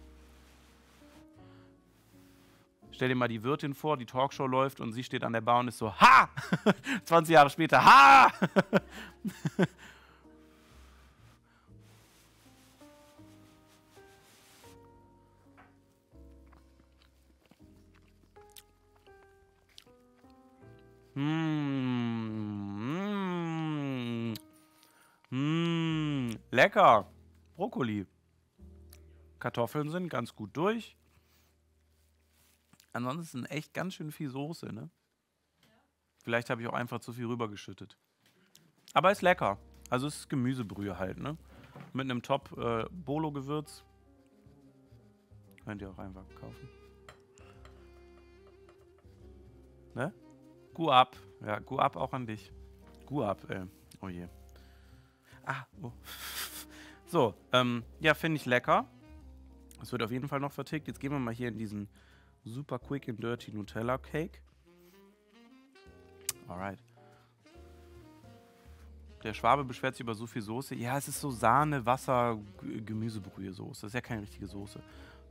Stell dir mal die Wirtin vor, die Talkshow läuft und sie steht an der Bar und ist so, ha! 20 Jahre später, ha! Lecker. Brokkoli. Kartoffeln sind ganz gut durch. Ansonsten echt ganz schön viel Soße, ne? Vielleicht habe ich auch einfach zu viel rübergeschüttet. Aber ist lecker. Also es ist Gemüsebrühe halt, ne? Mit einem Top-Bolo-Gewürz. Könnt ihr auch einfach kaufen. Ne? Guap. Ja, Guap auch an dich. Guap, oh je. Ah, oh. So, ja, finde ich lecker. Es wird auf jeden Fall noch vertickt. Jetzt gehen wir mal hier in diesen super quick and dirty Nutella Cake. Alright. Der Schwabe beschwert sich über so viel Soße. Ja, es ist so Sahne, Wasser, Gemüsebrühe Soße. Das ist ja keine richtige Soße.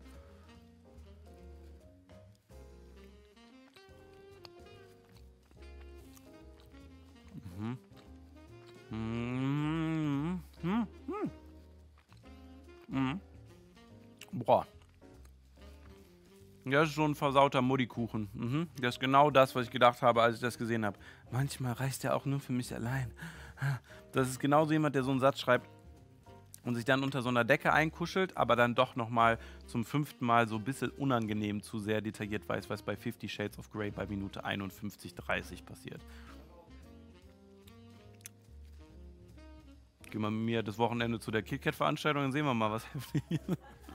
Boah. Das ist so ein versauter Muddikuchen. Das ist genau das, was ich gedacht habe, als ich das gesehen habe. Manchmal reicht der auch nur für mich allein. Das ist genauso jemand, der so einen Satz schreibt und sich dann unter so einer Decke einkuschelt, aber dann doch nochmal zum 5. Mal so ein bisschen unangenehm zu sehr detailliert weiß, was bei 50 Shades of Grey bei Minute 51:30 passiert. Gehen wir mit mir das Wochenende zu der KitKat-Veranstaltung, dann sehen wir mal, was heftig ist.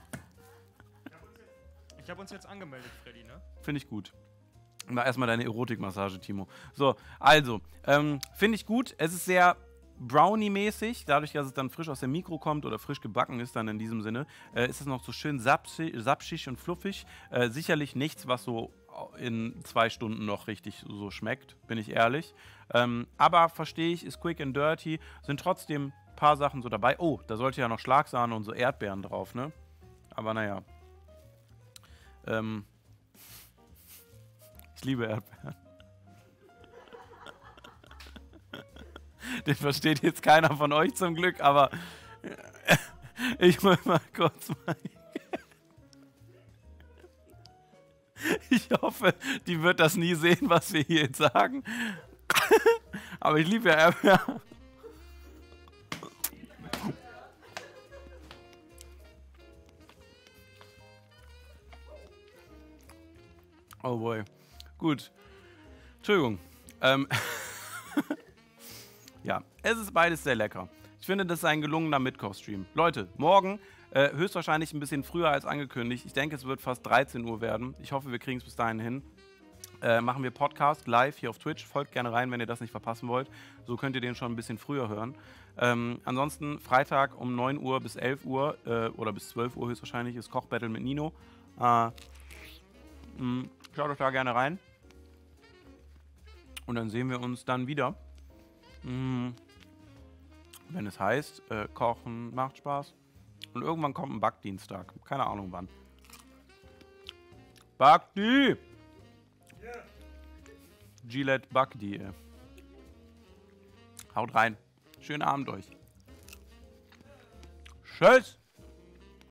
Ich habe uns jetzt angemeldet, Freddy, ne? Finde ich gut. Mach erstmal deine Erotikmassage, Timo. So, also, finde ich gut. Es ist sehr Brownie-mäßig, dadurch, dass es dann frisch aus dem Mikro kommt oder frisch gebacken ist, dann in diesem Sinne, ist es noch so schön sapschig und fluffig. Sicherlich nichts, was so in 2 Stunden noch richtig so schmeckt, bin ich ehrlich. Aber verstehe ich, ist quick and dirty, sind trotzdem ein paar Sachen so dabei. Oh, da sollte ja noch Schlagsahne und so Erdbeeren drauf, ne? Aber naja. Ich liebe Erdbeeren. Den versteht jetzt keiner von euch zum Glück, aber ich will mal kurz mal... Ich hoffe, die wird das nie sehen, was wir hier jetzt sagen. Aber ich liebe Erdbeeren. Oh boy. Gut. Entschuldigung. Ja, es ist beides sehr lecker. Ich finde, das ist ein gelungener Mittkochstream. Leute, morgen höchstwahrscheinlich ein bisschen früher als angekündigt. Ich denke, es wird fast 13 Uhr werden. Ich hoffe, wir kriegen es bis dahin hin. Machen wir Podcast live hier auf Twitch. Folgt gerne rein, wenn ihr das nicht verpassen wollt. So könnt ihr den schon ein bisschen früher hören. Ansonsten Freitag um 9 Uhr bis 11 Uhr oder bis 12 Uhr höchstwahrscheinlich ist Kochbattle mit Nino. Schaut euch da gerne rein. Und dann sehen wir uns dann wieder. Wenn es heißt, Kochen macht Spaß. Und irgendwann kommt ein Backdienstag. Keine Ahnung wann. Backdi! Yeah. Gillette Backdi. Haut rein. Schönen Abend euch. Tschüss!